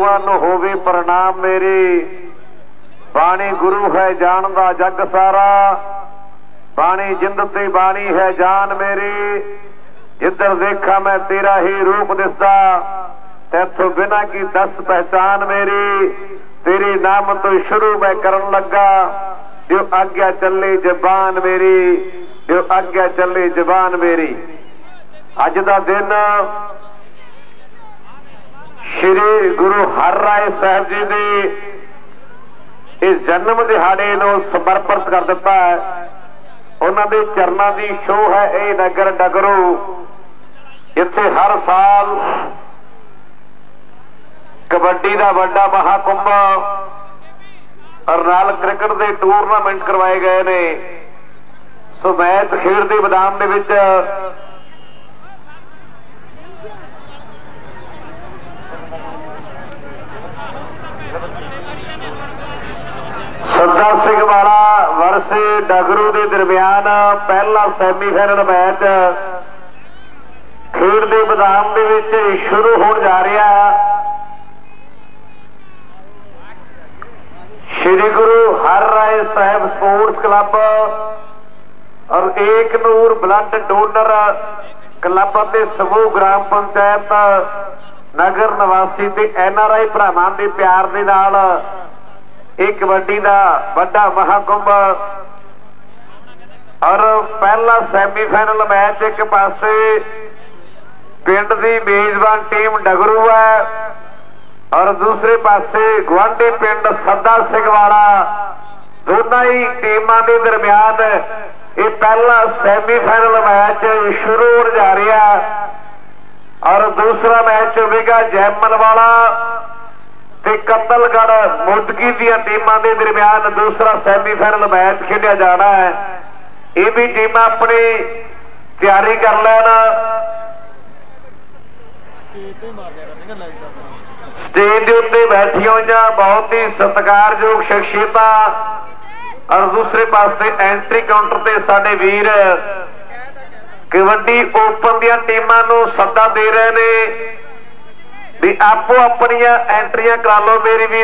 गुरुआं नूं होवे प्रणाम मेरी। बाणी गुरु है जानदा जग सारा, बाणी जिंद ते बाणी है जान मेरी। जिधर देखा मैं तेरा ही रूप दिसदा, तैथों बिना की दस पहचान मेरी। तेरे नाम तो शुरू मैं करन लगा, जो आज्ञा चले जबान मेरी, जो आज्ञा चले जबान मेरी। अज दा दिन श्री गुरु हरराय साहब जी के इस जन्म दिहाड़े नूं समर्पित कर दिता है। उन्हां दे चरनां दी शोह है ये नगर डगरू। इत्थे हर साल कबड्डी का वड्डा महाकुंभ और नाल क्रिकेट के टूरनामेंट करवाए गए ने। सो मैच खेड के मैदान दे विच सरदार सिंह वाला वर्से डगरू के दरमियान पहला सैमीफाइनल मैच खेड के मैदान दे विच शुरू होने जा रहा है। श्री गुरु हरराय साहब स्पोर्ट्स क्लब और एक नूर ब्लड डोनर क्लब के समूह ग्राम पंचायत नगर निवासी ते NRI भरावां दे प्यार दे नाल एक कबड्डी का बड़ा महाकुंभ और पहला सैमीफाइनल मैच एक पासे पिंड की मेजबान टीम डगरू है और दूसरे पासे गुआढ़ी पिंड सरदार सिंह वाला। दोनों ही टीमों के दरमियान ये पहला सैमीफाइनल मैच शुरू हो जा रहा है और दूसरा मैच होगा जैमल वाला ते कतलगढ़ मुदगी दी टीमों के दरमियान दूसरा सैमीफाइनल मैच खेलिया जाना है। ये भी टीम अपनी तैयारी कर लेना। स्टेज के उत्ते बैठी हुई बहुत ही सत्कारयोग शख्सियत और दूसरे पासे एंट्री काउंटर ते साडे वीर कबड्डी ओपन दी टीमां नूं सद्दा दे रहे ने भी आपो अपनियां एंट्रियां करा लो मेरी वीर।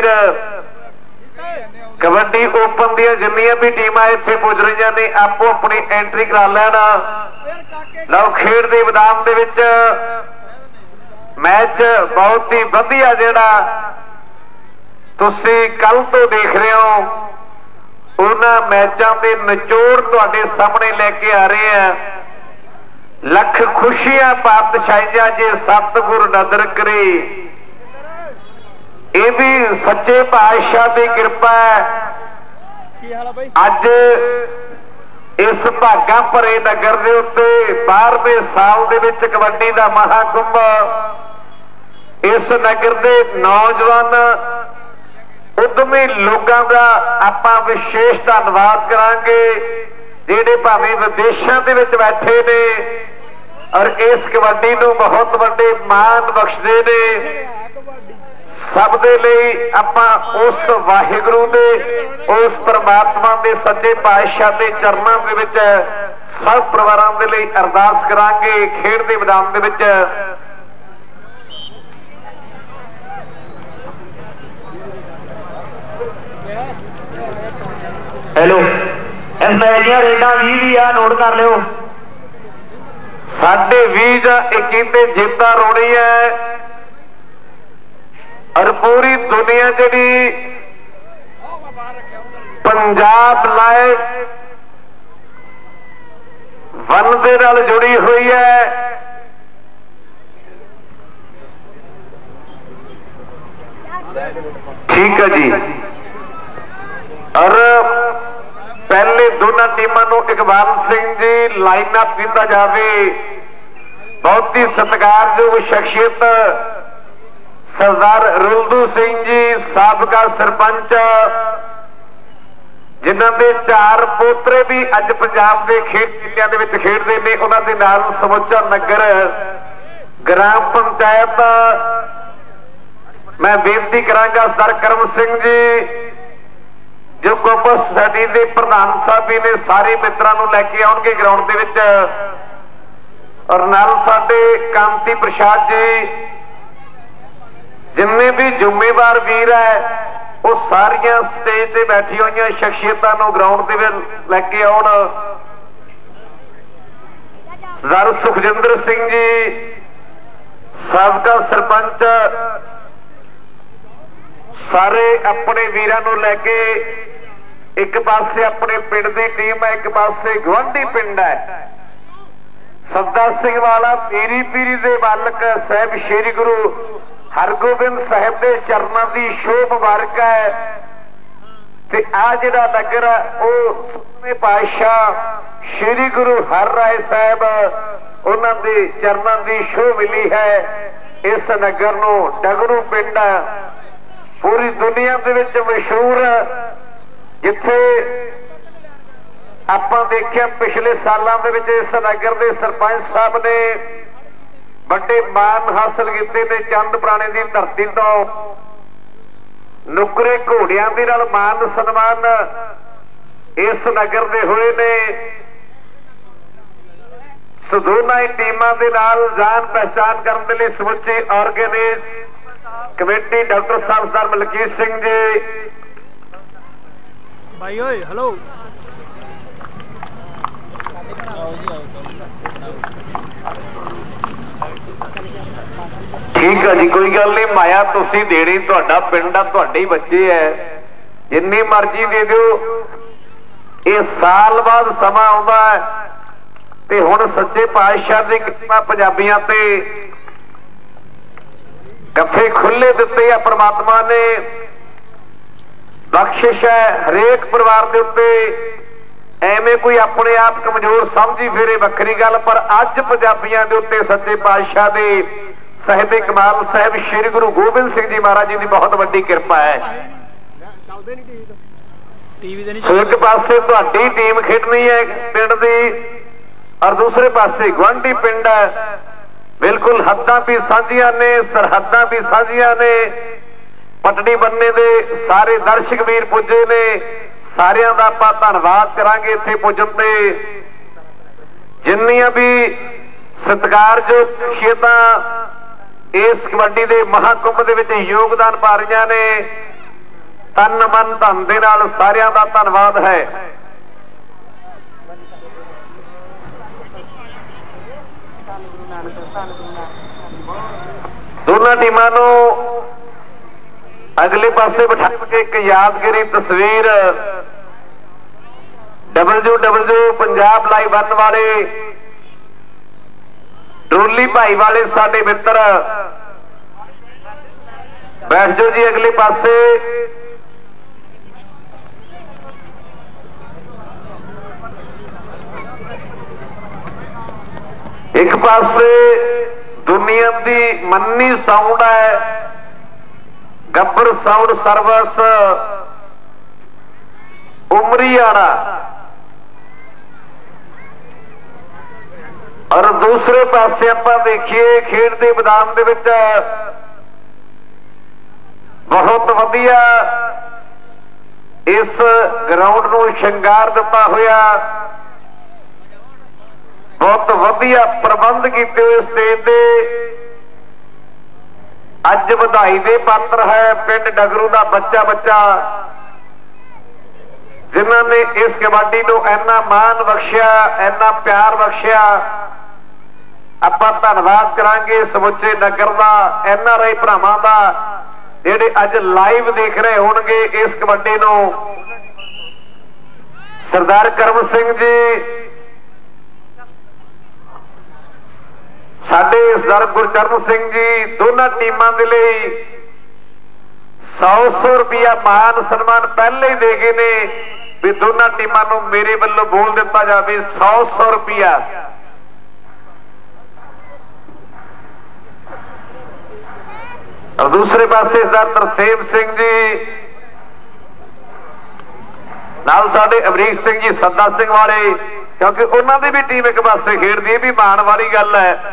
कबड्डी ओपन दी जिन्नियां भी टीमां इत्थे पुज रही ने आपो अपनी एंट्री करा लेना। लो खेड दे मैदान दे विच मैच बहुत ही वधिया जिहड़ा तुसीं कल तो देख रहे हो उन्हां मैचां दे निचोड़ तुहाडे सामने लेके आ रहे हैं। लख खुशियां पातशाहियां जे सतगुर नदर करे, ये भी सच्चे पातशाह की कृपा है। अज इस भागा भरे नगर के उत्ते 12वें साल दे विच कबड्डी का महाकुंभ इस नगर के नौजवान उद्यमी लोगों का आपां विशेष धन्नवाद करांगे जिहड़े भावें विदेशों के विच बैठे ने और इस कबड्डी नूं बहुत वड्डे मान बख्शदे ने। सब दे लई आपां उस वाहिगुरू दे उस परमात्मा दे सच्चे पातशाह दे चरनां दे विच सब परिवारां दे लई अरदास करांगे। खेड दे मैदान दे विच हेलो इंतजामिया रेडा भी आ नोट कर लियो। 20 जीता रोनी है और पूरी दुनिया जी पंजाब लाइव वन दे नाल जुड़ी हुई है। ठीक है जी। और पहले दोनों टीमों को इकबाल सिंह जी लाइनअप किया जाए। बहुत ही सत्कारयोग शख्सियत सरदार रुलदू सिंह जी साबका सरपंच जिन्हों के 4 पोतरे भी अज पंजाब के खेड जिलियां दे विच खेडदे ने। उन्हां दे नाल समूचा नगर ग्राम पंचायत मैं बेनती करांगा सरदार करम सिंह जी जो कोपा सोसाइटी के प्रधान साहब भी ने सारे मित्रों लैके आउणगे ग्राउंड दे विच और नाल साडे कांति प्रसाद जी जिन्ने भी जिम्मेवार वीर है वो सारिया स्टेज से बैठी हुई शख्सियतों ग्राउंड के लैके आउण। सरदार सुखजिंदर सिंह जी साबका सरपंच सारे अपने वीरां नूं लैके एक पासे अपने पिंड की टीम है, एक पासे गवांढी पिंड है। सदा सिंह वाला पीरी पीरी दे बालक साहब श्री गुरु हरगोबिंद साहब के चरणों की शोभ मुबारक है। ते आ जिहड़ा नगर वो पातशाह श्री गुरु हर राय साहब उन्होंने चरणों की शोभ मिली है। इस नगर नूं डगरू पिंड पूरी दुनिया दे विच मशहूर, जिथे आपां देखिया पिछले सालों के विच इस नगर के सरपंच साहब ने बड़े मान हासिल किए ने। चंद पुराने की धरती तो नुकरे घोड़ियां दे नाल मान सन्मान इस नगर दे होए ने। सो दोनों ही टीमां दे नाल जान पहचान करने के लिए समुची ऑर्गेनाइज कमेटी डॉक्टर साहब सरदार मलकीत सिंह जी भाई ओए हेलो ठीक है जी, कोई गल नहीं। माया तुसी देनी, तुहाडा पिंड आ, तुहाडे ही बच्चे है, जिन्नी मर्जी दे दो। ये साल बाद समा आउंदा है ते हुण सच्चे पातशाह दी किरपा पंजाबियां ते कफे खुले दिते आ। परमात्मा ने बख्शिश है हरेक परिवार के उत्ते। एवें कोई अपने आप कमजोर समझी फिरे वखरी गल, पर अज पंजाबियां दे उत्ते सच्चे पातशाह दे साहिबे कमाल साहब श्री गुरु गोबिंद सिंह जी महाराज जी की बहुत वड्डी किरपा है। एक पासे तुहाडी टीम खेडनी है पिंड दी और दूसरे पासे गुआंढी पिंड है। बिल्कुल हद्दां भी साझियां ने, सरहदां भी साझियां ने। पटड़ी बन्ने दे सारे दर्शक वीर पुजे ने, सारियां दा आपां धन्नवाद करांगे इत्थे पुजण ते। जिन्नियां भी सत्कारयोग शख्सियतां इस कबड्डी दे महाकुंभ दे विच योगदान पा रहीआं ने, तन मन धन दे नाल सारियां दा धन्नवाद है। दोनों टीमां नूं अगले पासे बिठा के एक यादगिरी तस्वीर WW पंजाब लाइव वन वाले डोली भाई वाले साडे मित्र बैठ जाओ जी अगले पासे। एक पासे दुनिया की मन्नी साउंड है गब्बर साउंड सर्विस उमरीआड़ा, और दूसरे पासे आप देखिए खेड के मैदान दे विच बहुत वधिया इस ग्राउंड नूं शंगार दिता होया, बहुत वधिया प्रबंध किए हुए स्टेज दे। अज बधाई दे पात्र है पिंड डगरू का बच्चा बच्चा, जिन्होंने इस कबड्डी नूं इन्ना मान बख्शिया, इन्ना प्यार बख्शिया। आपां धन्नवाद करांगे समुचे नगर का, NRI भरावां दा जिहड़े अज लाइव देख रहे होणगे इस कबड्डी नूं। सरदार करम सिंह जी साडे सरदार गुरचरण सिंह जी दोनों टीमां दे लई 100 रुपया मान सन्मान पहले ही दे गए ने भी दोनों टीमां नूं मेरे वल्लों बोल दिता जाए 100 रुपया। और दूसरे पासे सरदार तरसेम सिंह जी नाल साडे अमरीक सिंह जी सदा सिंह वाले, क्योंकि उन्होंने भी टीम एक पासे खेडदी है, भी मान वाली गल है।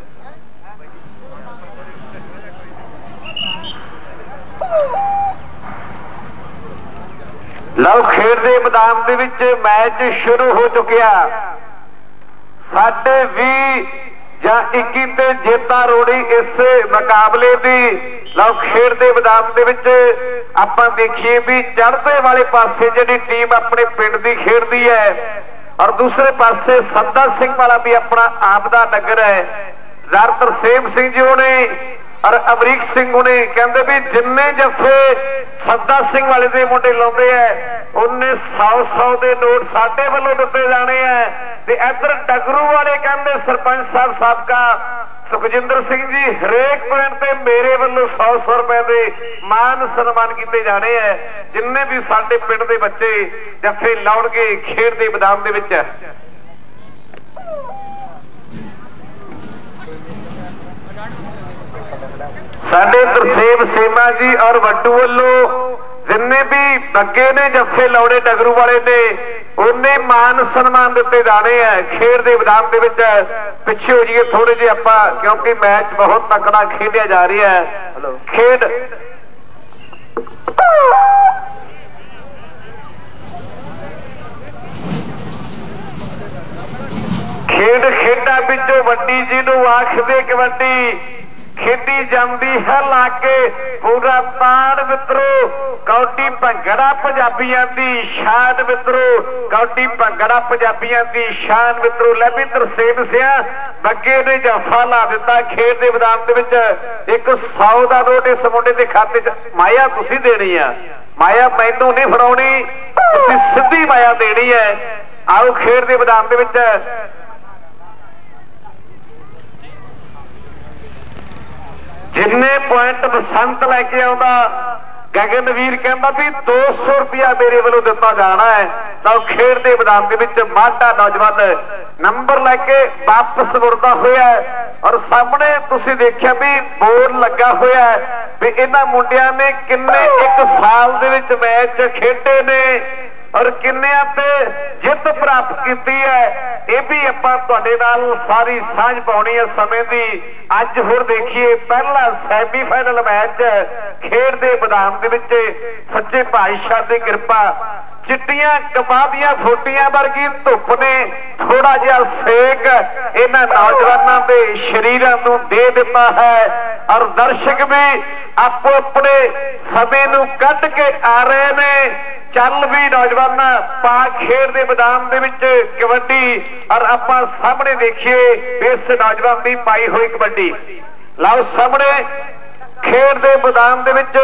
लो खेड के मैदान दे विच मैच शुरू हो चुकिया। साढ़े भी ਜਾਂ 21 ਤੇ ਜੇਤਾ ਰੋੜੀ इस मुकाबले की लो खेड के मैदान दे विच आपां देखिए भी चढ़ते वाले पासे जिहड़ी टीम अपने पिंड की खेडदी है और दूसरे पासे सद्दा सिंह वाला भी अपना आप दा नगर है। जर तरसेम सिंह जी होने और अमरीक सिंह होने कहते भी जिन्ने जफे सद्दा सिंह वाले दे मुंडे लाउंदे है उन्ने 100-100 के नोट साडे वल्लों दिते जाने हैं। ते इधर डगरू वाले कहते सरपंच साहब साबका सुखजिंदर सिंह जी हरेक पॉइंट पे मेरे वालों 100-100 रुपए के मान सन्मान किए जाने हैं। जिन्ने भी साडे पिंड दे बच्चे जफे लाउणगे खेड के मैदान दे विच साडे तरसेम सेमा जी और वड्डू वालों जिन्ने भी बगे ने जफे लाउणे डगरू वाले ने उन्ने मान सन्मान दिते जाने हैं खेड के मैदान के विच। पिछे हो जाइए थोड़े जे आपां क्योंकि मैच बहुत तकड़ा खेलिया जा रहा है। खेड खेड खेडा विचों वड्डी जी नूं आखदे कबड्डी खेडी जाती है लाके पूरा तान मित्रों कौडी भंगड़ा पंजाबियां दी शान मित्रों कौडी भंगड़ा पंजाबियां दी शान मित्रों। लैबी तरसेम सिंह बगे ने जफा ला दिता खेड के मैदान दे विच। एक 100 का नोट इस मुंडे के खाते च माया तुसीं देनी है, माया मैनू नहीं फड़ाउणी, तुसीं सीधी माया देनी है। आओ खेड के मैदान दे विच जिन्ने पॉइंट बसंत लैके आउंदा गगनवीर कहता भी 200 रुपया मेरे वालों दिता जाना है। तो खेड के मैदान के विच माढ़ा नौजवान नंबर लैके वापस मुड़दा होया और सामने तुसीं देखिया भी बोर्ड लगा होया भी इन्हां मुंडियां ने किन्ने एक साल दे विच मैच खेडे ने और किन्नियां ते जित प्राप्त की है। यह भी आपां तुहाडे नाल सारी सांझ पाउणी है समय की। अज होर देखिए पहला सैमीफाइनल मैच खेड के मैदान दे विच सच्चे पातशाह की कृपा चिट्टियां कपादियां फुटियां वर्गी धुप ने थोड़ा जिहा सेक इन्हां नौजवानों के शरीरां नूं दे दिता है और दर्शक भी आपो अपने समय नूं कढ के आ रहे ने। चल भी नौजवान पा खेड के मैदान दे विच कबड्डी और आपां सामने देखिए इस नौजवान की पाई हुई कबड्डी। लाओ सामने खेड के मैदान दे विच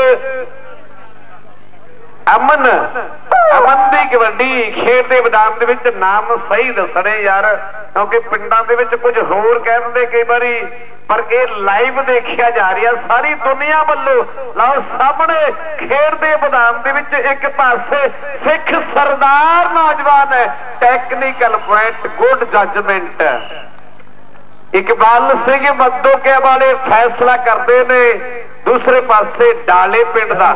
अमन की कबड्डी खेड के मैदान दे विच नाम सही दसने यार क्योंकि पिंडां दे विच कुछ होर कह दिंदे कई बारी पर यह लाइव देखिया जा रहा सारी दुनिया वालों। लाओ सामने खेड के मैदान दे विच एक पासे सिख सरदार नौजवान है technical point good judgement Iqbal Singh Maddoke वाले फैसला करते ने दूसरे पासे डाले पिंड का।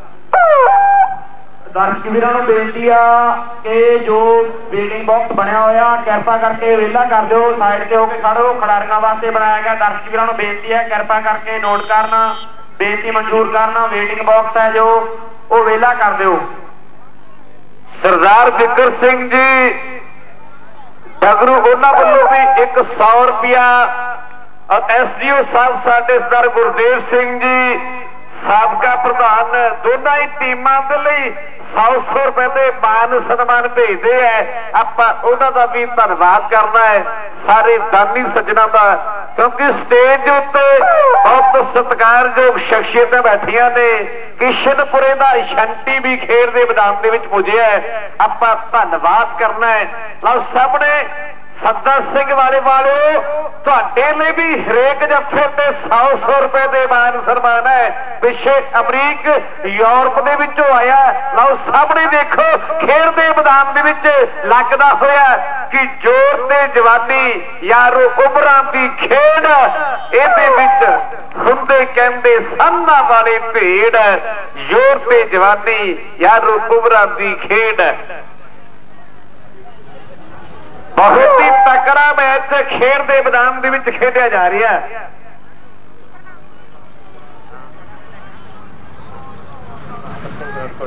दर्शक वीरों को बेनती आ कि जो वेटिंग बॉक्स बनया होया कृपा करके वेला कर दो साइड से होकर खड़ो खिडारियों वास्ते बनाया गया। दर्शक वीरों को बेनती है कृपा करके नोट करना बेनती मंजूर करना वेटिंग बॉक्स है जो वो वेला कर दो। सरदार बिकर सिंह जी डगरू उन्होंने वालों भी एक 100 रुपया और SDO साहब साडे सरदार गुरदेव सिंह जी साबका प्रधान दोनों ही टीमों के लिए 100-100 रुपए के मान सन्मान भेजते हैं। आप उन्होंने भी धन्यवाद करना है सारे दानी सज्जना का क्योंकि स्टेज उत्ते बहुत सत्कारयोग शख्सियत बैठिया ने। किशनपुरे का शंटी भी खेड के मैदान के पुजे है आप धन्यवाद करना है। लो सामने सद्दा सिंह वाले तुहाडे लिए भी हरेक जफे ते 100-100 रुपए के मान सन्मान है। पिछे अमरीक यूरोप के विचों आया। लो सामने देखो खेड के मैदान के विच लगदा होया कि जोर ते जवानी यारो उमरां दी खेड इहदे विच हुंदे कहंदे सान्ना वाले भेड़ जोर ते जवानी यारो उमरां दी खेड। बहुत ही तकड़ा मैच खेड के मैदान के विच खेडिया जा रहा है।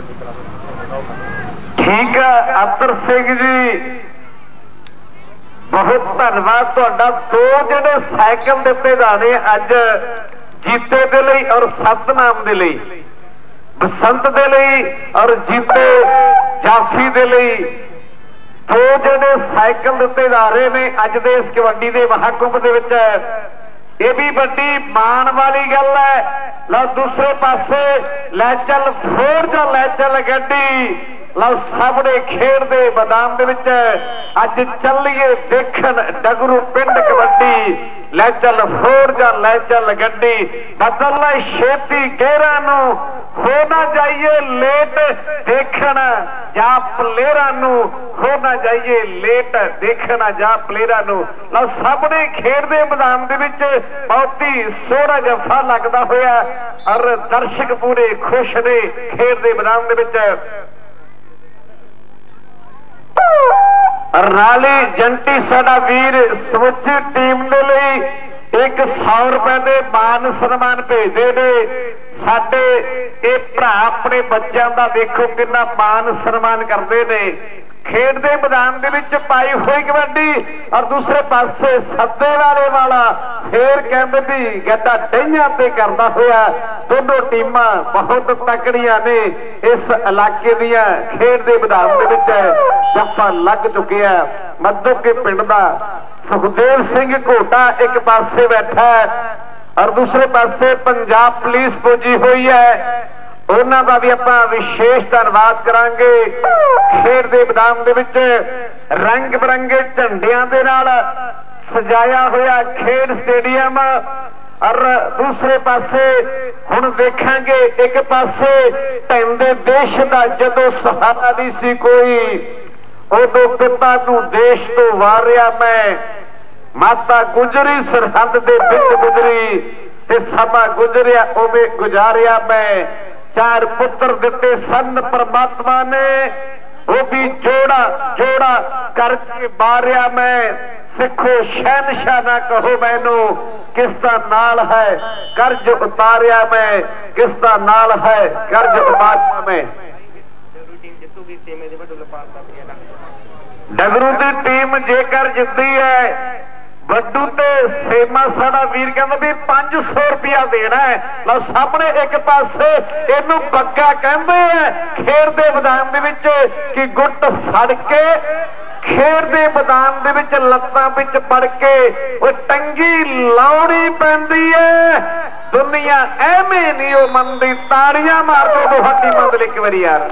ठीक है अतर सिंह जी बहुत धन्यवाद तुहाडा। दो जिहड़े साइकिल दिते जाने अज जीते दे लई और सतनाम दे लई, बसंत दे लई और जीते जाफी दे लई दो जिहड़े साइकिल दिते जा रहे ने अज दे इस कबड्डी दे महाकुंभ दे विच। ये भी बड़ी मान वाली गल है। लो दूसरे पासे लै चल फोर जा लै चल गड्डी, लो सामने खेड दे मैदान दे विच अज चलिए देखन डगरू पिंड कबड्डी। लै चल फोर जा लै चल गड्डी, बदल छेती गेरा नू हो ना जाइए लेट देखन जा प्लेयरां नू, हो ना जाइए लेट देखना जा प्लेयरां नू। लो सामने खेड दे मैदान दे विच बहुत ही सोहना जफा लगदा होया और दर्शक पूरे खुश ने खेड दे मैदान दे विच। राली जंटी साडा वीर समुची टीम दे लई 100 रुपए दे मान सन्मान भेजदे ने। साडे ये भरा अपने बच्चों का देखो कितना मान सन्मान करते ने। खेड दे मैदान दे विच पाई हुई कबड्डी और दूसरे पासे सद्दे वाले वाला फिर कहते भी गड्ढा डहियां ते करदा होया। दोनों टीमां बहुत तकड़ियां ने। इस इलाके दियां खेड दे मैदान दे विच जफा लग चुके हैं। मद्दो के पिंड दा सुखदेव सिंह घोटा एक पासे बैठा है और दूसरे पासे पंजाब पुलिस पुजी हुई है। उन्हां दा भी आपां विशेष धन्नवाद करांगे। खेड दे मैदान दे विच रंग बिरंगे झंडियां दे नाल सजाया होया खेड स्टेडियम और दूसरे पासे हुण देखांगे एक पासे टैंदे देश दा जदों सहारा नहीं सी कोई, उदों पिता नूं देश तो वारिया मैं, माता गुजरी सरहद दे बिच गुजरी ते समा गुजरिया उवें गुजारिया मैं। 4 पुत्र दिते सन परमात्मा ने, वो भी जोड़ा जोड़ा करके मारिया मैं। सिखो शहनशाह ना कहो मैनू किसदा नाल है कर्ज उतारिया मैं, किसदा नाल है कर्ज उतारिया मैं। डगरू की टीम जेकर जितती है वड्डू ते सेमा साडा वीर कहंदा भी 500 रुपया देना है। लो सामने एक पासे इनू बग्गा कहंदे है खेड दे मैदान दे विच कि गुट फड़ के खेड दे मैदान दे विच लत्तां विच पड़ के वो टंगी लाउणी पैंदी है। दुनिया एवें नहीं वो मनदी। ताड़ियां मार दो तुहाडी मंद एक बारी यार।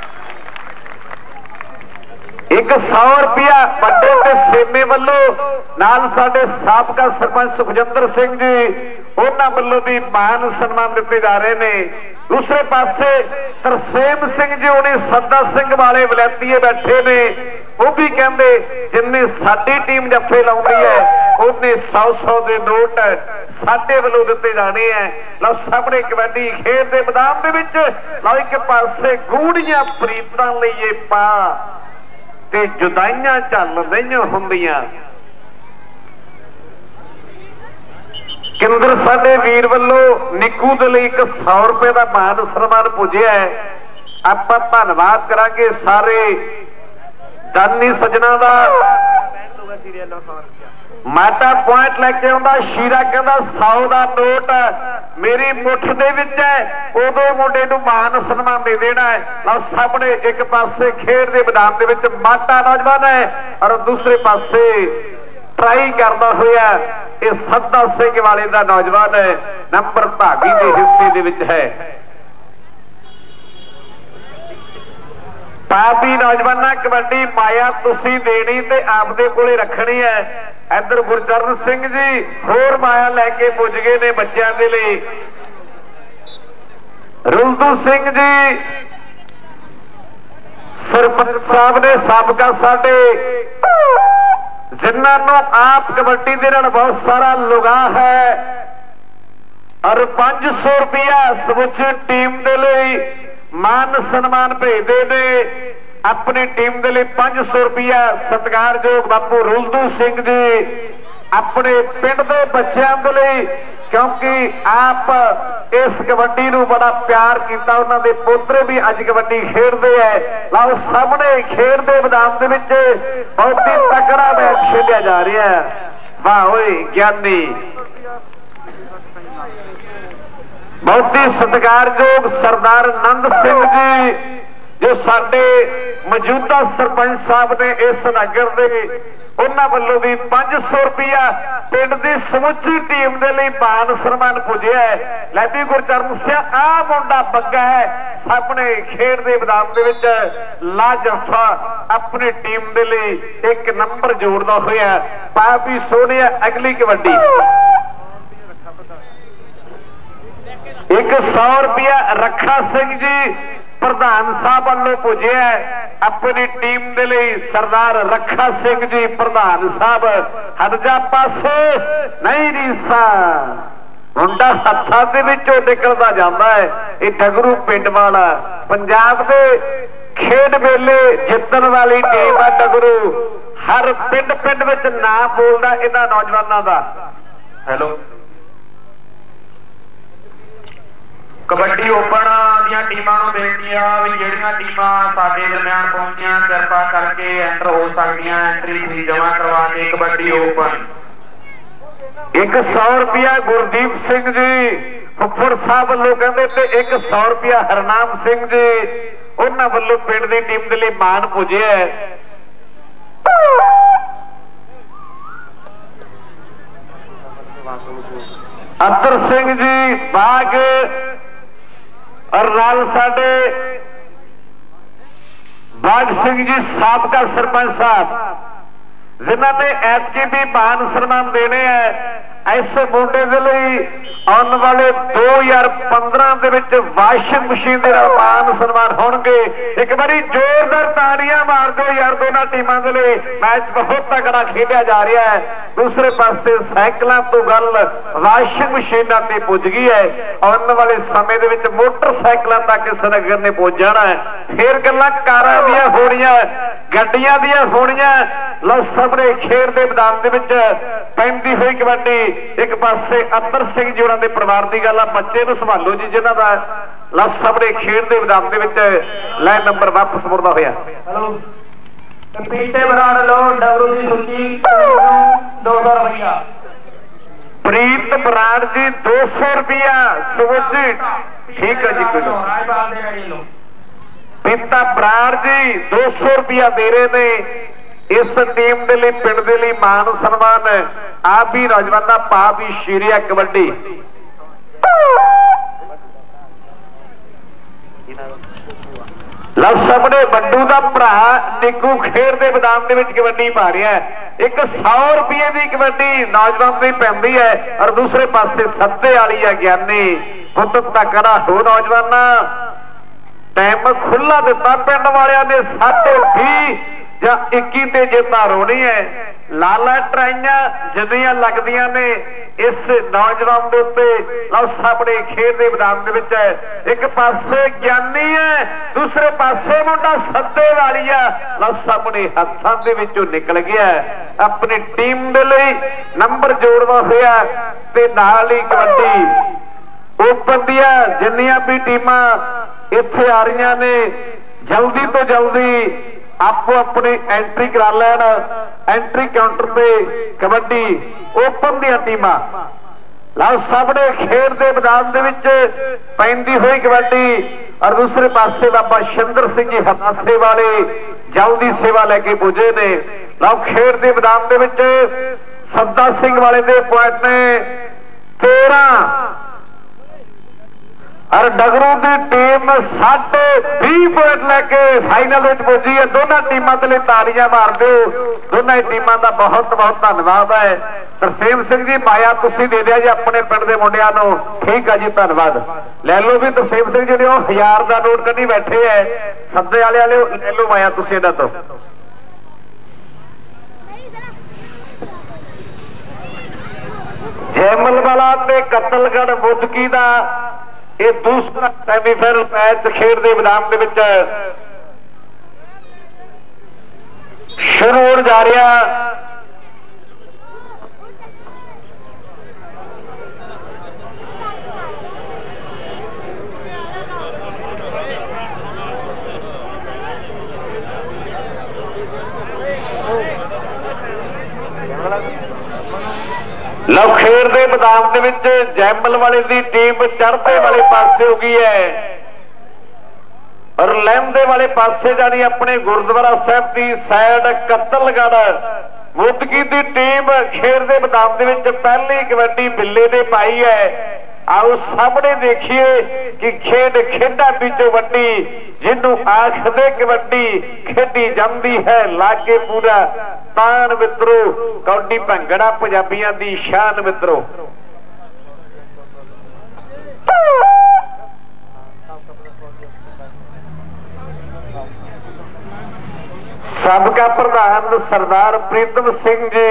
100 रुपया बड़े ते सेमे वालों नाल साडे साबका सरपंच सुखजिंदर सिंह जी उन्हां वालों भी मान सन्मान दिते जा रहे ने। दूसरे पासे तरसेम सिंह जी उन्हें सदा सिंह वाले वलैतीए बैठे ने। वो भी कहते जिन्हें साडी टीम जफे लाउंदी है उन्हें 100-100 के नोट साडे वालों दिते जाने हैं। लो सामने कबड्डी खेड दे मैदान दे विच लो एक पासे गूढ़ियां प्रीतां लईए पा ते जुदाइयां चल रही होंदियां। केंद्र साडे वीर वालों निकू दे लई 100 रुपए का मान सन्मान पुजिया है। आपां धन्नवाद करांगे सारे दानी सज्जनां दा। माटा पॉइंट लैके आउंदा शीरा कहंदा 100 का नोट मेरी मुठ दे विच है, उदों मुंडे नूं मान सन्मान दे देना है। लो सामने एक पासे खेड दे मैदान दे विच माटा नौजवान है और दूसरे पासे ट्राई करदा होया ये सदा सिंह वाले दा नौजवान है, नंबर भागी दे हिस्से दे विच है। पापी नौजवाना कबड्डी माया तुसी देनी ते आपदे कोले रखनी है। इधर गुरचरण सिंह जी होर माया लैके पुज गए ने बच्चों के लिए। रुलदू सिंह जी सरपंच साहब ने साबका साडे जिन्होंने आप कबड्डी दे नाल बहुत सारा लुगा है और 500 रुपया समुची टीम दे लई मान सन्मान भेजते ने। अपनी टीम के लिए 500 रुपया सत्कारयोग बापू रुलदू सिंह जी अपने पिंड के बच्चों के लिए, क्योंकि आप इस कबड्डी नूं बड़ा प्यार किया। उन्होंने पोतरे भी अज कबड्डी खेडते हैं। लाओ सामने खेड के मैदान के विच बहुत ही तगड़ा मैच खेलिया जा रहा है। वाह ओए ज्ञानी, बहुत ही सत्कारयोग सरदार नंद सिंह जी जो साडे मौजूदा सरपंच साहब ने इस नगर के, उन्होंने वालों भी 500 रुपया पिंड की समुची टीम के लिए मान सम्मान पुजया है। लैबी गुरचरण सिंह आ मुंडा बग्गा है सामने खेड के मैदान के लाजफा अपनी टीम के लिए एक नंबर जोड़ता हुआ। काफी सोहनी अगली कबड्डी 100 रुपया रखा सिंह जी प्रधान साहब वालों पुजया अपनी टीम के लिए। सरदार रखा सिंह जी प्रधान साहब हटजा पासे नहीं रीसा मुंडा हत्थां दे विचों निकलदा जांदा है। ये डगरू पिंड वाला पंजाब के खेड मेले जितन वाली टीम है। डगरू हर पिंड पिंड विच नाम बोलदा इन्हां नौजवानों का। हेलो कबड्डी ओपन दी टीमां नूं बेनती आ भी जिहड़ियां टीमां साडे दरमियान पहुंचियां कृपा करके एंटर हो सकदियां। एंट्री फीस जमा करवा के कबड्डी ओपन 100 रुपया गुरदीप सिंह जी फुफड़ साहब वालों कहते ते 100 रुपया हरनाम सिंह जी उन्हां वालों पिंड दी टीम दे लई मान पुजे है। अतर सिंह जी बाग और नाल साडे बाग सिंह जी साबका सरपंच साहब जिन्होंने ऐतकी भी मान सम्मान देने हैं। ऐसे मुंडे के लिए आने वाले 2015 के विच वाशिंग मशीन के मान सम्मान होंगे। एक बारी जोरदार ताड़ियां मार दो यार दोनों टीमों के लिए। मैच बहुत तगड़ा खेलिया जा रहा है। दूसरे पासे साइकिलों तो गल वाशिंग मशीनों से पुज गई है। आने वाले समय के विच मोटरसाइकिलों तक इस नगर ने पहुंच जाना है। फिर गल्लां कारां दियां होणियां गड्डियां दियां होणियां। लो सामने खेड के मैदान के विच पैंदी हुई कबड्डी एक पासे अतर सिंह जी उन्होंने परिवार की गल बच्चे नूं संभालो जी जिन्हों का लो सामने खेड के मैदान के विच लाइन नंबर वापस मुड़दा होया। पीटे बराड़ लो डबरू की सूची 200 रुपया। प्रीत बराड़ जी 200 रुपया सुबह ठीक है जी। किलो पीता बराड़ जी 200 रुपया दे रहे ने इस टीम के लिए पिंड के लिए मान सम्मान। आप भी नौजवान पा भी शीरिया कबड्डी लव सामने बंडू का भरा निकू खेड के मैदान के कबड्डी पा रहा है। 100 रुपये की कबड्डी नौजवान की पैंदी है और दूसरे पासे सत्ते वाली है ज्ञानी पुत तकड़ा हो। नौजवान टाइम खुला दिता पिंड वालियां ने 20 या 21 ते जिता रोनी है। लाला ट्राइयां जदियां लगदियां ने इस नौजवान के उत्ते लो सामने खेड के मैदान के विच एक पासे ज्ञानी है दूसरे पासे मुंडा सत्ते वाली है। लो सामने हत्थां दे विचों निकल गया अपनी टीम दे लई नंबर जोड़दा होया ते नाल ही कबड्डी ओपन दिया जिन्नियां भी टीमां इत्थे आ रही ने जल्दी तो जल्दी आपो अपनी एंट्री करा लैन। एंट्री काउंटर पे कबड्डी ओपन दी टीमां लाओ सामने खेड के मैदान के विच पैंदी हुई कबड्डी और दूसरे पासे बाबा शिंदर सिंह जी हतासे वाले जल्दी सेवा लेके पुजे ने। लाओ खेड के मैदान के विच सद्दा सिंह वाले दे पॉइंट ने 13 और डगरू की टीम 20.5 पॉइंट लेके फाइनल में पहुंची है। दोनों टीमों के लिए तालियां मार दो। दोनों टीमों का बहुत बहुत धन्यवाद है। तरसेम सिंह जी माया तुसी दे दिया जी अपने पिंड के मुंडियां नूं ठीक है जी धन्यवाद। ले लो भी तरसेम सिंह जी 1000 का नोट कढ़ी बैठे है सद्दे वाले ले लो माया तुसी इन्हां तों। जैमल वाला ते कतलगढ़ मुदकी का ये दूसरा सेमीफाइनल मैच खेड के मैदान के विच शुरू हो जा रहा। ਲਓ ਖੇਡ ਦੇ ਮੈਦਾਨ ਦੇ ਵਿੱਚ ਜੈਮਲ ਵਾਲੇ ਦੀ ਟੀਮ ਚੜ੍ਹਦੇ ਵਾਲੇ ਪਾਸੇ ਹੋ ਗਈ ਹੈ ਔਰ ਲਹਿੰਦੇ ਵਾਲੇ ਪਾਸੇ ਜਾਣੀ ਆਪਣੇ ਗੁਰਦੁਆਰਾ ਸਾਹਿਬ ਦੀ ਸਾਈਡ ਕਤਲਗੜ੍ਹ ਮੁੱਦਕੀ ਦੀ ਟੀਮ ਖੇਡ ਦੇ ਮੈਦਾਨ ਦੇ ਵਿੱਚ ਪਹਿਲੀ ਕਬੱਡੀ ਬਿੱਲੇ ਦੇ ਪਾਈ ਹੈ। आओ सामने देखिए कि खेड खेडा बीचों वड्डी जिन्हों आखदे कबड्डी खेडी जाती है लागे पूरा तान मित्रों कौडी भंगड़ा पंजाबियों की शान मित्रों। सबका प्रधान सरदार प्रीतम सिंह जी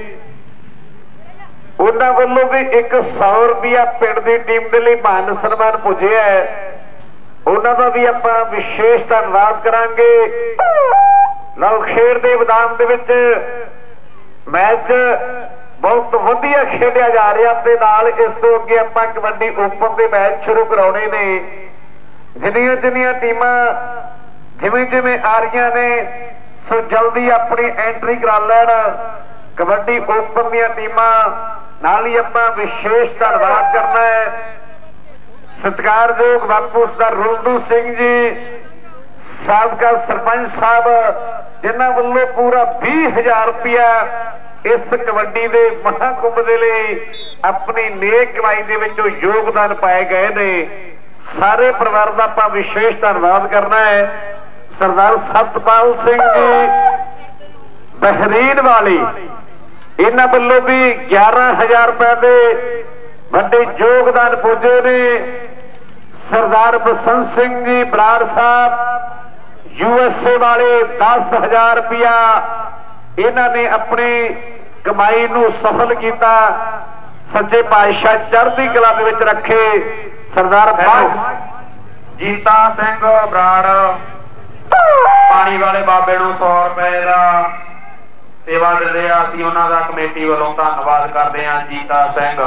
उन्होंने वालों भी एक 100 रुपया पिंड की टीम के लिए मान सन्मान पुजे है। उन्होंने भी आप विशेष धन्यवाद करांगे। लव खेड के मैदान के विच मैच बहुत वधिया खेडिया जा रहा ते नाल इस तो अगे आप कबड्डी ओपन के मैच शुरू कराने ने जिन्नियां जिन्नियां टीमां जिवें जिवें आ रही ने सो जल्दी अपनी एंट्री करा लैण। कबड्डी ओपन दी टीमां नाल ही आपां विशेष धन्यवाद करना है सत्कारयोग बापू सरदार रुलदू सिंह जी साबका सरपंच साहब जिन्हां वल्लों पूरा 20,000 रुपया इस कबड्डी के महाकुंभ के लिए अपनी नेक कमाई के विचों योगदान पाए गए ने। सारे परिवार का आपां विशेष धन्यवाद करना है। सरदार सतपाल सिंह जी बहरीन वाली इन्हां वल्लों भी 11,000 रुपए के वड्डे योगदान पुजे ने। सरदार बसंत सिंह जी बराड़ साहब USA वाले 10,000 रुपया इन्हां ने अपनी कमाई नूं सफल किया। सच्चे पातशाह चढ़दी कला दे विच रखे। सरदार जीता सिंह बराड़ पानी वाले बाबे नूं 100 रुपए का सेवा दे रहे असीं उन्हां दा कमेटी वालों धन्नवाद करते हैं। जीता सिंह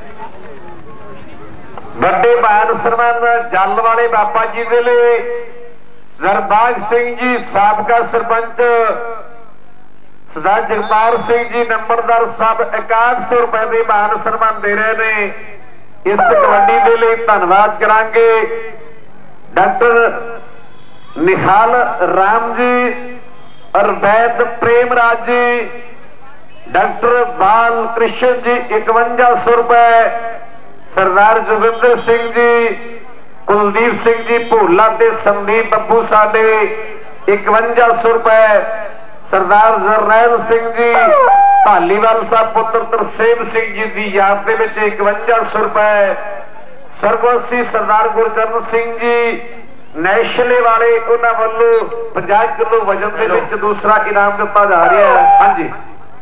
बड़े मान सन्मान जल वाले बाबा जी के लिए सरबाग सिंह जी साबका सरपंच सरदार जगपाल सिंह जी नंबरदार साहब 6100 रुपए के मान सन्मान दे रहे हैं। इस कबड्डी के लिए धन्यवाद करांगे। डॉक्टर निहाल राम जी और वैद प्रेमराज जी डॉक्टर बाल कृष्ण जी 5100 रुपए। सरदार जोगिंदर सिंह जी कुलदीप सिंह जी भोला ते संदीप बब्बू साडे 5100 रुपए। सरदार जरनैल सिंह जी धालीवाल साहब पुत्र तरसेम सिंह जी की याद के 5100 रुपए। सरगोसी सरदार गुरचरण सिंह जी नैशले वाले उन्होंने वालों 50 किलो वजन के विच दूसरा इनाम दिता जा रहा है। हाँ जी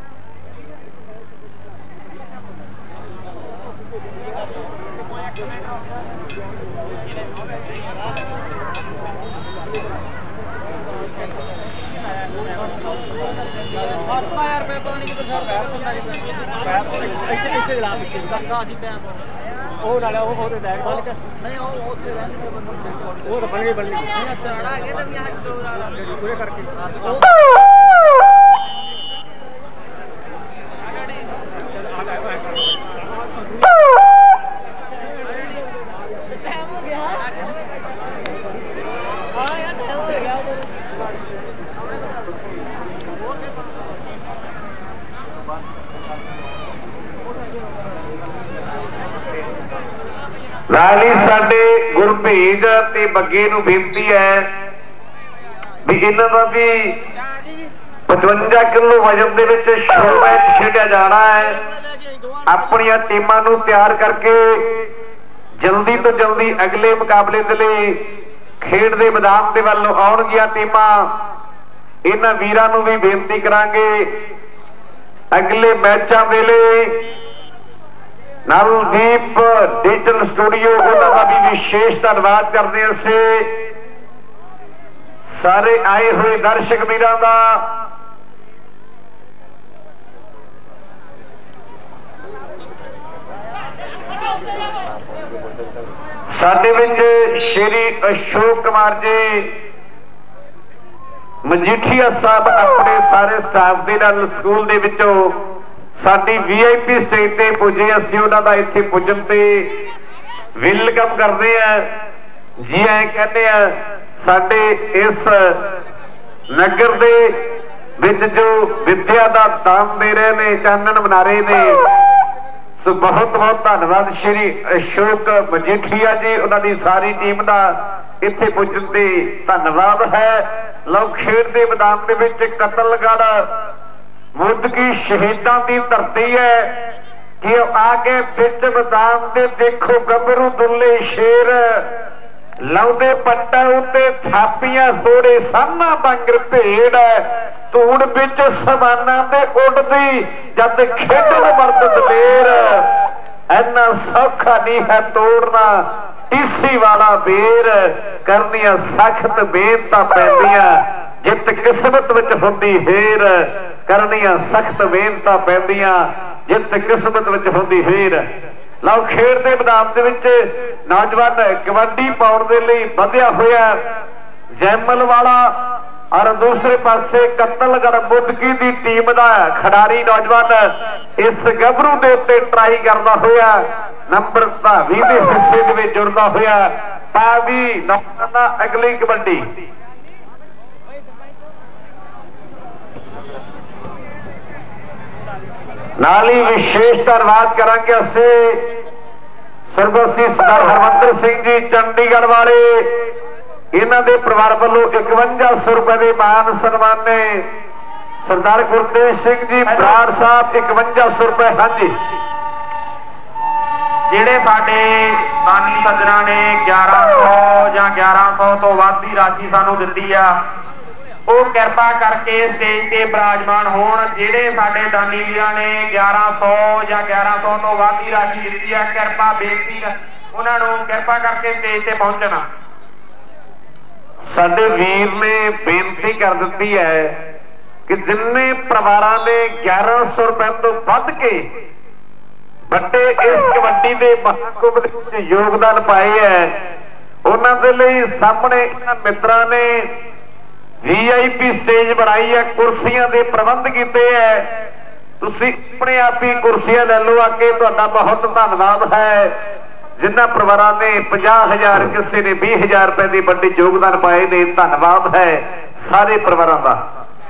नाली साडे गुरभेज ते बग्गे नूं बेनती है भी इन्हां दा भी 55 किलो वजन दे विच शो मैच खेडिया जाना है। अपनी टीमां नूं तैयार करके जल्दी तो जल्दी अगले मुकाबले के लिए खेड दे मैदान दे वल्लों आउणगीआं टीमां। इन्हां वीरां नूं भी बेनती करांगे अगले मैचां दे लिए नवदीप डिजिटल स्टूडियो उन्होंने भी विशेष धन्यवाद करते हैं से सारे आए हुए दर्शक वीरां दा। साडे विच श्री अशोक कुमार जी मजीठिया साहब अपने सारे स्टाफ के नाल स्कूल दे विचों साडी VIP स्टेज ते पुजे, असीं उन्हां दा इत्थे पुजन ते वेलकम करते हैं, जी आए कहते हैं। साडे इस नगर दे विच जो विद्या का दान दे रहे ने, चानन बना रहे ने, सो बहुत बहुत धन्यवाद श्री अशोक मजीठिया जी, उन्होंने सारी टीम का इत्थे पुजन ते धन्यवाद है। लो खेड के मैदान दे विच कतलगढ़ मुदगी शहीदों की धरती है कि आगे बिच मैदान दे देखो गबरू दुल्ले शेर लाउदे पट्टा उत्ते थापियां थोड़े साना बंगर भेड़ धूड़ बिच समाना ते उड़दी जद खेडण मर्द दलेर। इन्ना सौखा नहीं है तोड़ना टीसी वाला बेर, करनिया सख्त मेहनतां पैंदियां जित किस्मत विच हुंदी हेर, करनिया सख्त मेहनतां पैंदियां जित किस्मत विच हुंदी हेर। लओ खेड के मैदान दे विच नौजवान कबड्डी पाउण दे लई वधिया होया जैमल वाला, और दूसरे पासे कतलगढ़ मुदगी की टीम का खिडारी नौजवान इस गबरू के उत्ते ट्राई करता होया नंबर 20 के हिस्से में जुड़ता होया पावी नौजवान अगली कबड्डी। नाल ही विशेष धन्यवाद करांगे असे सर्वसी सरदार हरमंदर सिंह जी चंडीगढ़ वाले, इन्हां दे परिवार वालों 5100 रुपए के मान सन्मान ने। सरदार गुरतेज सिंह जी बराड़ साहब 5100 रुपए। हाँ जी, ਜਿਹੜੇ ਸਾਡੇ ਦਾਨੀ ਸੱਜਣਾ ਨੇ 1100 ਜਾਂ 1100 ਤੋਂ ਵੱਧ ਦੀ ਰਾਸ਼ੀ ਸਾਨੂੰ ਦਿੱਤੀ ਆ, ਉਹ ਕਿਰਪਾ ਕਰਕੇ ਸਟੇਜ ਤੇ ਬਿਰਾਜਮਾਨ ਹੋਣ। ਜਿਹੜੇ ਸਾਡੇ ਦਾਨੀ ਵੀਰਾਂ ਨੇ 1100 ਜਾਂ 1100 ਤੋਂ ਵੱਧ ਦੀ ਰਾਸ਼ੀ ਦਿੱਤੀ ਆ, ਕਿਰਪਾ ਬੇਨਤੀ ਉਹਨਾਂ ਨੂੰ ਕਿਰਪਾ ਕਰਕੇ ਸਟੇਜ ਤੇ ਪਹੁੰਚਣਾ। ਸਾਡੇ ਵੀਰ ਨੇ ਬੇਨਤੀ ਕਰ ਦਿੱਤੀ ਹੈ ਕਿ ਜਿੰਨੇ ਪਰਿਵਾਰਾਂ ਨੇ 1100 रुपए ਤੋਂ ਵੱਧ ਕੇ ਵੱਡੇ ਇਸ ਕਬੱਡੀ ਦੇ ਮਹਾਕੁੰਭ ਦੇ ਵਿੱਚ ਯੋਗਦਾਨ ਪਾਏ ਹੈ, ਉਹਨਾਂ ਦੇ ਲਈ ਸਾਹਮਣੇ ਇਹਨਾਂ ਮਿੱਤਰਾਂ ਨੇ VIP स्टेज बनाई है, कुर्सियां के प्रबंध किए है। तुसी अपने आप ही कुर्सियां ले लो आके, तुहाडा बहुत धन्यवाद है। जिन्हां परिवारां ने 50,000 किसी ने 20,000 रुपए की वड्डी योगदान पाए ने, धन्यवाद है सारे परिवारां दा।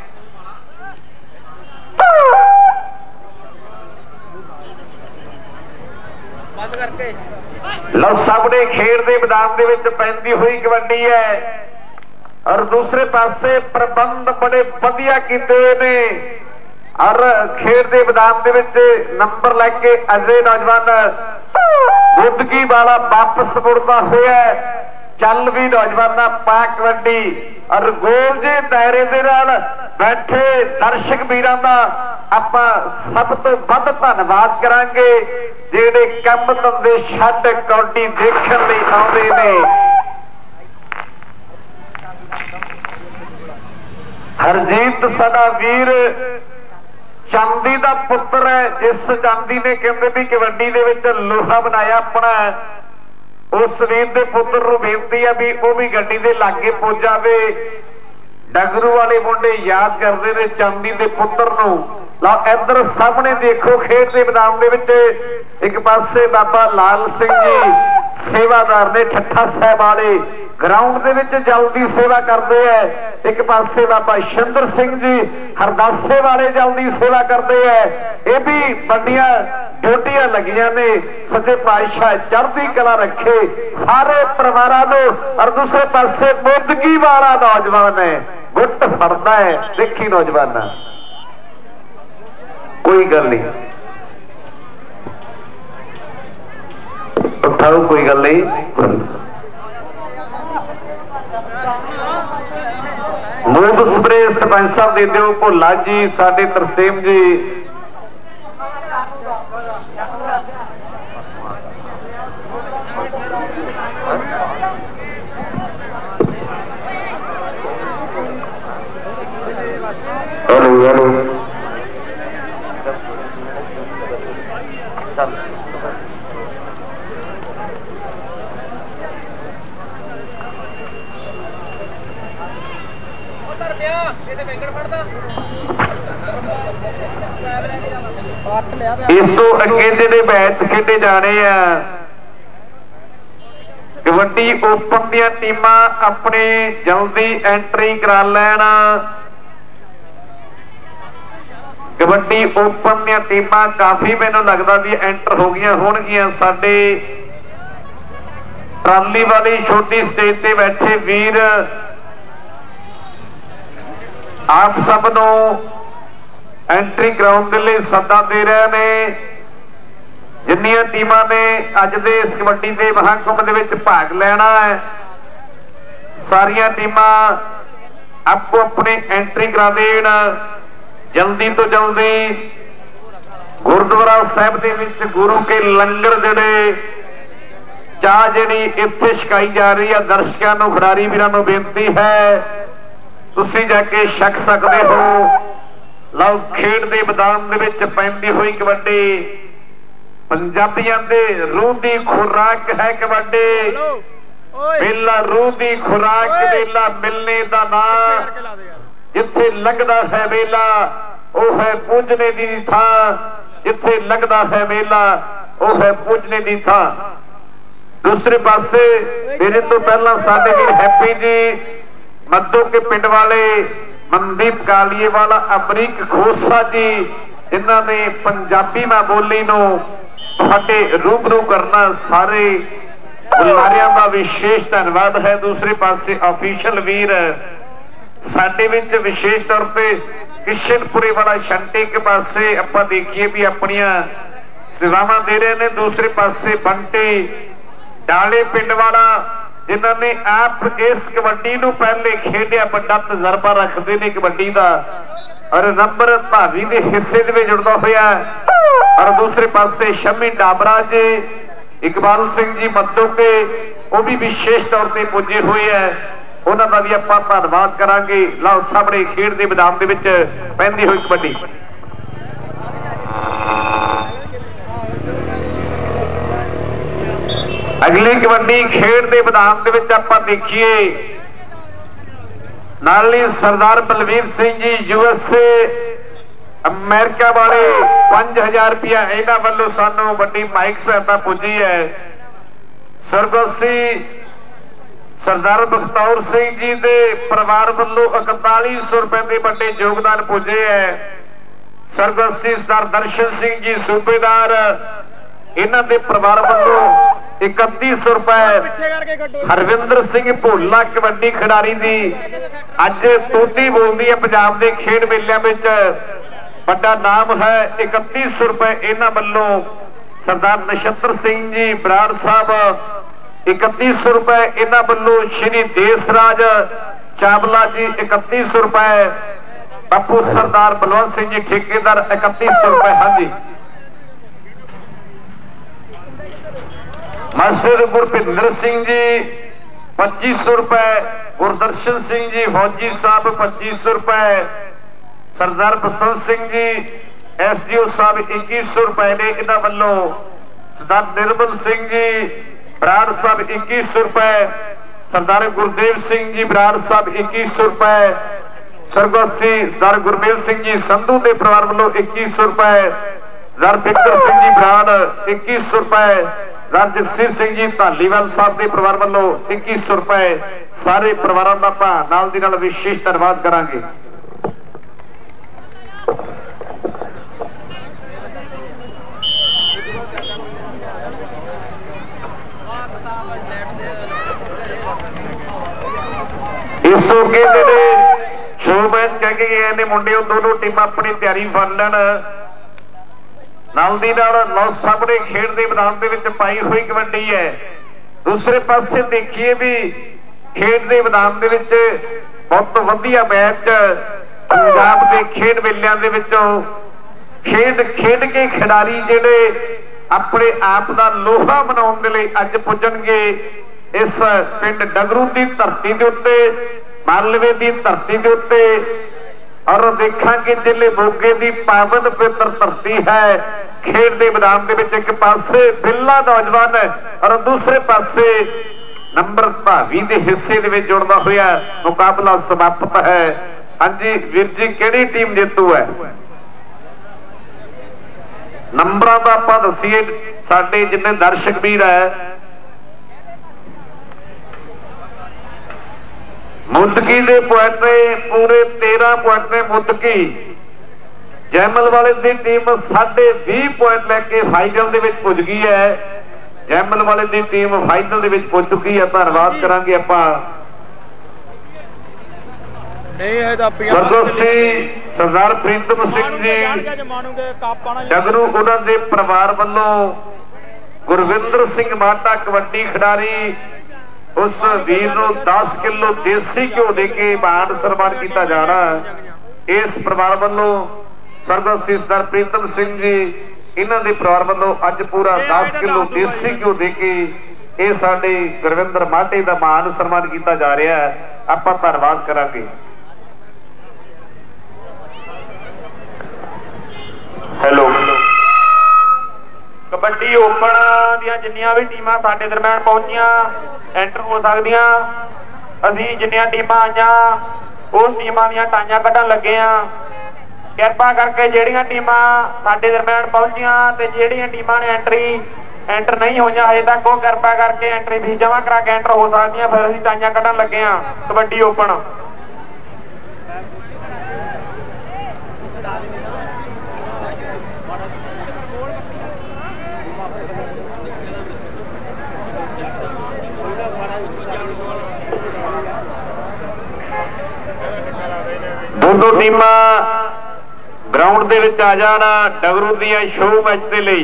लो सामने खेड के मैदान दे विच पैंदी हुई कबड्डी है, और दूसरे पासे प्रबंध बड़े वधिया कीते ने, और खेड के मैदान दे विच नंबर लैके अजे नौजवान मुदगी वाला वापस मुड़ता होया चल भी नौजवान पा कबड्डी। और गोल जे दायरे दे नाल बैठे दर्शक वीरां दा आपां सब तो वध धन्नवाद करांगे जिहड़े काम धंधे छड्ड कबड्डी देखण लई आउंदे ने। हरजीत साडा वीर चांदी का पुत्र है, जिस चांदी ने कहते भी कबड्डी दे विच लोहा बनाया अपना, उस वीर के पुत्र नूं बेनती है भी वह भी गड्डी दे लागे पहुंच जावे। डगरू वाले मुंडे याद करते हैं चांदी के पुत्र नूं। ला इधर सामने देखो खेड के मैदान दे विच एक पासे बाबा लाल सिंह जी सेवादार ने ठट्ठा साहब वाले ग्राउंड दे विच जल्दी सेवा करते हैं, एक पासे बाबा शिंदर सिंह जी हरदासे वाले जल्दी सेवा करते हैं। ये भी बड़िया ड्यूटियां लगियां ने, सच्चे पातशाह चढ़दी कला रखे सारे परिवारां नूं। और दूसरे पासे मुदगी वाला नौजवान है, गुट फड़दा है, देखी नौजवान कोई गल नहीं उठाओ, कोई गल नहीं। मूव स्प्रे सरपंच साहब दे दिओ, भोला जी साडे तरसेम जी इस तो अगे ਜਿਹੜੇ मैच खेडे जाने कबड्डी ओपन ਦੀਆਂ ਟੀਮਾਂ अपने जल्दी एंट्री करा लैन। कबड्डी ओपन ਦੀਆਂ ਟੀਮਾਂ काफी मैनूं लगदा भी एंटर हो गई होणगीਆਂ। साडे ट्राली वाली छोटी स्टेज ते बैठे वीर आप सब नूं एंट्री कराउण दे लई सद्दा दे रहे ने। जिन्नियां टीमां ने अज दे इस कबड्डी दे महाकुंभ दे विच भाग लेना है, सारियां टीमां आपो अपनी एंट्री करा देण। जल्दी तो जल्दी गुरुद्वारा साहिब दे विच गुरु के लंगर जिहड़े चाह जिहड़ी इत्थे छकाई जा रही है, दर्शकां नूं खिडारी वीरां नूं बेनती है तुसीं जाके छक सकदे हो। लओ खेड दे मैदान दे विच पैंदी होई कबड्डी पंजाबियां दे रूह दी खुराक है कबड्डी। मेला रूह दी खुराक मेला मिलने दा नां जिथे लगदा है मेला ओह है पूजने दी थां। जिथे लगदा है मेला ओह है पूजने दी थां। दूसरे पासे मेरे तो पहला साडे वीर हैप्पी जी मद्दो के पिंड वाले मनदीप कालीए वाला अमरीक खोसा जी, इन्हां ने पंजाबी मां बोली नूं तुहाडे रूबरू करना सारे बुलारियां दा विशेष धन्यवाद है। दूसरे पासे ऑफिशियल वीर साडे विच विशेष तौर पे किशनपुरी वाला शंटी के पासे आपां देखिए भी अपनियां सेवावां दे रहे ने। दूसरे पासे बंटी डाले पिंड वाला जिन्होंने आप इस कबड्डी नूं पहले खेडिया बड़ा तजर्बा रखते ने कबड्डी का और नंबर भावी के हिस्से में जुड़ता होया। और दूसरे पासे शमी डाबरा जी इकबाल सिंह जी मद्दो के वो भी विशेष तौर पर पुजे हुए है, उन्होंने भी आपां धन्यवाद करांगे। लाओ सामने खेड के मैदान दे विच पैंदी हुई कबड्डी अगली कबड्डी खेड के मैदान दे विच आपां देखिए नाली सरदार बलवीर सिंह जी यूएसए अमेरिका वाले 5000 रुपया इन्हां वल्लों सानू वड्डी माइक सहायता पुजी है। सरगोसी सरदार बख्तौर सिंह जी के परिवार वालों 4100 रुपए के वड्डे योगदान पुजे है। सरगोसी सरदार दर्शन सिंह जी सूबेदार इन्हां दे परिवार वालों 3100 रुपए। हरविंदर सिंह भोला कबड्डी खिडारी दी अज तोती बोलती है पंजाब के खेड मेलियां विच बड़ा नाम है। 3100 रुपए इन्हां वल्लों सरदार नछत्र सिंह जी बराड़ साहब 3100 रुपए इन्हां वल्लों श्री देसराज चावला जी 3100 रुपए। बापू सरदार बलवंत सिंह जी ठेकेदार 3100 रुपए। हाँ जी मास्टर गुरपिंदर सिंह जी 2500 रुपए। गुरदर्शन सिंह जी फौजी साहब 2500 रुपए। सरदार बसंत सिंह जी एसडीओ साहब 2100 रुपए ने इन्हां वल्लों। सरदार निर्मल सिंह जी बराड़ साहब 2100 रुपए। सरदार गुरदेव सिंह जी बराड़ साहब 2100 रुपए। सरगोसी सरदार गुरमेल सिंह जी संधू के परिवार वालों 2100 रुपए। सरदार बिकर सिंह जी बराड़ 2100 रुपए। सरदार जगसीर सिंह जी धालीवाल साहब के परिवार वालों 2100 रुपए। सारे परिवारों का आपां नाल दी नाल विशेष धन्यवाद करांगे। इस मौके ते शो मैच कह के गए ने मुंडे दोनों टीम अपनी तैयारी फड़ लैन। नाल दी नाल लौ सामने खेड के मैदान दे विच पाई हुई कबड्डी है। दूसरे पासे देखिए भी खेड के मैदान दे विच बहुत वधिया मैच पंजाब के खेड मेलियां दे विचों खेड खेड के खिडारी जिहड़े अपने आप का लोहा मनाउण दे लई अज पुजणगे इस पिंड डगरू की धरती के उत्ते मालवे की धरती के उत्ते। और देखांगे जिले मोगे की पावन पवित्र धरती है। खेड के मैदान के विच एक पासे बिल्ला नौजवान और दूसरे पासे नंबर भावी के हिस्से दे विच जुड़दा होया मुकाबला समाप्त है। हाँ जी वीर जी किहड़ी टीम जेतू है? नंबरां दा आपां दसीए साडे जिन्ने दर्शक वीर है। मुदकी दे पॉइंट ने पूरे 13 पॉइंट ने मुदकी। जैमल वाले की टीम 20.5 पॉइंट लैके फाइनल दे विच पुज गई है। जैमल वाले की टीम फाइनल दे विच पुज चुकी है। धन्यवाद करांगे आपां सरदार प्रीतम सिंह जी डगरू उन्होंने परिवार वालों गुरविंदर सिंह माटा कबड्डी खिडारी उस वीर को 10 किलो देसी घ्यो देके मान सन्मान किया जा रहा है। इस परिवार वालों सरदार सरदार प्रीतम सिंह जी इन्हों के परिवार वालों अज पूरा 10 किलो देसी घ्यो देके ये साडे गुरविंदर माटे का मान सन्मान किया जा रहा है। आपां धन्नवाद करांगे। हेलो कबड्डी ओपन दियां जिन्नियां भी टीमां साडे दरम्यान पहुंचियां एंटर हो सकदियां। असीं जिन्नियां टीमां आईयां उस टीमां दियां टाइयां कढण लगे आ। किरपा करके जिहड़ियां टीमां साडे दरम्यान पहुंचियां ते जिहड़ियां टीमां ने एंटर नहीं होईयां हजे तक वो किरपा करके एंट्री फीस जमा करा के एंटर हो सकदियां। फिर असीं टाइयां कढण लगे आ कबड्डी ओपन। दोनों टीमां ग्राउंड दे विच आ जाना डगरू दियां शो मैच दे लई।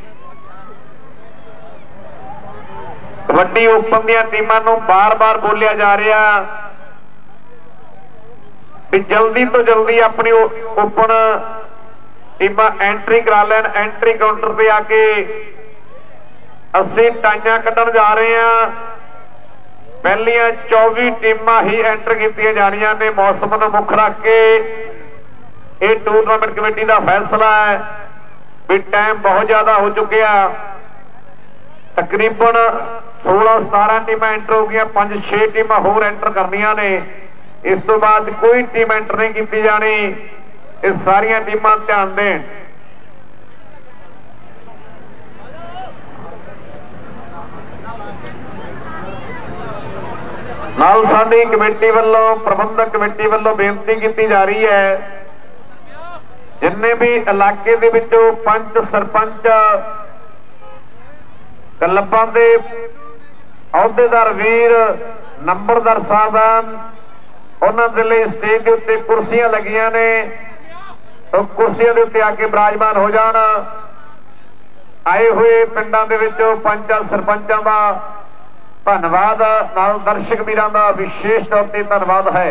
कबड्डी ओपन दियां टीमां नूं बार-बार बोलिया जा रहा कि जल्दी तो जल्दी अपनी ओपन टीमां एंट्री करा लैन। एंट्री काउंटर पे आके असीं टाइयां कड्ढण जा रहे हैं। पहलियां 24 टीमां ही एंटर कीतियां जा रही ने। मौसम को मुख रख के ये टूरनामेंट कमेटी का फैसला है भी टाइम बहुत ज्यादा हो चुकिया। तकरीबन 16-17 टीमां एंटर हो गई। 5-6 टीमां होर एंटर करनियां ने। इस तो बाद कोई टीम एंटर नहीं की जानी। ये सारियां टीमां ध्यान दें। नाल साडी कमेटी वालों प्रबंधक कमेटी वालों बेनती की जा रही है जिन्ने भी इलाके दे विचों पंच सरपंच क्लबां दे अहुदेदार वीर नंबरदार साहबान उन्हां दे लई स्टेज के उत्ते कुर्सियां लगियां ने। तो कुर्सियां दे उत्ते आके विराजमान हो जाण। आए हुए पिंडां दे विचों पंचां सरपंचां दा धन्यवाद। नाल दर्शक वीरां दा विशेष तौर ते धन्यवाद है।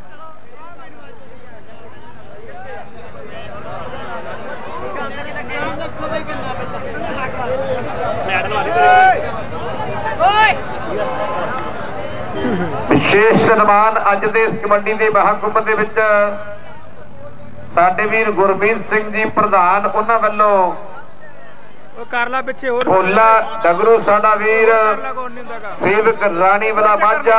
विशेष सन्मान अज दे इस कबड्डी के महाकुंभ दे विच साडे वीर गुरमीत सिंह जी प्रधान उन्हां वल्लों भोला डगरू साडा वीर सेवक रानी वाला माझा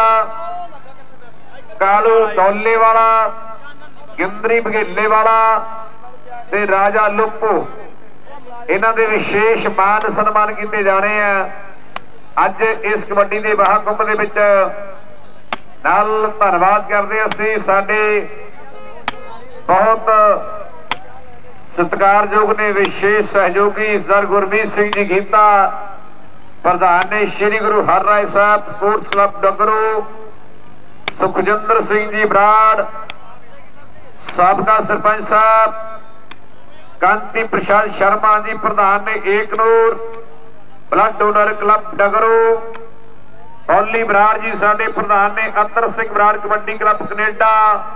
कालू डोले वाला गिंदरी बघेले वाला ते राजा लुप्पू इन्हां दे विशेष मान सन्मान किए जाने हैं। अज इस कबड्डी के महाकुंभ दे विच नाल धन्नवाद करते असीं साडे बहुत सत्कारयोग ने विशेष सहयोगी सर गुरमीत सिंह जी गीता प्रधान ने श्री गुरु हरराय साहब स्पोर्ट्स क्लब डगरू सुखजिंदर सिंह जी बराड़ साबका सरपंच साहब कांति प्रसाद शर्मा जी प्रधान ने एक Noor blood donor club Dagru ओली बराड़ जी साडे प्रधान ने अतर सिंह बराड़ कबड्डी क्लब कनेडा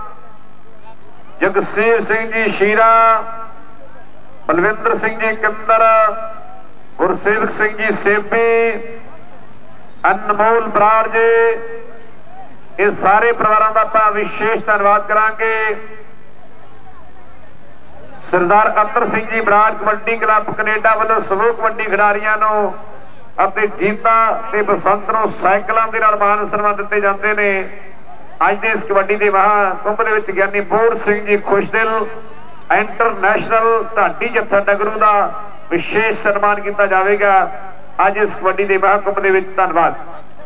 जगसीर सिंह जी शीरा बलविंदर सिंह जी कंदर गुरसेवक सिंह जी सेबी अनमोल बराड़ जी ये सारे परिवारों का विशेष धन्यवाद करांगे। सरदार अतर सिंह जी बराड़ कबड्डी क्लब कनेडा वालों समूह कबड्डी खिडारियों ਅਤੇ ਜੀਤਾ ਤੇ ਬਸੰਤ ਨੂੰ ਸਾਈਕਲਾਂ ਦੇ ਨਾਲ ਮਾਨ ਸਨਮਾਨ ਦਿੱਤੇ ਜਾਂਦੇ ਨੇ। ਅੱਜ ਦੇ ਇਸ ਕਬੱਡੀ ਦੇ ਮਹਾਂਕੁੰਭ ਦੇ ਵਿੱਚ ਗਿਆਨੀ ਬੋੜ ਸਿੰਘ ਜੀ ਖੁਸ਼ਦਿਲ ਇੰਟਰਨੈਸ਼ਨਲ ਢਾਡੀ ਜੱਥਾ ਡਗਰੂ ਦਾ ਵਿਸ਼ੇਸ਼ ਸਨਮਾਨ ਕੀਤਾ ਜਾਵੇਗਾ ਅੱਜ ਇਸ ਕਬੱਡੀ ਦੇ ਮਹਾਂਕੁੰਭ ਦੇ ਵਿੱਚ। ਧੰਨਵਾਦ।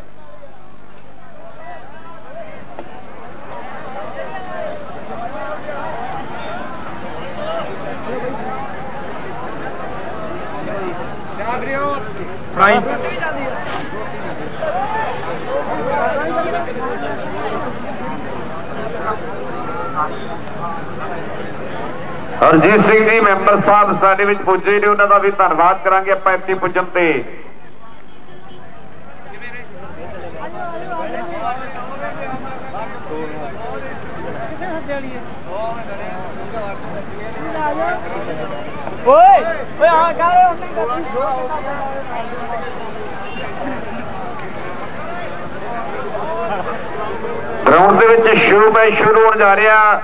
ਹਰਜੀਤ ਸਿੰਘ ਜੀ ਮੈਂਬਰ ਸਾਹਿਬ ਸਾਡੇ ਵਿੱਚ ਪੁੱਜੇ ਨੇ, ਉਹਨਾਂ ਦਾ ਵੀ ਧੰਨਵਾਦ ਕਰਾਂਗੇ ਆਪਾਂ ਇੱਥੇ ਪੁੱਜਣ ਤੇ। ਗਰਾਊਂਡ ਦੇ ਵਿੱਚ ਸ਼ੁਰੂ ਮੈਚ ਸ਼ੁਰੂ ਹੋਣ ਜਾ ਰਿਹਾ।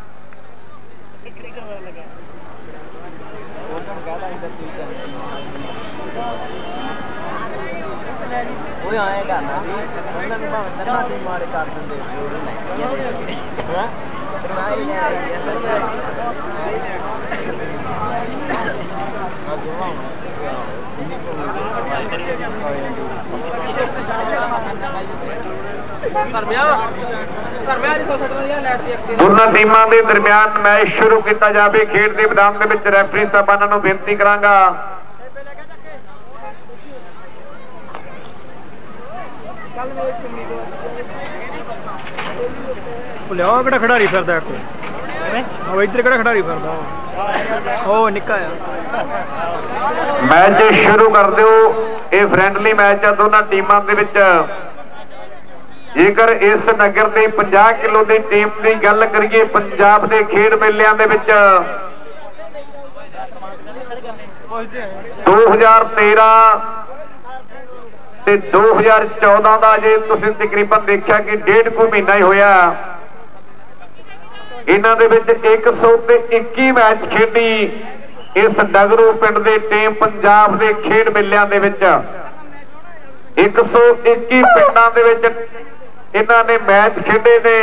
ਦੋਨਾਂ ਟੀਮਾਂ ਦੇ ਦਰਮਿਆਨ ਮੈਚ ਸ਼ੁਰੂ ਕੀਤਾ ਜਾਵੇ। ਖੇਡ ਦੇ ਮੈਦਾਨ ਦੇ ਵਿੱਚ ਰੈਫਰੀ ਸਾਹਿਬਾਨਾਂ ਨੂੰ ਬੇਨਤੀ ਕਰਾਂਗਾ ਲਿਆ ਕਿਹੜਾ ਖਿਡਾਰੀ ਫਿਰਦਾ ਇੱਕ ਉਹ ਇੱਧਰ ਕਿਹੜਾ ਖਿਡਾਰੀ ਫਿਰਦਾ ਉਹ ਨਿੱਕਾ ਆ। ਮੈਚ ਸ਼ੁਰੂ ਕਰ ਦਿਓ। ਇਹ ਫ੍ਰੈਂਡਲੀ ਮੈਚ ਆ ਦੋਨਾਂ ਟੀਮਾਂ ਦੇ ਵਿੱਚ। ਜੇਕਰ ਇਸ ਨਗਰ ਦੀ 50 ਕਿਲੋ ਦੀ ਟੀਮ ਦੀ ਗੱਲ ਕਰੀਏ ਪੰਜਾਬ ਦੇ ਖੇਡ ਮੇਲਿਆਂ ਦੇ ਵਿੱਚ 2013 ਤੇ 2014 ਦਾ ਜੇ ਤੁਸੀਂ ਤਕਰੀਬਨ ਦੇਖਿਆ ਕਿ 1.5 ਮਹੀਨਾ ਹੀ ਹੋਇਆ, ਇਹਨਾਂ ਦੇ ਵਿੱਚ 121 ਮੈਚ ਖੇਡੀ ਇਸ ਡਗਰੂ ਪਿੰਡ ਦੇ ਟੀਮ ਪੰਜਾਬ ਦੇ ਖੇਡ ਮੇਲਿਆਂ ਦੇ ਵਿੱਚ। 121 ਪਿੰਡਾਂ ਦੇ ਵਿੱਚ ਇਹਨਾਂ ਨੇ ਮੈਚ ਖੇਡੇ ਨੇ,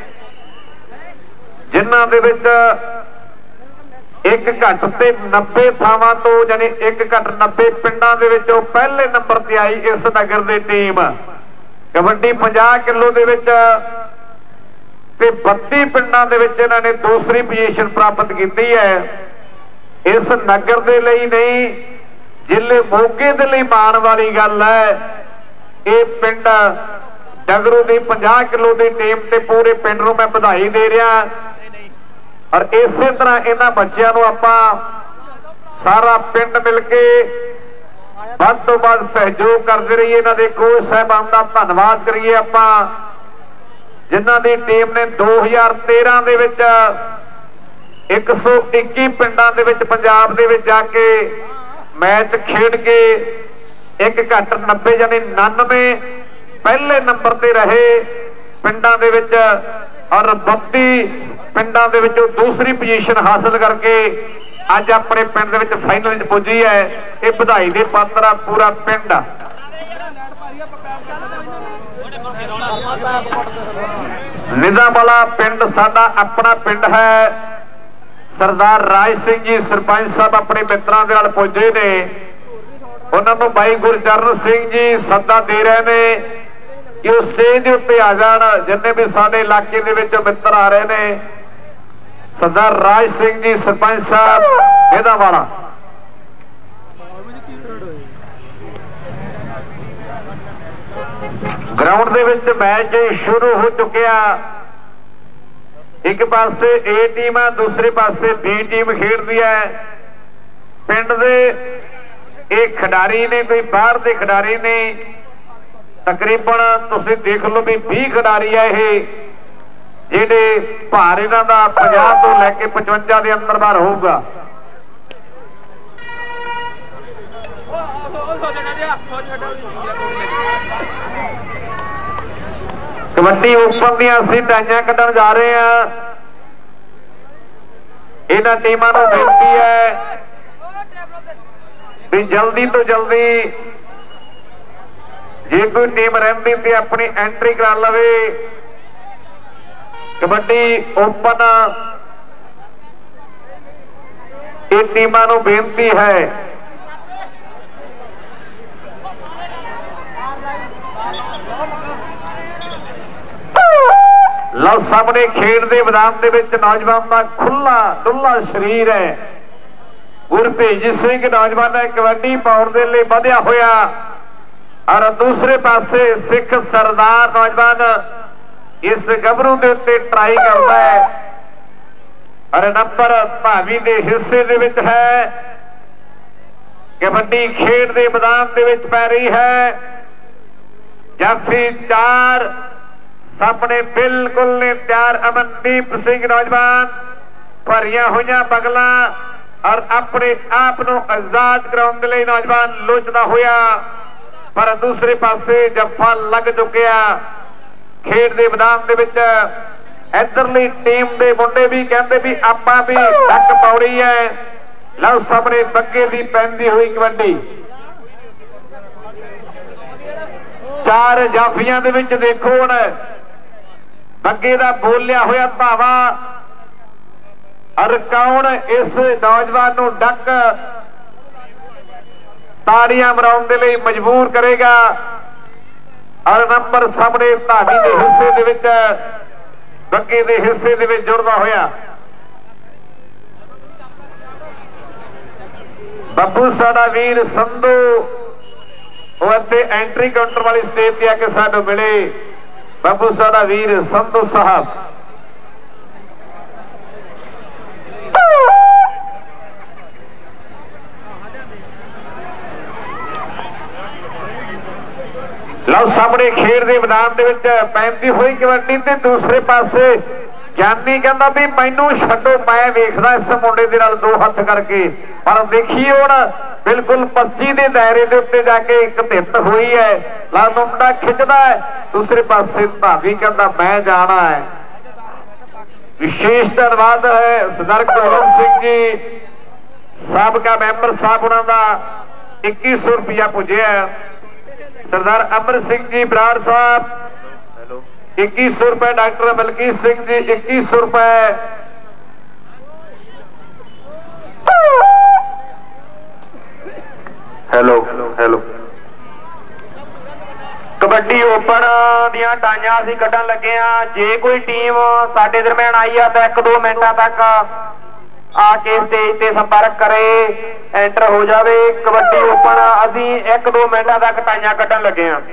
ਜਿਨ੍ਹਾਂ ਦੇ ਵਿੱਚ ਇੱਕ ਘੱਟ ਤੇ 90 ਥਾਵਾਂ ਤੋਂ ਯਾਨੀ ਇੱਕ ਘੱਟ 90 ਪਿੰਡਾਂ ਦੇ ਵਿੱਚੋਂ ਪਹਿਲੇ ਨੰਬਰ ਤੇ ਆਈ ਇਸ ਨਗਰ ਦੀ ਟੀਮ। ਕਬੱਡੀ 50 ਕਿਲੋ ਦੇ ਵਿੱਚ ਤੇ 32 ਪਿੰਡਾਂ ਦੇ ਵਿੱਚ ਇਹਨਾਂ ਨੇ ਦੂਸਰੀ ਪੋਜੀਸ਼ਨ ਪ੍ਰਾਪਤ ਕੀਤੀ ਹੈ। ਇਸ ਨਗਰ ਦੇ ਲਈ ਨਹੀਂ, ਜ਼ਿਲ੍ਹੇ ਮੋਗੇ ਦੇ ਲਈ ਮਾਣ ਵਾਲੀ ਗੱਲ ਹੈ। ਇਹ ਪਿੰਡ ਡਗਰੂ ਦੀ 50 ਕਿਲੋ ਦੀ ਟੀਮ ਤੇ ਪੂਰੇ ਪਿੰਡ ਨੂੰ ਮੈਂ ਵਧਾਈ ਦੇ ਰਿਹਾ। ਔਰ ਇਸੇ ਤਰ੍ਹਾਂ ਇਹਨਾਂ ਬੱਚਿਆਂ ਨੂੰ ਆਪਾਂ ਸਾਰਾ ਪਿੰਡ ਮਿਲ ਕੇ ਵੱਧ ਤੋਂ ਵੱਧ ਸਹਿਯੋਗ ਕਰਦੇ ਰਹੀਏ। ਇਹਨਾਂ ਦੇ ਕੋਚ ਸਾਹਿਬਾਨ ਦਾ ਧੰਨਵਾਦ ਕਰੀਏ ਆਪਾਂ, ਜਿਨ੍ਹਾਂ ਦੀ ਟੀਮ ਨੇ 2013 ਦੇ ਵਿੱਚ 121 ਪਿੰਡਾਂ ਦੇ ਵਿੱਚ ਪੰਜਾਬ ਦੇ ਵਿੱਚ ਜਾ ਕੇ ਮੈਚ ਖੇਡ ਕੇ ਇੱਕ ਘੱਟ 90 ਯਾਨੀ 99 ਪਹਿਲੇ ਨੰਬਰ ਤੇ ਰਹੇ ਪਿੰਡਾਂ ਦੇ ਵਿੱਚ, ਔਰ 32 ਪਿੰਡਾਂ ਦੇ ਵਿੱਚੋਂ ਦੂਸਰੀ ਪੋਜੀਸ਼ਨ ਹਾਸਲ ਕਰਕੇ ਅੱਜ ਆਪਣੇ ਪਿੰਡ ਦੇ ਵਿੱਚ ਫਾਈਨਲ 'ਚ ਪੁੱਜੀ ਹੈ। ਇਹ ਵਧਾਈ ਦੇ ਪਾਤਰ ਆ ਪੂਰਾ ਪਿੰਡ। ਨਿਜ਼ਾਮਵਾਲਾ ਪਿੰਡ ਸਾਡਾ ਆਪਣਾ ਪਿੰਡ ਹੈ। ਸਰਦਾਰ ਰਾਜ ਸਿੰਘ ਜੀ ਸਰਪੰਚ ਸਾਹਿਬ ਆਪਣੇ ਮਿੱਤਰਾਂ ਦੇ ਨਾਲ ਪੁੱਜੇ ਨੇ, ਉਹਨਾਂ ਨੂੰ ਬਾਈ ਗੁਰਚਰਨ ਸਿੰਘ ਜੀ ਸੱਦਾ ਦੇ ਰਹੇ ਨੇ ਕਿ ਉਹ ਸਟੇਜ ਦੇ ਉੱਤੇ ਆ ਜਾਣ। ਜਿੰਨੇ ਵੀ ਸਾਡੇ ਇਲਾਕੇ ਦੇ ਵਿੱਚ ਮਿੱਤਰ ਆ ਰਹੇ ਨੇ, ਸਰਦਾਰ ਰਾਜ ਸਿੰਘ ਜੀ ਸਰਪੰਚ ਸਾਹਿਬ ਨਿਜ਼ਾਮਵਾਲਾ। ਗਰਾਊਂਡ ਦੇ ਵਿੱਚ ਮੈਚ ਸ਼ੁਰੂ ਹੋ ਚੁੱਕਿਆ। ਇੱਕ ਪਾਸੇ ਏ ਟੀਮ ਹੈ, ਦੂਸਰੇ ਪਾਸੇ ਬੀ ਟੀਮ ਖੇਡਦੀ ਹੈ। ਪਿੰਡ ਦੇ ਇਹ ਖਿਡਾਰੀ ਨੇ, ਕੋਈ ਬਾਹਰ ਦੇ ਖਿਡਾਰੀ ਨੇ। ਤਕਰੀਬਨ ਤੁਸੀਂ ਦੇਖ ਲਓ ਵੀ 20 ਖਿਡਾਰੀ ਹੈ ਇਹ, ਜਿਹੜੇ ਭਾਰ ਇਹਨਾਂ ਦਾ 50 ਤੋਂ ਲੈ ਕੇ 55 ਦੇ ਅੰਦਰ ਬਾਹਰ ਹੋਊਗਾ। ਕਬੱਡੀ ਓਪਨ ਦੀਆਂ ਅਸੀਂ ਟਾਈਆਂ ਕੱਢਣ ਜਾ ਰਹੇ ਹਾਂ। ਇਹਨਾਂ ਟੀਮਾਂ ਨੂੰ ਬੇਨਤੀ ਹੈ ਵੀ ਜਲਦੀ ਤੋਂ ਜਲਦੀ जे कोई टीम रही तो अपनी एंट्री करा लवे। कबड्डी ओपन ये टीमां नूं बेनती है लो सामने खेड के मैदान के नौजवान का खुला डुला शरीर है। गुरतेज सिंह नौजवान है कबड्डी पाउण के लिए बढ़िया होया और दूसरे पासे सिख सरदार नौजवान इस गबरू के उत्ते ट्राई करता है और नंबर भावी के हिस्से दे विच है। कबड्डी खेड के मैदान के विच पै रही है। जाफी 4 सामने बिल्कुल ने तैयार अमनदीप सिंह नौजवान भरिया हुई बगला और अपने आप को आजाद कराने के लिए नौजवान लोचदा होया पर दूसरे पासे जफा लग चुकिया। खेड के मैदान के विच इधरली टीम के मुंडे भी कहते भी आपां भी डक पौड़ी है। लो सामने बग्गे की पैंदी हुई कबड्डी 4 जाफियां दे विच देखो हुण बग्गे का बोलिया होया धावा और कौन इस नौजवान को डक ताड़ियां मराउण के लिए मजबूर करेगा और नंबर सामने धावी के हिस्से दे विच बग्गे के हिस्से दे विच जुड़दा होया। बब्बू साडा वीर संधू वो इत्थे एंट्री काउंटर वाली स्टेज ते आके सानू मिले। बब्बू साडा वीर संधू साहब लो सामने खेड के मैदान के पैंती हुई कबड्डी ते दूसरे पासे ज्ञानी कहता भी मैनू छड्डो मैं वेखदा इस मुंडे दे नाल 2 हथ करके पर देखिए हुण बिल्कुल 25 के दायरे के उत्ते जाके एक धित हुई है। ला मुंडा खिंचदा है दूसरे पासे धावी कहता मैं जाना है। विशेष धन्यवाद है सरदार कुलवंत सिंह जी साबका मैंबर साहब उन्होंने 2100 रुपया पुजया। सरदार अमर सिंह जी बराड़ साहब 2100 रुपए। डॉक्टर बलकीत सिंह जी 2100 रुपए। हेलो हेलो कबड्डी ओपन दियां टाइयां असीं कड्ढण लगे हां। जे कोई टीम साडे दरम्यान आई है तो 1-2 मिनटां तक आके स्टेज ते संपर्क करे एंटर हो जाए। कबड्डी ओपन असीं 1-2 मिनटां तक टाइयां कड्ढण लगे हां।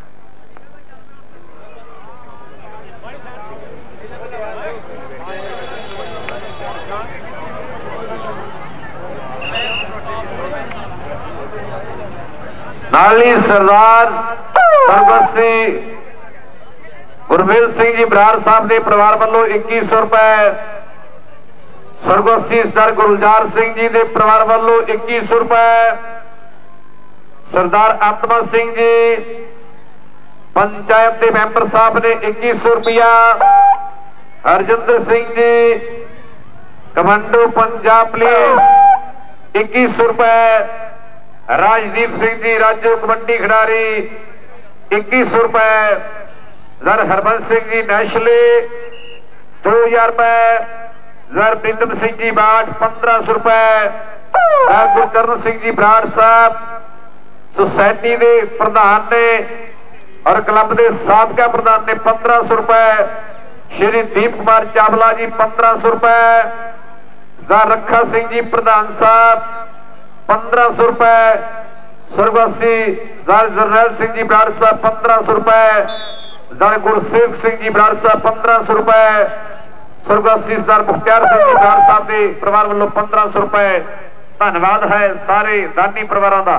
नाली सरदार सरबसी गुरमेल सिंह जी बराड़ साहब के परिवार वालों 2100 रुपए। सरगोसी सर गुलजार सिंह जी के परिवार वालों 2100 रुपए। सरदार आत्मा सिंह जी पंचायत के मैंबर साहब ने 2100 रुपया। हरजिंदर सिंह जी कमांडो पंजाब पुलिस 2100 रुपए। राजदीप सिंह जी राजू कबड्डी खिडारी 2100 रुपए। जर हरबंस सिंह जी नैशले 2000 रुपए। जर प्रीतम सिंह जी बाट 1500 रुपए। गुरकरण सिंह जी बराड़ साहब सोसाइटी के प्रधान ने और क्लब के साबका प्रधान ने 1500 रुपए। श्री दीप कुमार चावला जी 1500 रुपए। जर रखा सिंह जी प्रधान साहब 1500 रुपए। स्वर्गवासी जरनैल सिंह जी बराड़ साहब 1500 रुपए। जर गुरसेवक सिंह जी बराड़ साहब 1500 रुपए। स्वर्गवासी सर मुख्तियार सिंह जी बराड़ साहब के परिवार वालों 1500 रुपए। धन्यवाद है सारे दानी परिवारों का।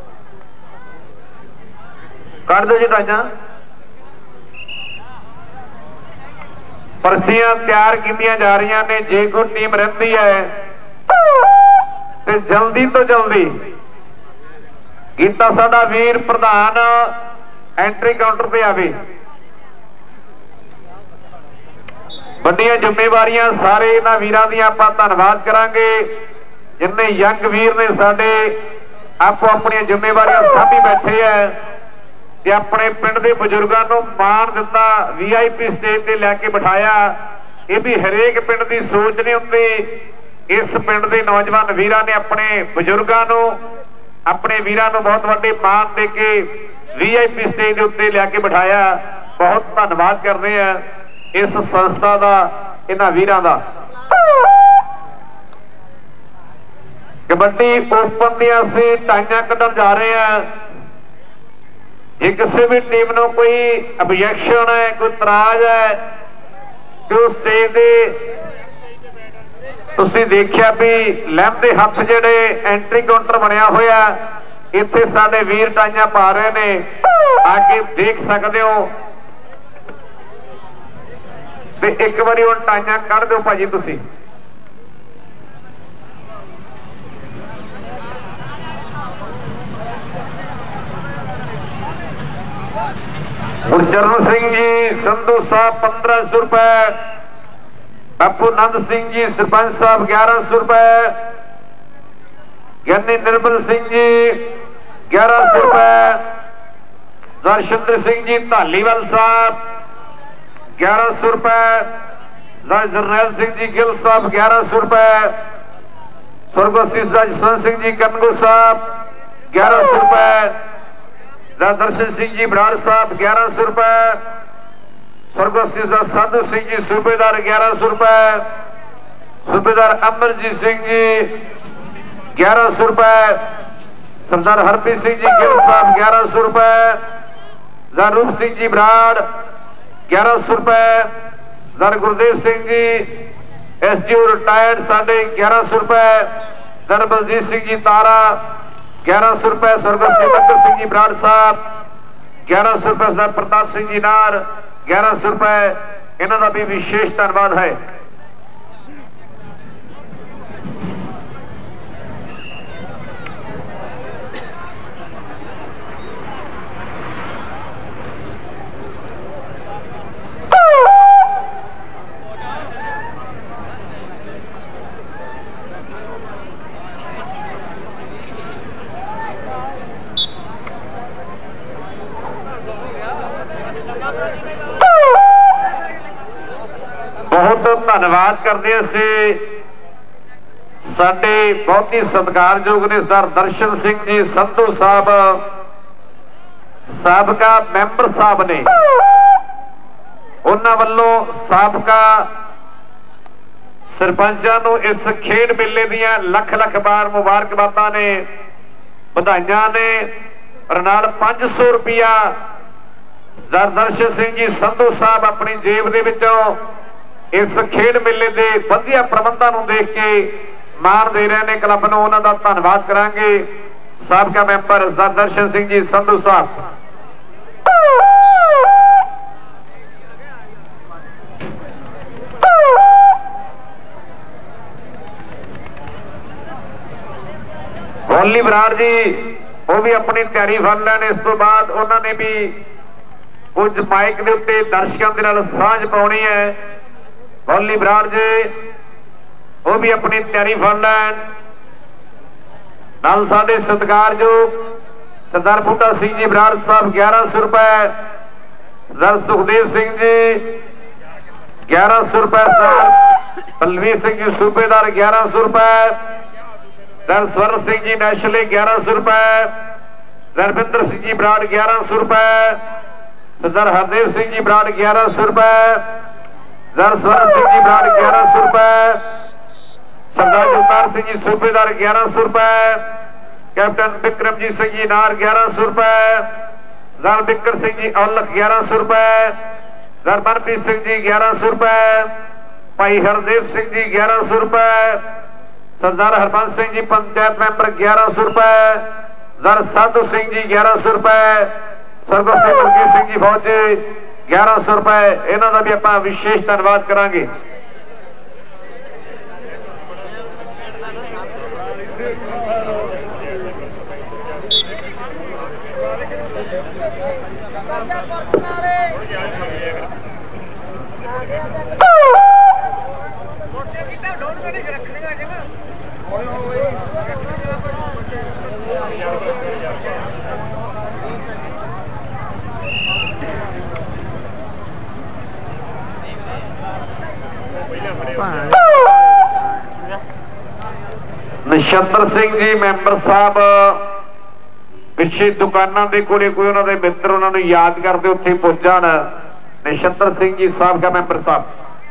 कर दो जी ताइयां। पर्चियां तैयार की जा रही ने। जे कोई टीम रही है तो जल्दी तो जल्दी गीता साडा वीर प्रधान एंट्री काउंटर पे आवे। बड़ियां जिम्मेवारियां सारे इन्हां वीरां दी आपां धन्नवाद करांगे जिन्ने यंग वीर ने साडे आपो अपनी जिम्मेवारियां साभी बैठे है। ਤੇ ਆਪਣੇ ਪਿੰਡ ਦੇ ਬਜ਼ੁਰਗਾਂ ਨੂੰ ਮਾਣ ਦਿੱਤਾ, VIP ਸਟੇਜ ਤੇ ਲੈ ਕੇ ਬਿਠਾਇਆ। ਇਹ ਵੀ ਹਰੇਕ ਪਿੰਡ ਦੀ ਸੋਚ ਨਹੀਂ ਹੁੰਦੀ। ਇਸ ਪਿੰਡ ਦੇ ਨੌਜਵਾਨ ਵੀਰਾਂ ਨੇ ਆਪਣੇ ਬਜ਼ੁਰਗਾਂ ਨੂੰ, ਆਪਣੇ ਵੀਰਾਂ ਨੂੰ ਬਹੁਤ ਵੱਡੇ ਮਾਣ ਦੇ ਕੇ VIP ਸਟੇਜ ਦੇ ਉੱਤੇ ਲਿਆ ਕੇ ਬਿਠਾਇਆ। ਬਹੁਤ ਧੰਨਵਾਦ ਕਰਦੇ ਆ ਇਸ ਸੰਸਥਾ ਦਾ, ਇਹਨਾਂ ਵੀਰਾਂ ਦਾ। कबड्डी ओपन दी असीं टाइयां कढ़न जा रहे हैं। जे किसी भी टीम नूं कोई ऑब्जेक्शन है, कोई इतराज है कि उस स्टेज दे तुसीं देखिया भी लैंदे हथ जिहड़े एंट्री काउंटर बनिया होया, इत्थे साडे वीर टाइयां पा रहे ने, आके देख सकदे हो। ते एक बारी हुण टाइयां कढ़ दिओ भाजी तुसीं। गुरचरण सिंह जी संधू साहब 1500 रुपए, बापू नंद सिंह जी सरपंच साहब 1100 रुपए, ज्ञानी निर्मल सिंह जी 1100 रुपए, दर्शेंद्र सिंह जी धालीवाल साहब 1100 रुपए, जरनैल सिंह जी गिल साहब 1100 रुपए, स्वर्गवासी जसवंत सिंह जी कनगू साहब 1100 रुपए, दर्शन सिंह जी बराड़ साहब 1100 रुपए, स्वर्गवासी साधु सिंह जी सूबेदार 1100 रुपए, सूबेदार अमरजीत सिंह जी 1100 रुपए, सरदार हरप्रीत सिंह जी गिल साहब 1100 रुपए, रूप सिंह जी बराड़ 1100 रुपए, गुरदेव सिंह जी SGO रिटायर्ड साढ़े 1100 रुपए, बलजीत सिंह जी तारा 1100 रुपए, स्वर्गवासी बकर सिंह जी बराड़ साहब 1100 रुपए, सरदार प्रताप सिंह जी नार 1100 रुपए। इन्हों का भी विशेष धन्यवाद है। बहुत धन्यवाद करते से साडे बहुत ही सत्कारयोग ने सर दर्शन सिंह जी संधू साहब साबका मैंबर साहब ने, उन्हां वल्लों साबका सरपंचां नूं इस खेड मेले दियां लख लख बार मुबारकबादां ने, बधाइयां ने। और नाल 500 रुपया दर्शन सिंह जी संधू साहब अपनी जेब दे विचों इस खेड मेले के वधिया प्रबंधों को देख के मान दे रहे हैं क्लब को। उन्हों का धन्यवाद करांगे साबका मैंबर दर्शन सिंह जी संधू साहब। होली बराड़ जी वो भी अपनी तैयारी फल लैन। इस तो बाद उन्होंने भी कुछ माइक के उत्ते दर्शकों के नाल सांझ पाउणी है। होली बराड़ जी वो भी अपनी तैयारी फल लैन। नाल साडे सत्कारयोग सरदार बूटा सिंह जी बराड़ साहब 1100 रुपए, सरदार सुखदेव सिंह जी 1100 रुपए, सरदार बलवीर सिंह जी सूबेदार 1100 रुपए, सरदार स्वर्ण सिंह जी नेशनल 1100 रुपए, रविंद्र सिंह जी बराड़ 1100 रुपए, सरदार हरदेव सिंह जी बराड़ 1100 रुपए, सरदार स्वर्ण सिंह जी बराड़ 1100 रुपए, सरदार जगतार सिंह जी सूबेदार 1100 रुपए, कैप्टन विक्रमजीत सिंह जी नार 1100 रुपए, सरदार बिक्कर सिंह जी औलख 1100 रुपए, सरदार मनप्रीत सिंह जी 1100 रुपए, भाई हरदेव सिंह जी 1100 रुपए, सरदार हरबंस सिंह जी पंचायत मैंबर 1100 रुपए, सरदार साधु सिंह जी 1100 रुपए, स्वर्गवासी बलजीत सिंह जी फौजी 1100 रुपए। इन्हों का भी आप विशेष धन्यवाद करांगे। नछत्र सिंह जी मैंबर साहब पिछे दुकानों के कोले कोई उन्होंने मित्र उन्होंने याद करते उत्थे पुज जाण। नछत्र सिंह जी साहब का मैंबर साहब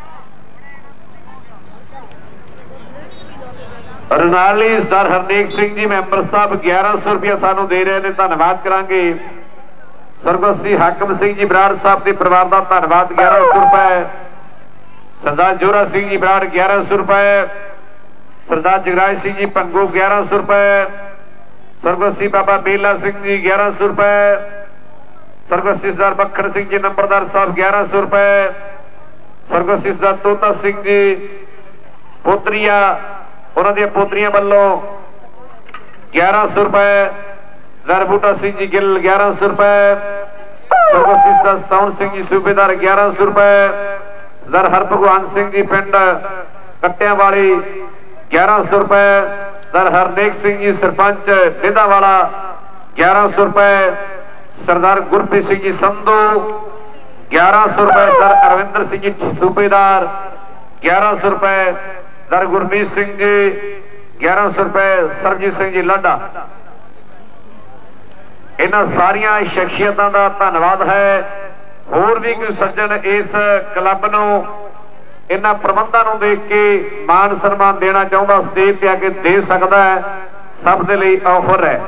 रनाली सर हरनेक सिंह जी मैंबर साहब 1100 रुपया सानू दे रहे हैं, धन्यवाद करांगे। सरगोशी हाकम सिंह जी बराड़ साहब के परिवार का धन्यवाद 1100 रुपए। सरदार जोरा सिंह जी बराड़ 1100 रुपए। सरदार जगराज सिंह जी पंगू 1100 रुपए। सरगोशी बाबा बेला सिंह जी 1100 रुपए। सरगोशी सरदार बखर सिंह जी नंबरदार साहब 1100 रुपए। सरगोशी सरदार तोता सिंह जी पोतरिया उन्होंने पोतरिया वालों 1100 रुपए। सरदार बूटा सिंह जी गिल 1100 रुपए। सरगोशी सरदार साउंड सिंह जी सूबेदार 1100 रुपए। सरदार हरभगवान सिंह जी पिंड कट्टिया वाली 1100 रुपए। सरदार हरनेक सिंह जी सरपंच बिधा वाला 1100 रुपए। सरदार गुरप्रीत सिंह जी संधू 1100 रुपए। सरदार अरविंदर सिंह जी सूबेदार 1100 रुपए। सरदार गुरमीत सिंह जी 1100 रुपए। सरबजीत सिंह जी लाडा। इन्हां सारिया शख्सियतों का धन्यवाद है। होर भी कोई सज्जन इस क्लब नूं इन्हां प्रबंधां नूं देख के मान सन्मान देना चाहुंदा स्टेज ते आके दे सकदा है, सब दे लई ऑफर है।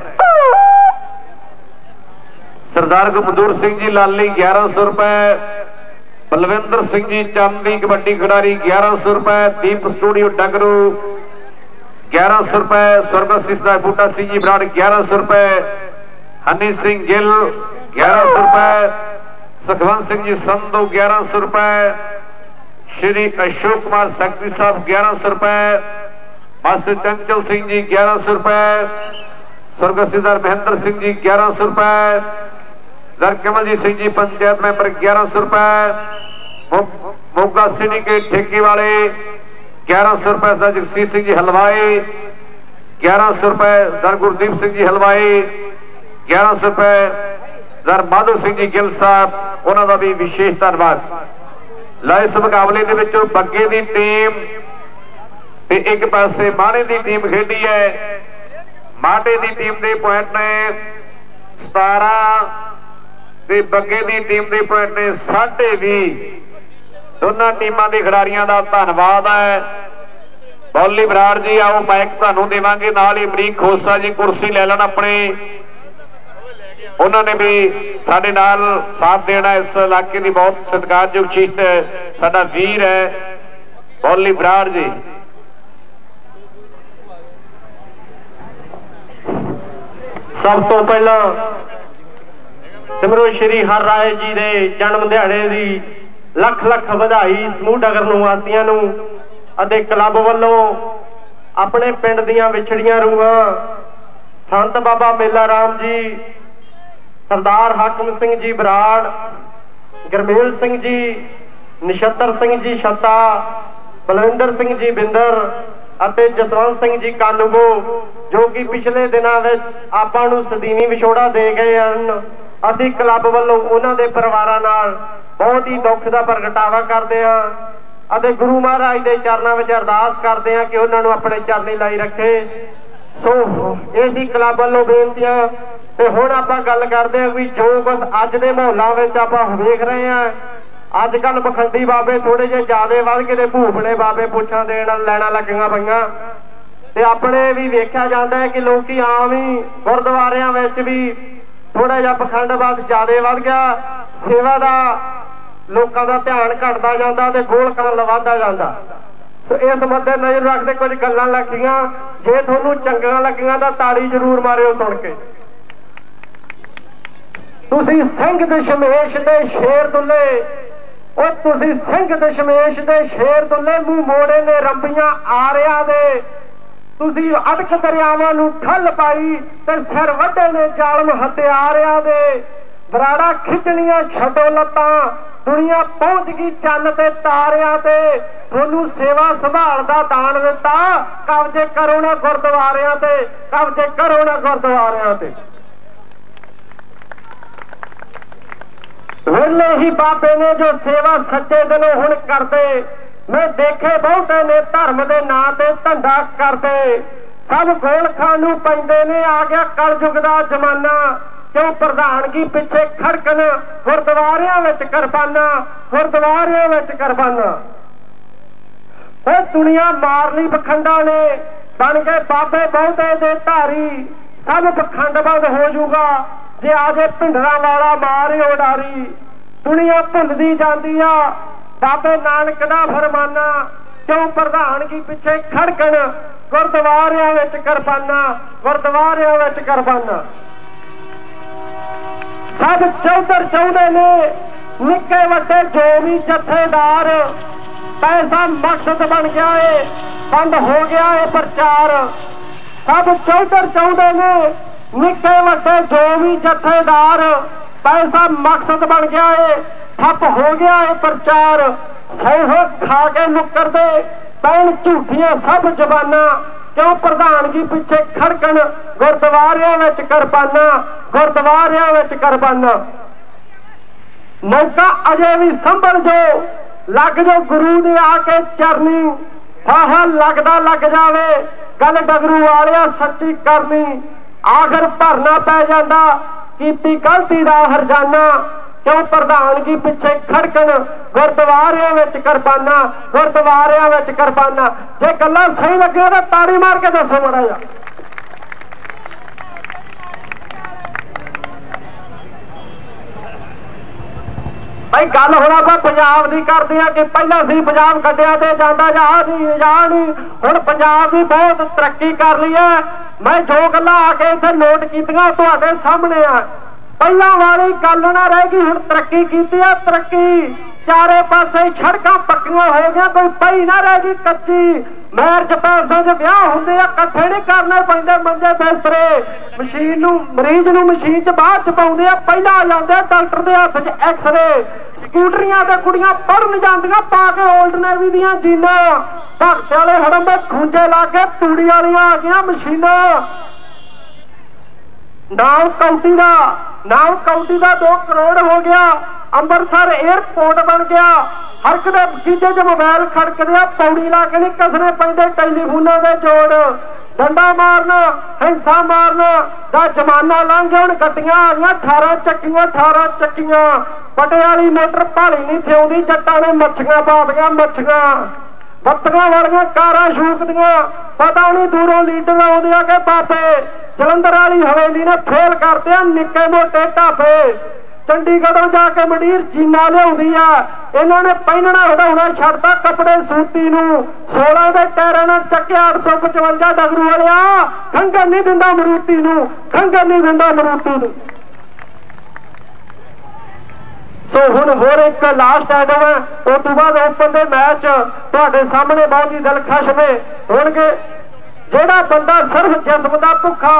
सरदार गुरमदूर सिंह जी लाली 1100 रुपए। बलविंदर सिंह जी चांदी कबड्डी खिडारी 1100 रुपए। दीप स्टूडियो डगरू 1100 रुपए। स्वर्गस्थी सरदार बूटा सिंह जी बराड़ 1100 रुपए। हनी सिंह गिल 1100 रुपए। सुखवंत सिंह जी संधू 1100 रुपए। श्री अशोक कुमार सेक्रेटरी साहब 1100 रुपए। मास्टर चंचल सिंह जी 1100 रुपए। स्वर्गस्थी सरदार महेंद्र सिंह जी 1100 रुपए। सरदार कमलजीत सिंह जी पंचायत मेंबर 1100 रुपए। मोगा सिंडिकेट ठेके वाले 1100 रुपए। सरदार जगसीर सिंह जी हलवाई 1100 रुपए। सरदार गुरदीप सिंह जी हलवाई 1100 रुपए। सरदार माधो सिंह जी गिल साहब उन्होंने भी विशेष धन्यवाद। ला इस मुकाबले के विचों बग्गे की टीम ते एक पासे माणे की टीम खेडी है। माटे की टीम के पॉइंट ने 17 ते बग्गे की टीम के पॉइंट ने 20.5। दोनों टीमों के खिडारियों का धन्यवाद है। बॉली बराड़ जी आओ माइक तुहानूं देवांगे, नाल ही अमरीक खोसा जी कुर्सी ले लेना अपने, उन्होंने भी साडे नाल साथ देना। इस इलाके की बहुत सत्कारयोग चीज है, साडा वीर है बॉली बराड़ जी। सब तो पहला सिमरो श्री हर राय जी दे जन्म दिहाड़े दी लख लख बधाई समूह नगर निवासियों नूं अते क्लब वालों अपने पिंड दीआं विछड़ियां रूहां संत बाबा मेला राम जी, सरदार हाकम सिंह जी बराड़, गुरमेल सिंह जी, नछत्र सिंह जी छत्ता, बलविंदर सिंह जी बिंदर अते जसवंत सिंह जी कानूगो जो कि पिछले दिनों में आपां नूं सदीनी विछोड़ा दे गए हैं। असीं क्लब वालों उन्हां दे परिवारां नाल बहुत ही दुख का प्रगटावा करते हैं अते गुरु महाराज के चरणों में अरदास करते हैं कि उन्होंने अपने चरनी लाई रखे। सो इसी क्लब वालों बेनतियां ते हुण आपां गल करते हैं भी जो कुछ अज के माहौलों में आपां वेख रहे हैं, अजकल पखंडी बाबे थोड़े जे ज्यादा वध के भूफड़े बाबे पुछां देण लैणा लगियां पईयां ते अपने भी वेख्या जाता है कि लोग आम ही गुरुद्वारियां विच भी थोड़ा जिहा पखंडवाद ज्यादा वध गया, सेवा का लोगों का ध्यान घटता जाता ते गोलकाल वधदा जाता। सो इस मद्दे नजर रखते कुछ गल्लां लगियां, जे तुहानूं चंगियां लगियां तां ताड़ी जरूर मारिओ सुण के। तुसीं सिंह दशमेश दे शेर दुल्ले, ओ तुसीं सिंह दशमेश दे शेर दुल्ले मूंह मोड़े ने रंबियां आरिया दे, तुसीं अटक दरियावां नूं ठल पाई ते सिर वड्डे ने जालम हत्यारियां दे। बराड़ा खिचणियां छड्डो लत्तां, दुनिया पहुंच गई चंद ते तारियां ते, तुहानूं सेवा संभाल दा दान दिता, कब्जे करो ना गुरुद्वारियां ते, कब्जे करो ना गुरुद्वारियां ते। वेले ही बाबे ने जो सेवा सच्चे दिलों हुण करदे, मैं देखे बहुते ने धर्म के नां ते धंधा करते सब गोल खान नूं पैंदे ने आ गया कलयुग दा जमाना क्यों प्रधानगी पिछे खड़कन गुरद्वारियां विच करबाना गुरद्वारियां विच करबाना दुनिया मार ली पखंडा ने बन गए बाबे बहुते दे धारी सब पखंड बंद हो जूगा जे आजे भिंडरां वाला मार उडारी दुनिया भुलदी जांदी आ बाबे नानक दा फरमाना क्यों प्रधानगी पिछे खड़कन गुरद्वारियां विच करबाना गुरद्वारियां विच करबाना सब चौधर चाहुंदे ने निक्के वड्डे जो भी जथेदार पैसा मकसद बन गया है बंद हो गया है प्रचार सब चौधर चाहुंदे ने निक्के वड्डे जो भी जथेदार पैसा मकसद बन गया है ठप हो गया है प्रचार सौ खा के मुकरदे पैन झूठियां सब जबाना क्यों प्रधानगी पिछे खड़कन गुरद्वारियां विच करबाना गुरद्वारियां विच करबाना मौका अजे भी संभल जो लग जो गुरु दे आके चरनी हाहा लगदा लग जावे गल डगरू वालिया सच्ची करनी आखिर भरना पै जांदा कीती गलती दा हरजाना क्यों प्रधानगी पिछे खड़कन गुरद्वारियां विच करबाना गुरद्वारियां विच करबाना जे गल्लां सही लगे तो ताड़ी मार के दसो माड़ा जा भाई गल हुण आपां पंजाब दी करदे आ कि पहला सी पंजाब कड्डिया ते जांदा जा नहीं हुण पंजाब भी बहुत तरक्की कर ली है मैं जो गल्लां आके इत्थे नोट कीतियां तुहाडे सामने आ पहला वाली गल ना रहेगी हुण तरक्की कीती है तरक्की चारे पासे सड़कां पक्कियां हो गया कोई पई ना रहेगी कच्ची मैरिज पैसों च ब्याह हुंदे आ इकट्ठे नहीं करने पैंदे मंजे बिस्तरे मशीन नूं मरीज नूं मशीन च बाद च पाउंदे आ पहला आ जांदे डॉक्टर दे हत्थ च एक्सरे स्कूटरियां ते कुड़ियां पढ़न जांदियां पा के ओल्ड नेवी दियां जीनां भगत वाले हड़ंबे खूंजे ला के तूड़ी वालियां आ गईयां मशीनां नाम काउंटी का 2 करोड़ हो गया अंमृतसर एयरपोर्ट बन गया हर चीजे च मोबाइल खड़कदे पौड़ी ला के नहीं कसने पैंदे टेलीफोनां दे जोड़ डंडा मारना हिंसा मारना दा जमाना लंघ गया हुण गड्डियां आ गईयां 18 चक्कियां पटे वाली मोटर भाली नहीं थिउंदी जट्टां ने मच्छियां पा दियां मच्छियां बत्तियां वालियां कारां शूकदियां पता नहीं दूरों लीडर आउंदे आ के बाबे जलंधर वाली हवेली ने फेल करते निक्के मोटे ढाबे चंडीगढ़ों जाके मंडीर जीना लियाउंदी आ इन्होंने पहनना हटाउणा छड्डता कपड़े सूती नूं 16 दे टायरां नाल चक्किया 855 डगरू वालिया खंघर नहीं दिंदा मरूती नूं खंघर नहीं दिंदा मरूती नूं सो हुण होर एक लास्ट आइटम है उस तो बाद ओपन दे मैच तुहाडे सामने बहुत ही दिलखश ने होणगे जेड़ा बंदा सिर्फ जिस्म दा भुखा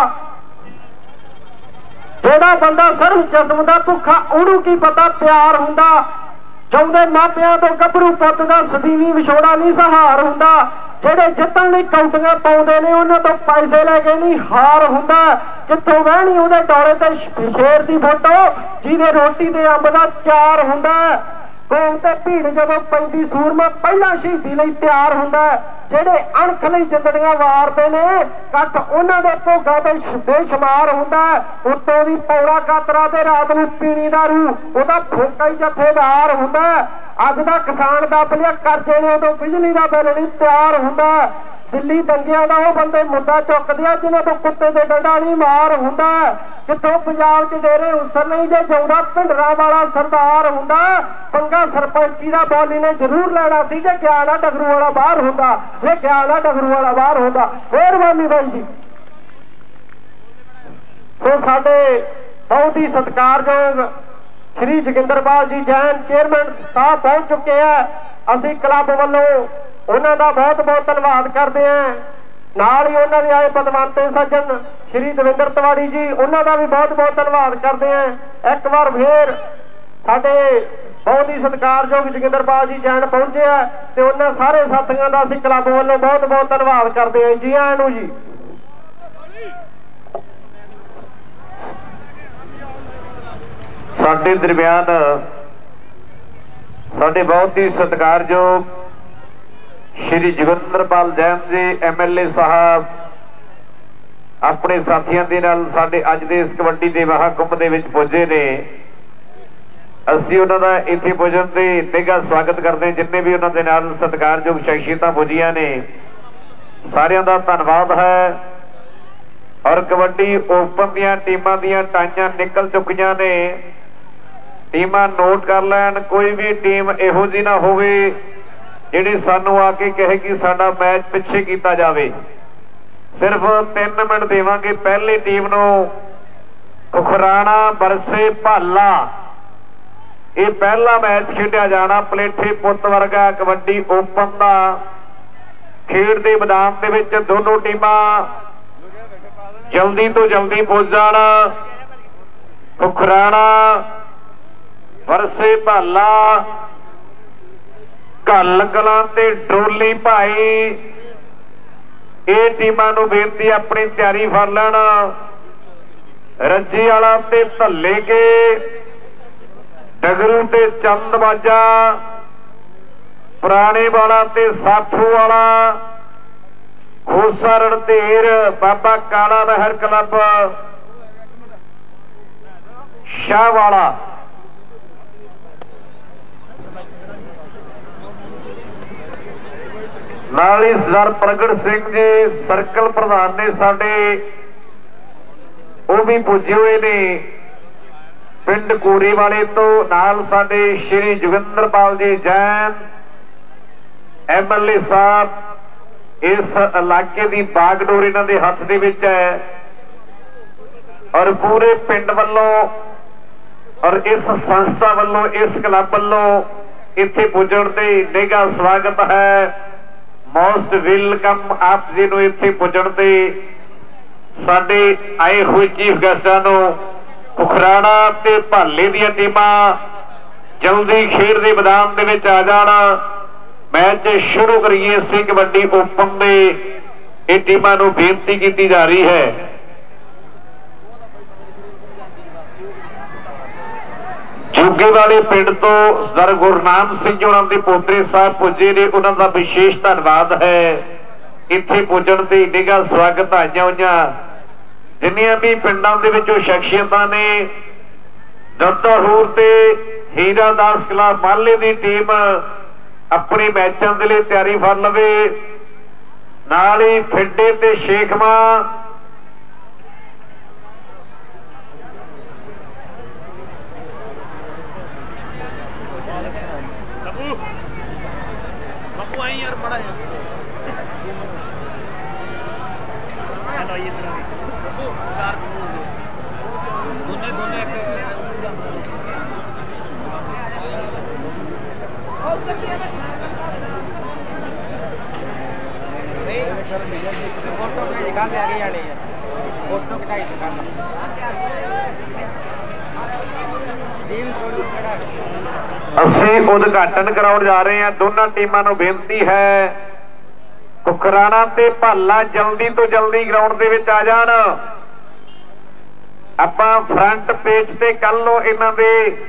जेड़ा बंदा सिर्फ जिस्म दा भुखा उहनूं की पता प्यार हुंदा चाहुंदे मापियां तो गभरू पुੱਤ दा सदीवी विछोड़ा नहीं सहार हुंदा जेड़े जितण लई काउंटियां पाउंदे ने उन्हां तो पैसे लैके नहीं हार हुंदा कित्थों वहणी उहदे डोले ते शेर दी फोटो जिहदे रोटी ते अंब दा चार हुंदा कौम ते भीड़ जदों पैंदी सूरमा पहला शहीदी लई तैयार हुंदा जेड़े अणख लई जिंदड़ियां वारदे ने कट उन्हां दे भोगां ते बेशुमार हुंदा उत्तों दी पौड़ा कातरा ते रात नूं पीणी दारू ओहदा फोका ही जथेदार हुंदा अज दा किसान दब लिया करजे ने उदों बिजली दा बिल नहीं तैयार हुंदा दिल्ली दंगियां दा ओह बंदे मुद्दा चुकदे आ जिन्हां तों कुत्ते दे डंडा नहीं मार हुंदा कित्थों पंजाब च डेरे उसर नहीं जे जाउंदा भिंडरां वाला सरदार हुंदा पंगा सरपंची दा बॉली ने जरूर लेना सी जे ग्याना डगरू वाला बाहर हुंदा जे ग्याना डगरू वाला बाहर हुंदा मेहरबानी भाई जी सो साडे बहुत ही सत्कारयोग श्री जोगिंदरपाल जी जैन चेयरमैन साहब पहुंच चुके हैं असीं क्लब वालों उन्हां दा बहुत बहुत धन्नवाद करते हैं नाल ही उन्हां दे आए पदवंते सज्जन श्री दविंदर तिवाड़ी जी उन्हां दा भी बहुत बहुत धन्नवाद करते हैं एक बार फिर साडे बहुत ही सत्कारयोग जोगिंदरपाल जी जैन पहुंचे है ते उन्हां सारे साथियों का असीं क्लब वालों बहुत बहुत धन्नवाद करते हैं जी आनू जी साडे दरमियान साडे बहुत ही सत्कारयोग श्री जोगिंदरपाल जैन जी MLA साहब अपने साथियों के नाल साडे अज दे इस कबड्डी के महाकुंभ दे विच पुजे ने। असीं उन्हां दा इत्थे पुजण ते निघा स्वागत करते हैं। जिन्ने भी उन्हां दे नाल सत्कारयोग शख्सियतां पुजियां ने सारियां दा धन्नवाद है। और कबड्डी ओपन दियां टीमां दियां टाइयां निकल चुकियां ने। टीमां नोट कर लैन, कोई भी टीम इहो जी ना होवे जिहड़ी सानू आके कहे कि साडा मैच पिछे कीता जावे। सिर्फ 3 मिनट देवांगे। पहली टीम नूं खुखराना बरसे भाला ये पहला मैच खेडिया जाना। पलेठे पुत वर्गा कबड्डी ओपन का खेड के मैदान दे विच दोनों टीमां जल्दी तो जल्दी पहुंच जाना। खुखराना वरसे भाला घल कलां ते डोली भाई ये टीमां नूं बेनती अपनी तैयारी फड़ लेना। रज्जी वाला ते धल्ले के डगरू ते चंदबाजा पुराने वाला ते साफू वाला खोसा रणधीर बाबा काला महर क्लब शाह वाला नाली सरदार प्रगट सिंह जी सर्कल प्रधान ने साडे वो भी पुजे हुए ने पिंड कूड़ी वाले तो नाल साडे श्री जोगिंदरपाल जी जैन MLA साहब। इस इलाके की बागडोर इन्हां दे हथ दे विच है और पूरे पिंड वालों और इस संस्था वालों इस क्लब वालों इत्थे पुजण ते निघा स्वागत है। मोस्ट वेलकम आप जी नूं इत्थे पुजण ते। साडे आए हुए चीफ गेस्टां नूं खुखराना ते भाले दी टीमां जल्दी खेड दे मैदान दे विच आ जाना। मैच शुरू करिए। इस कबड्डी ओपन दे ये टीमां नूं बेनती की जा रही है। जोगे वाले पिंड तो सर गुरनाम सिंह जी उन्हां दे पोतरे साहब पुजे ने। उन्हां दा विशेष धन्नवाद है। इत्थे पुजण ते निघा स्वागत आईआं होईआं जिन्नियां भी पिंडां दे विचों शख्सियतां ने। दत्ताहूर ते हीरा दास कला माले दी टीम अपने मैचों के लिए तैयारी फड़ लवे। नाल ही फिड्डे ते शेखमा असीं उद्घाटन कराउण जा रहे हैं। दोनों टीमां नूं बेनती है खुखराना ते भाला जल्दी तो जल्दी ग्राउंड दे विच आ जाण। आपां फ्रंट पेज ते कल नूं इन्हां दे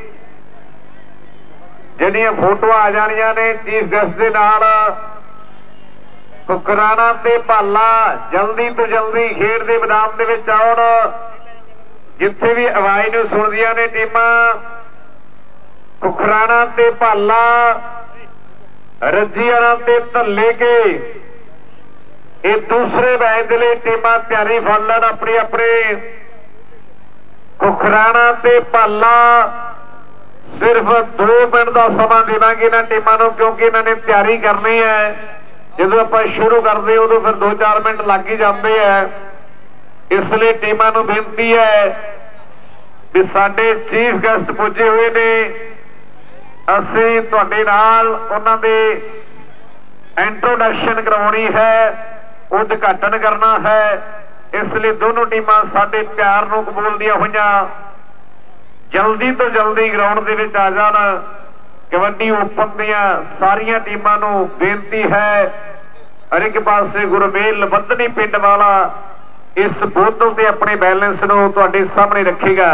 जिहड़ियां फोटोआं आ जाणियां ने चीफ गेस्ट दे नाल। खुखराना ते भाला जल्दी तो जल्दी खेड दे मैदान दे विच आउण। जिथे भी आवाज़ नूं सुणदियां ने टीमां खुखराना ते भाला रज्जी वाला ते धल्ले के ये दूसरे मैच के लिए टीमां तैयारी फड़ लैण अपनी अपनी। खुखराना ते भाला सिर्फ 2 मिनट का समा देवांगे इन्हां टीमां नूं क्योंकि इन्होंने तैयारी करनी है। जो आप शुरू करते उदों फिर 2-4 मिनट लग ही जाते हैं। इसलिए टीमां नूं बेनती है कि साडे चीफ गेस्ट पुजे हुए ने। असीं तुहाडे नाल उन्हां दे इंट्रोडक्शन करवाउणी है, उद्घाटन करना है। इसलिए दोनों टीमां साडे प्यार नूं कबूलदियां होईआं जल्दी तो जल्दी ग्राउंड दे विच आ जाण। कबड्डी ओपन दियां सारियां टीमां नूं बेनती है। हर एक पासे गुरमेल बदनी पिंड वाला इस बोतल से अपने बैलेंस नूं तुहाडे सामने रखेगा।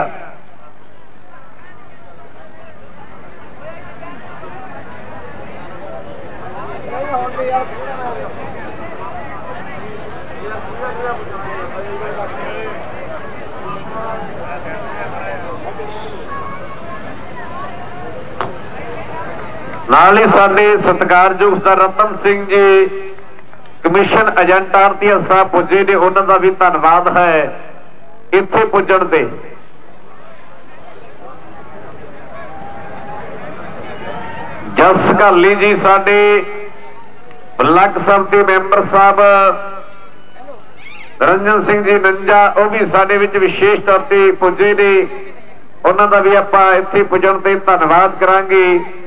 ਨਾਲ ਹੀ ਸਾਡੇ ਸਤਿਕਾਰਯੋਗ ਸਰ ਰਤਨ ਸਿੰਘ ਜੀ ਕਮਿਸ਼ਨ ਏਜੰਟ ਆਰਤੀ ਸਾਹਿਬ ਪੁੱਜੇ ਨੇ, ਉਹਨਾਂ ਦਾ ਵੀ ਧੰਨਵਾਦ ਹੈ ਇੱਥੇ ਪੁੱਜਣ ਤੇ। ਜਸ ਘਾਲੀ ਜੀ ਸਾਡੇ ਬਲਾਕ ਸਭਾ ਦੇ ਮੈਂਬਰ ਸਾਹਿਬ ਰੰਜਨ ਸਿੰਘ ਜੀ ਨੰਜਾ, ਉਹ ਵੀ ਸਾਡੇ ਵਿੱਚ ਵਿਸ਼ੇਸ਼ ਤੌਰ ਤੇ ਪੁੱਜੇ ਨੇ, ਉਹਨਾਂ ਦਾ ਵੀ ਆਪਾਂ ਇੱਥੇ ਪੁੱਜਣ ਤੇ ਧੰਨਵਾਦ ਕਰਾਂਗੇ।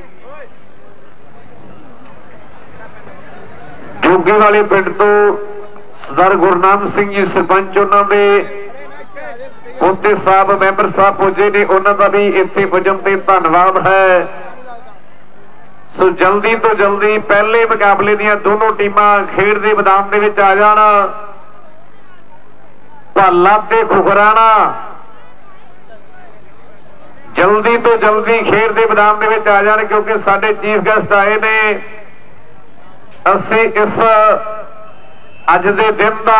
ਜੋਗੀ ਵਾਲੇ ਪਿੰਡ ਤੋਂ ਸਰਦਾਰ ਗੁਰਨਾਮ ਸਿੰਘ ਜੀ ਸਰਪੰਚ, ਉਹਨਾਂ ਦੇ ਪੋਤੇ ਸਾਹਿਬ ਮੈਂਬਰ ਸਾਹਿਬ ਪੁੱਜੇ ਨੇ, ਉਹਨਾਂ ਦਾ ਵੀ ਇੱਥੇ ਪੁੱਜਣ ਤੇ ਧੰਨਵਾਦ ਹੈ। ਸੋ ਜਲਦੀ ਤੋਂ ਜਲਦੀ ਪਹਿਲੇ ਮੁਕਾਬਲੇ ਦੀਆਂ ਦੋਨੋਂ ਟੀਮਾਂ ਖੇਡ ਦੇ ਮੈਦਾਨ ਦੇ ਵਿੱਚ ਆ ਜਾਣ। ਭਾਲਾ ਤੇ ਖੁਖਰਾਣਾ ਜਲਦੀ ਤੋਂ ਜਲਦੀ ਖੇਡ ਦੇ ਮੈਦਾਨ ਦੇ ਵਿੱਚ ਆ ਜਾਣ, ਕਿਉਂਕਿ ਸਾਡੇ ਚੀਫ ਗੈਸਟ ਆਏ ਨੇ। ਅਸੀਂ ਇਸ ਅੱਜ ਦੇ ਦਿਨ ਦਾ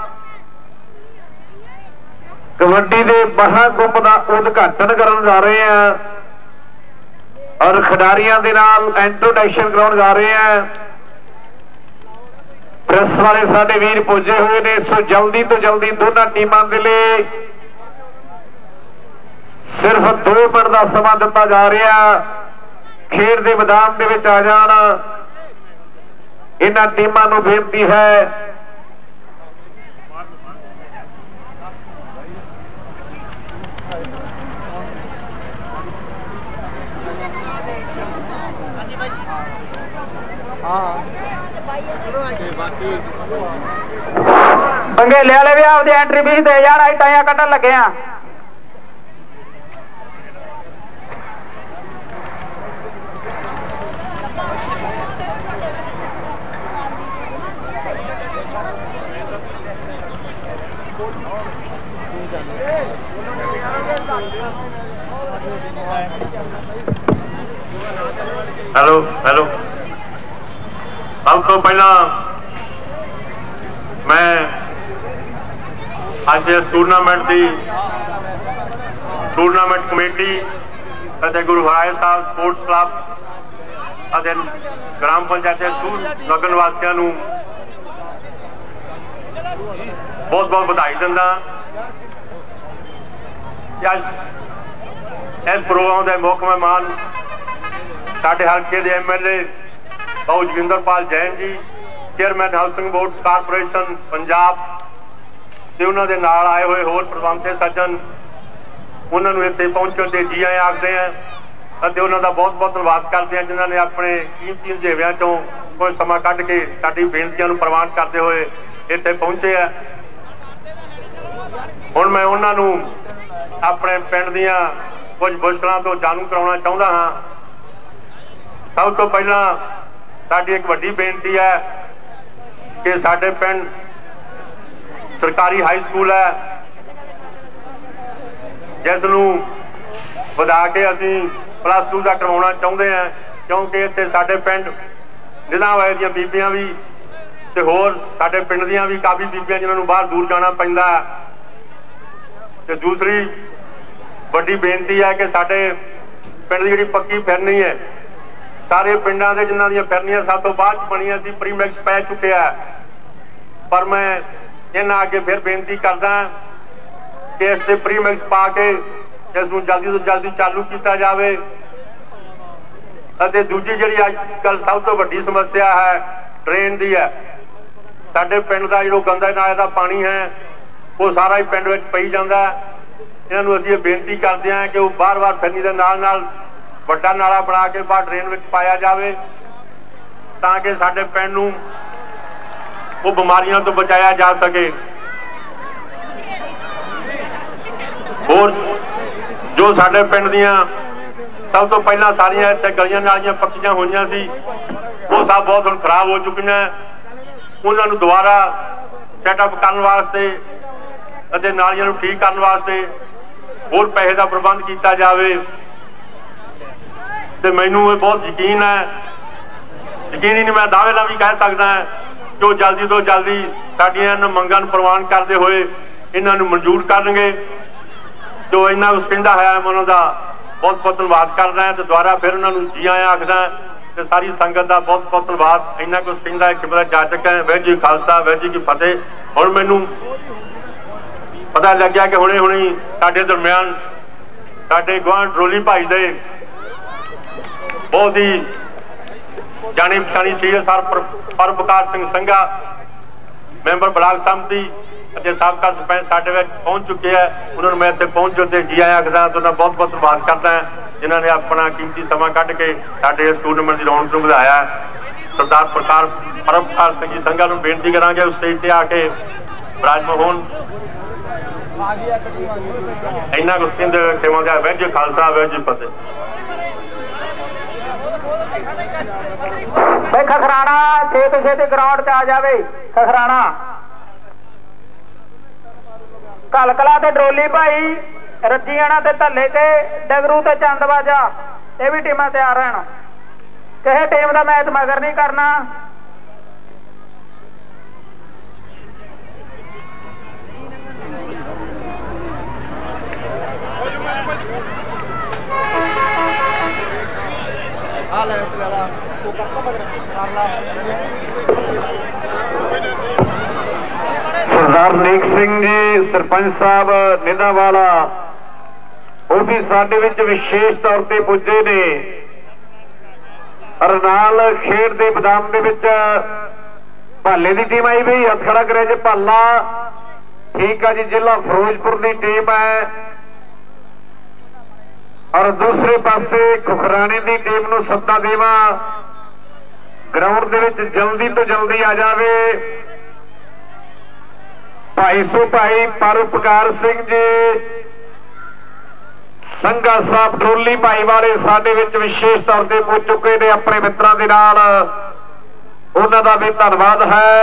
ਕਬੱਡੀ ਦੇ ਮਹਾਕੁੰਭ ਦਾ ਉਦਘਾਟਨ ਕਰਨ ਜਾ ਰਹੇ ਹਾਂ ਔਰ ਖਿਡਾਰੀਆਂ ਦੇ ਨਾਲ ਇੰਟਰੋਡਕਸ਼ਨ ਕਰਾਉਣ ਜਾ ਰਹੇ ਹਾਂ। ਪ੍ਰੈਸ ਵਾਲੇ ਸਾਡੇ ਵੀਰ ਪੁੱਜੇ ਹੋਏ ਨੇ, ਸੋ ਜਲਦੀ ਤੋਂ ਜਲਦੀ ਦੋਨਾਂ ਟੀਮਾਂ ਦੇ ਲਈ ਸਿਰਫ 2 ਮਿੰਟ ਦਾ ਸਮਾਂ ਦਿੱਤਾ ਜਾ ਰਿਹਾ। ਖੇਡ ਦੇ ਮੈਦਾਨ ਦੇ ਵਿੱਚ ਆ ਜਾਣ। ਇਹਨਾਂ ਟੀਮਾਂ ਨੂੰ ਬੇਨਤੀ ਹੈ ਬੰਗੇਲੇ ਵਾਲੇ ਵੀ ਆਪਦੀ ਐਂਟਰੀ ਫੀਸ ਦੇ ਜਾਣ, ਅਸੀਂ ਟਾਈਆਂ ਕੱਢਣ ਲੱਗੇ ਆ। ਹੈਲੋ ਹੈਲੋ, ਸਭ ਤੋਂ ਪਹਿਲਾਂ ਮੈਂ ਅੱਜ ਇਸ ਟੂਰਨਾਮੈਂਟ ਕਮੇਟੀ ਅਤੇ ਗੁਰੂ ਹਰਾਏ ਸਾਹਿਬ ਸਪੋਰਟਸ ਕਲੱਬ ਅਤੇ ਗ੍ਰਾਮ ਪੰਚਾਇਤ ਦੇ ਨਗਰ ਵਾਸੀਆਂ ਨੂੰ ਬਹੁਤ ਬਹੁਤ ਵਧਾਈ ਦਿੰਦਾ। ਅੱਜ ਇਸ ਪ੍ਰੋਗਰਾਮ ਦੇ ਮੁੱਖ ਮਹਿਮਾਨ ਸਾਡੇ ਹਲਕੇ ਦੇ ਐਮਐਲਏ ਬਾਊ Joginderpal Jain ji, chairman housing board corporation Punjab, ਤੇ ਉਹਨਾਂ ਦੇ ਨਾਲ ਆਏ ਹੋਏ ਹੋਰ ਪ੍ਰਬੰਧਕ ਸੱਜਣ, ਉਹਨਾਂ ਨੂੰ ਇੱਥੇ ਪਹੁੰਚਣ ਤੇ ਜੀ ਆਇਆਂ ਆਖਦੇ ਆ ਅਤੇ ਉਹਨਾਂ ਦਾ ਬਹੁਤ ਬਹੁਤ ਧੰਨਵਾਦ ਕਰਦੇ ਆ ਜਿਨ੍ਹਾਂ ਨੇ ਆਪਣੇ ਕੀਮਤੀ ਰੁਝੇਵਿਆਂ ਚੋਂ ਕੋਈ ਸਮਾਂ ਕੱਢ ਕੇ ਸਾਡੀ ਬੇਨਤੀਆਂ ਨੂੰ ਪ੍ਰਵਾਨ ਕਰਦੇ ਹੋਏ ਇੱਥੇ ਪਹੁੰਚੇ ਆ। ਹੁਣ ਮੈਂ ਉਹਨਾਂ ਨੂੰ ਆਪਣੇ ਪਿੰਡ ਦੀਆਂ ਕੁਝ ਮੁਸ਼ਕਲਾਂ ਤੋਂ ਜਾਣੂ ਕਰਾਉਣਾ ਚਾਹੁੰਦਾ ਹਾਂ। ਸਭ ਤੋਂ ਪਹਿਲਾਂ ਸਾਡੀ ਇੱਕ ਵੱਡੀ ਬੇਨਤੀ ਹੈ ਕਿ ਸਾਡੇ ਪਿੰਡ ਸਰਕਾਰੀ ਹਾਈ ਸਕੂਲ ਹੈ, ਜਿਸ ਨੂੰ ਵਧਾ ਕੇ ਅਸੀਂ +2 ਦਾ ਕਰਵਾਉਣਾ ਚਾਹੁੰਦੇ ਹਾਂ, ਕਿਉਂਕਿ ਇੱਥੇ ਸਾਡੇ ਪਿੰਡ ਨਿਧਾਵਾਏ ਦੀਆਂ ਬੀਬੀਆਂ ਵੀ ਤੇ ਹੋਰ ਸਾਡੇ ਪਿੰਡ ਦੀਆਂ ਵੀ ਕਾਫੀ ਬੀਬੀਆਂ ਜਿਨ੍ਹਾਂ ਨੂੰ ਬਾਹਰ ਦੂਰ ਜਾਣਾ ਪੈਂਦਾ। ਤੇ ਦੂਸਰੀ ਵੱਡੀ ਬੇਨਤੀ ਹੈ ਕਿ ਸਾਡੇ ਪਿੰਡ ਦੀ ਜਿਹੜੀ ਪੱਕੀ ਫਿਰਨੀ ਹੈ, ਸਾਰੇ ਪਿੰਡਾਂ ਦੇ ਜਿਨ੍ਹਾਂ ਦੀਆਂ ਫਿਰਨੀਆਂ ਸਭ ਤੋਂ ਬਾਅਦ ਬਣੀਆਂ ਸੀ, ਪ੍ਰੀਮਿਕਸ ਪੈ ਚੁੱਕਿਆ, ਪਰ ਮੈਂ ਇਹਨਾਂ ਅੱਗੇ ਫਿਰ ਬੇਨਤੀ ਕਰਦਾ ਕਿ ਇਸ ਤੇ ਪ੍ਰੀਮਿਕਸ ਪਾ ਕੇ ਇਸ ਨੂੰ ਜਲਦੀ ਤੋਂ ਜਲਦੀ ਚਾਲੂ ਕੀਤਾ ਜਾਵੇ। ਅਤੇ ਦੂਜੀ ਜਿਹੜੀ ਅੱਜ ਕੱਲ੍ਹ ਸਭ ਤੋਂ ਵੱਡੀ ਸਮੱਸਿਆ ਹੈ ਡਰੇਨ ਦੀ ਹੈ। ਸਾਡੇ ਪਿੰਡ ਦਾ ਜਿਹੜਾ ਗੰਦਾ ਨਾਲੇ ਦਾ ਪਾਣੀ ਹੈ ਉਹ ਸਾਰਾ ਹੀ ਪਿੰਡ ਵਿੱਚ ਪਈ ਜਾਂਦਾ। ਇਹਨਾਂ ਨੂੰ ਅਸੀਂ ਇਹ ਬੇਨਤੀ ਕਰਦੇ ਹਾਂ ਕਿ ਉਹ ਬਾਰ-ਬਾਰ ਫਿਰਨੀ ਦੇ ਨਾਲ ਨਾਲ ਵੱਡਾ ਨਾਲਾ ਬਣਾ ਕੇ ਬਾਹਰ ਡਰੇਨ ਵਿੱਚ ਪਾਇਆ ਜਾਵੇ, ਤਾਂ ਕਿ ਸਾਡੇ ਪਿੰਡ ਨੂੰ ਉਹ ਬਿਮਾਰੀਆਂ ਤੋਂ ਬਚਾਇਆ ਜਾ ਸਕੇ। ਹੋਰ ਜੋ ਸਾਡੇ ਪਿੰਡ ਦੀਆਂ ਸਭ ਤੋਂ ਪਹਿਲਾਂ ਸਾਰੀਆਂ ਇੱਥੇ ਗਲੀਆਂ ਨਾਲੀਆਂ ਪੱਕੀਆਂ ਹੋਈਆਂ ਸੀ, ਉਹ ਸਭ ਬਹੁਤ ਹੁਣ ਖਰਾਬ ਹੋ ਚੁੱਕੀਆਂ। ਉਹਨਾਂ ਨੂੰ ਦੁਬਾਰਾ ਸੈਟਅਪ ਕਰਨ ਵਾਸਤੇ ਅਤੇ ਨਾਲੀਆਂ ਨੂੰ ਠੀਕ ਕਰਨ ਵਾਸਤੇ ਹੋਰ ਪੈਸੇ ਦਾ ਪ੍ਰਬੰਧ ਕੀਤਾ ਜਾਵੇ। ਤੇ ਮੈਨੂੰ ਇਹ ਬਹੁਤ ਯਕੀਨ ਹੈ यकीनी नहीं मैं दावे नाल भी कह सकदा कि वो जल्दी तो जल्दी साडियां मंगां नूं प्रवान करते हुए इन्हां नूं मंजूर करनगे। जो इन्ना कुछ कहंदा है मैं उन्हां दा बहुत बहुत धन्नवाद करदा है, तो दुबारा फिर उन्हां नूं जी आया आखदा ते सारी संगत का बहुत बहुत धन्नवाद। इन्ना कुछ कहंदा है कि मेरा जाचक है वाहिगुरू जी खालसा वाहिगुरू जी की फतेह। हुण मैनूं पता लग्या कि हुणे हुणे साडे दरम्यान साडे गुआंढ ड्रोली भाई दे बहुत ही जानी पछाणी सी सर परोपकार सिंह संघा मैंबर ब्लाक समति ਅਤੇ ਸਾਬਕਾ ਸਰਪੰਚ ਸਾਡੇ ਵਿੱਚ ਪਹੁੰਚ ਚੁੱਕੇ ਹੈ। ਉਹਨਾਂ ਨੂੰ ਮੈਂ ਇੱਥੇ ਪਹੁੰਚੋ ਤੇ ਜੀ ਆਇਆਂ ਆਖਦਾ ਤੇ ਉਹਨਾਂ ਬਹੁਤ ਬਹੁਤ ਧੰਨਵਾਦ ਕਰਦਾ ਜਿਨ੍ਹਾਂ ਨੇ ਆਪਣਾ ਕੀਮਤੀ ਸਮਾਂ ਕੱਢ ਕੇ ਸਾਡੇ ਇਸ ਟੂਰਨਾਮੈਂਟ ਦੀ ਰੌਣਕ ਨੂੰ ਵਧਾਇਆ। ਸਰਦਾਰ ਪਰੋਪਕਾਰ ਸਿੰਘ ਜੀ ਸੰਘਾ ਨੂੰ ਬੇਨਤੀ ਕਰਾਂਗੇ ਉਸ ਸਟੇਜ ਤੇ ਆ ਕੇ ਵਿਰਾਜਮਾਨ ਹੋਣ। ਇੰਨਾ ਕੁਝ ਕਹਿੰਦੇ ਸੇਵਾ ਦਾ ਵਾਹਿਗੁਰੂ ਜੀ ਖਾਲਸਾ ਵਾਹਿਗੁਰੂ ਜੀ ਫਤਿਹ। ਬਈ ਖਖਰਾਣਾ ਛੇਤੀ ਛੇਤੀ ਗਰਾਊਂਡ 'ਚ ਆ ਜਾਵੇ। ਖਖਰਾਣਾ ਕਲਕਲਾ ਤੇ ਡਰੋਲੀ ਭਾਈ ਰੱਜੀਆਣਾ ਤੇ ਧੱਲੇ ਤੇ ਡਗਰੂ ਤੇ ਚੰਦਵਾਜਾ ਇਹ ਵੀ ਟੀਮਾਂ ਤਿਆਰ ਰਹਿਣ। ਕਿਸੇ ਟੀਮ ਦਾ ਮੈਚ ਮਗਰ ਨਹੀਂ ਕਰਨਾ। सरदार नेक सिंह जी सरपंच साहब निधावाला वो भी साडे विच विशेष तौर पर पुजे ने और नाल खेड दे मैदान दे विच भाले की टीम आई भी हथ खड़ा करे जी भाला ठीक है जी जिला फिरोजपुर की टीम है और दूसरे पासे खुखराने की टीम नूं सद्दा देवा ग्राउंड दे विच जल्दी तो जल्दी आ जावे। भाई सो भाई परोपकार सिंह जी संघा साहब ड्रोली भाई वाले साडे विच विशेष तौर पर पहुंच चुके ने अपने मित्रों के नाल उन्हां दा भी धन्नवाद है।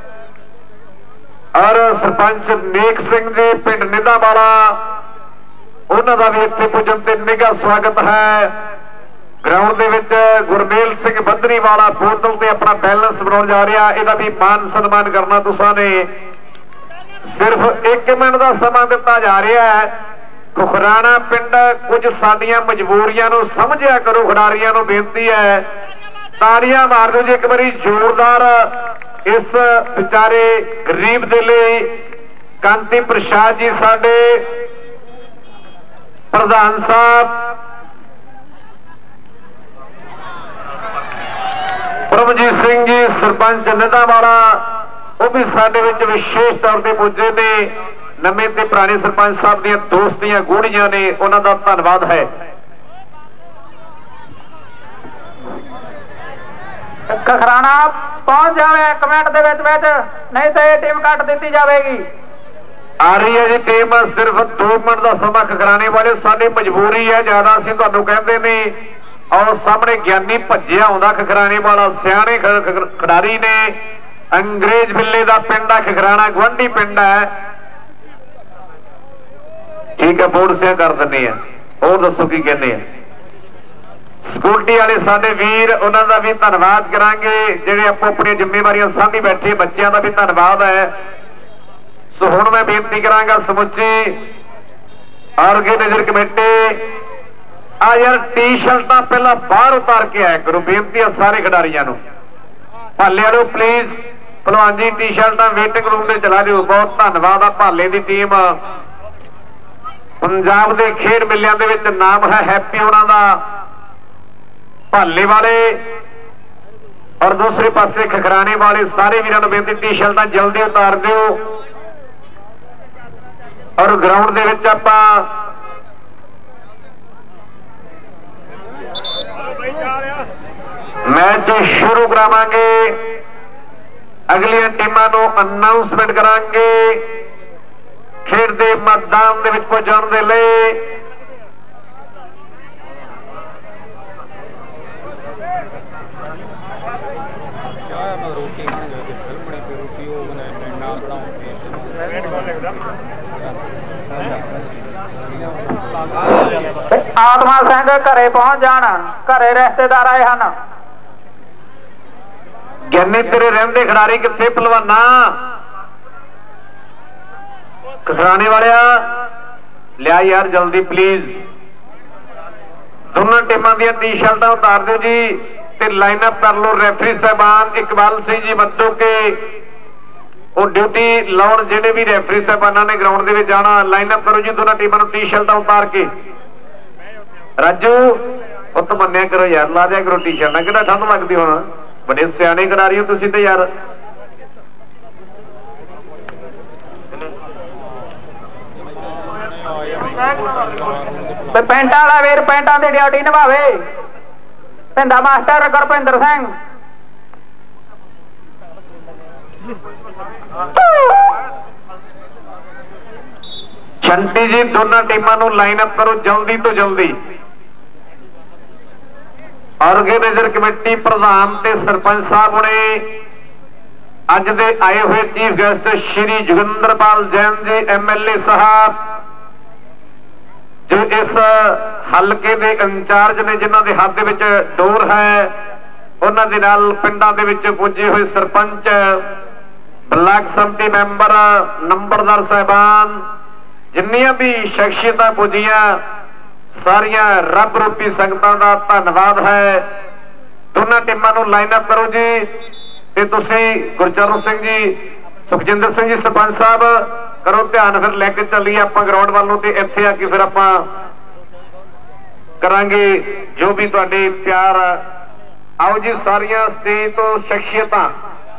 और सरपंच नेक सिंह जी पिंड निधावाला उन्हां दा भी इत्थे पुजन ते निघा स्वागत है। ग्राउंड दे विच गुरमेल सिंह बंदरी वाला बोतल ते अपना बैलेंस बनाउण जा रहा, इहदा भी मान सन्मान करना तुसां ने। सिर्फ 1 मिनट का समा दिता जा रहा है। खुखराना पिंड कुछ साडियां मजबूरियां नूं समझिया करो, खिडारियां नूं बेनती है ताड़ियां मार दो जी एक बारी जोरदार इस बेचारे गरीब दे लई। कांति प्रसाद जी साडे प्रधान साहब, परमजीत सिंह जी सरपंच निधावाला वो भी साडे विच विशेष तौर पर पुजे ने। नवे ते पुराने सरपंच साहब दी दोस्तियां गूढ़ियां ने, उन्हां दा धन्नवाद है। खखराना पहुंच जावे 1 मिनट दे विच नहीं तो ये टीम कट दी जाएगी। आ रही है जी टीम, सिर्फ 2 मिनट का समा खखराने वाले साडी मजबूरी है ज्यादा असीं तुहानूं कहंदे ने। और सामने ज्ञानी भज्जिया आउंदा खखराने वाला सियाणे खिडारी ने। अंग्रेज बिल्ले का पिंड है खखराना, गुआंढी पिंड है। ठीक है बोर्ड से कर दिंदे आ, और दसो की कहने सिक्योरिटी वाले साडे वीर उन्हां दा भी धन्नवाद करांगे जिहड़े आपो अपनी जिम्मेवारियां साभी बैठे। बच्चों का भी धन्नवाद है। सो हुण मैं बेनती करांगा समुची ऑर्गेनाइजर कमेटी आ यार टी शर्टां पहला बाहर उतार के आया करो। बेनती है सारे खिडारियां नूं, भाले वालों प्लीज भलवान जी टी शर्टां वेटिंग रूम में चला दिओ। बहुत धन्नवाद आ भाले की टीम। पंजाब के खेड मेलियां दे विच नाम है हैप्पी होना दा भाले वाले। और दूसरे पासे खखराने वाले सारे वीरां नूं बेनती टी शर्टां जल्दी उतार दिओ। और ग्राउंड दे विच आपां मैच शुरू करावांगे। अगलियां टीमां नूं अनाउंसमेंट करांगे खेड दे मैदान दे विच पहुंचण दे लई। आत्मा सिंह घरे पहुंच जान, घरे रिश्तेदार आए हैं। ਗਿਆਨੀ ਤੇਰੇ ਰਹਿੰਦੇ ਖਿਡਾਰੀ ਕਿੱਥੇ ਪਹਿਲਵਾਨਾ ਖਿਡਾਣੇ ਵਾਲਿਆ ਲਿਆ ਯਾਰ ਜਲਦੀ ਪਲੀਜ਼। ਦੋਨਾਂ ਟੀਮਾਂ ਦੀਆਂ ਟੀ-ਸ਼ਰਟਾਂ ਉਤਾਰ ਦਿਓ ਜੀ ਤੇ ਲਾਈਨ ਅਪ ਕਰ ਲਓ। ਰੈਫਰੀ ਸਾਹਿਬਾਨ ਇਕਬਾਲ ਸਿੰਘ ਜੀ ਮੱਦੋ ਕੇ ਉਹ ਡਿਊਟੀ ਲਾਉਣ, ਜਿਹੜੇ ਵੀ ਰੈਫਰੀ ਸਾਹਿਬਾਨਾਂ ਨੇ ਗਰਾਊਂਡ ਦੇ ਵਿੱਚ ਜਾਣਾ ਲਾਈਨ ਅਪ ਕਰੋ ਜੀ ਦੋਨਾਂ ਟੀਮਾਂ ਨੂੰ ਟੀ-ਸ਼ਰਟਾਂ ਉਤਾਰ ਕੇ। ਰਾਜੂ ਉਹ ਤਾਂ ਮੰਨਿਆ ਕਰੋ ਯਾਰ, ਲਾ ਦਿਆ ਕਰੋ ਟੀ-ਸ਼ਰਟਾਂ, ਕਿਹੜਾ ਠੰਡ ਲੱਗਦੀ ਹੁਣ, ਬੜੇ ਸਿਆਣੇ ਖਿਡਾਰੀ ਹੋ ਤੁਸੀਂ ਤੇ ਯਾਰ। ਪੈਂਟਾਂ ਵਾਲਾ ਵੀਰ ਪੈਂਟਾਂ ਦੀ ਡਿਊਟੀ ਨਿਭਾਵੇ। ਪਿੰਦਾ ਮਾਸਟਰ ਗੁਰਪਿੰਦਰ ਸਿੰਘ ਛੰਟੀ ਜੀ ਦੋਨਾਂ ਟੀਮਾਂ ਨੂੰ ਲਾਈਨ ਅਪ ਕਰੋ ਜਲਦੀ ਤੋਂ ਜਲਦੀ। ਆਰਗੇਨਾਈਜ਼ਰ ਕਮੇਟੀ ਪ੍ਰਧਾਨ ਤੇ ਸਰਪੰਚ ਸਾਹਿਬ ਨੇ ਅੱਜ ਦੇ ਆਏ ਹੋਏ chief guest Shri Joginderpal Jain ji MLA ਸਾਹਿਬ ਜੋ ਇਸ ਹਲਕੇ ਦੇ ਇੰਚਾਰਜ ਨੇ, ਜਿਨ੍ਹਾਂ ਦੇ ਹੱਥ ਦੇ ਵਿੱਚ ਡੋਰ ਹੈ, ਉਹਨਾਂ ਦੇ ਨਾਲ ਪਿੰਡਾਂ ਦੇ ਵਿੱਚ ਪੁੱਜੇ ਹੋਏ ਸਰਪੰਚ, ਬਲਾਕ ਸੰਮਤੀ ਮੈਂਬਰ, ਨੰਬਰਦਾਰ ਸਾਹਿਬਾਨ, ਜਿੰਨੀਆਂ ਵੀ ਸ਼ਖਸੀਅਤਾਂ ਪੁੱਜੀਆਂ ਸਾਰੀਆਂ ਰੱਬ ਰੂਪੀ ਸੰਗਤਾਂ ਦਾ ਧੰਨਵਾਦ ਹੈ। ਦੋਨਾਂ ਟੀਮਾਂ ਨੂੰ ਲਾਈਨ ਅਪ ਕਰੋ ਜੀ ਤੇ ਤੁਸੀਂ ਗੁਰਚਰਨ ਸਿੰਘ ਜੀ, ਸੁਖਜਿੰਦਰ ਸਿੰਘ ਜੀ ਸਰਪੰਚ ਸਾਹਿਬ ਕਰੋ ਧਿਆਨ, ਫਿਰ ਲੈ ਕੇ ਚੱਲੀਏ ਆਪਾਂ ਗਰਾਊਂਡ ਵੱਲ ਨੂੰ ਤੇ ਇੱਥੇ ਆ ਕੇ ਫਿਰ ਆਪਾਂ ਕਰਾਂਗੇ ਜੋ ਵੀ ਤੁਹਾਡੇ ਪਿਆਰ। ਆਓ ਜੀ ਸਾਰੀਆਂ ਸਟੇਜ ਤੋਂ ਸ਼ਖਸੀਅਤਾਂ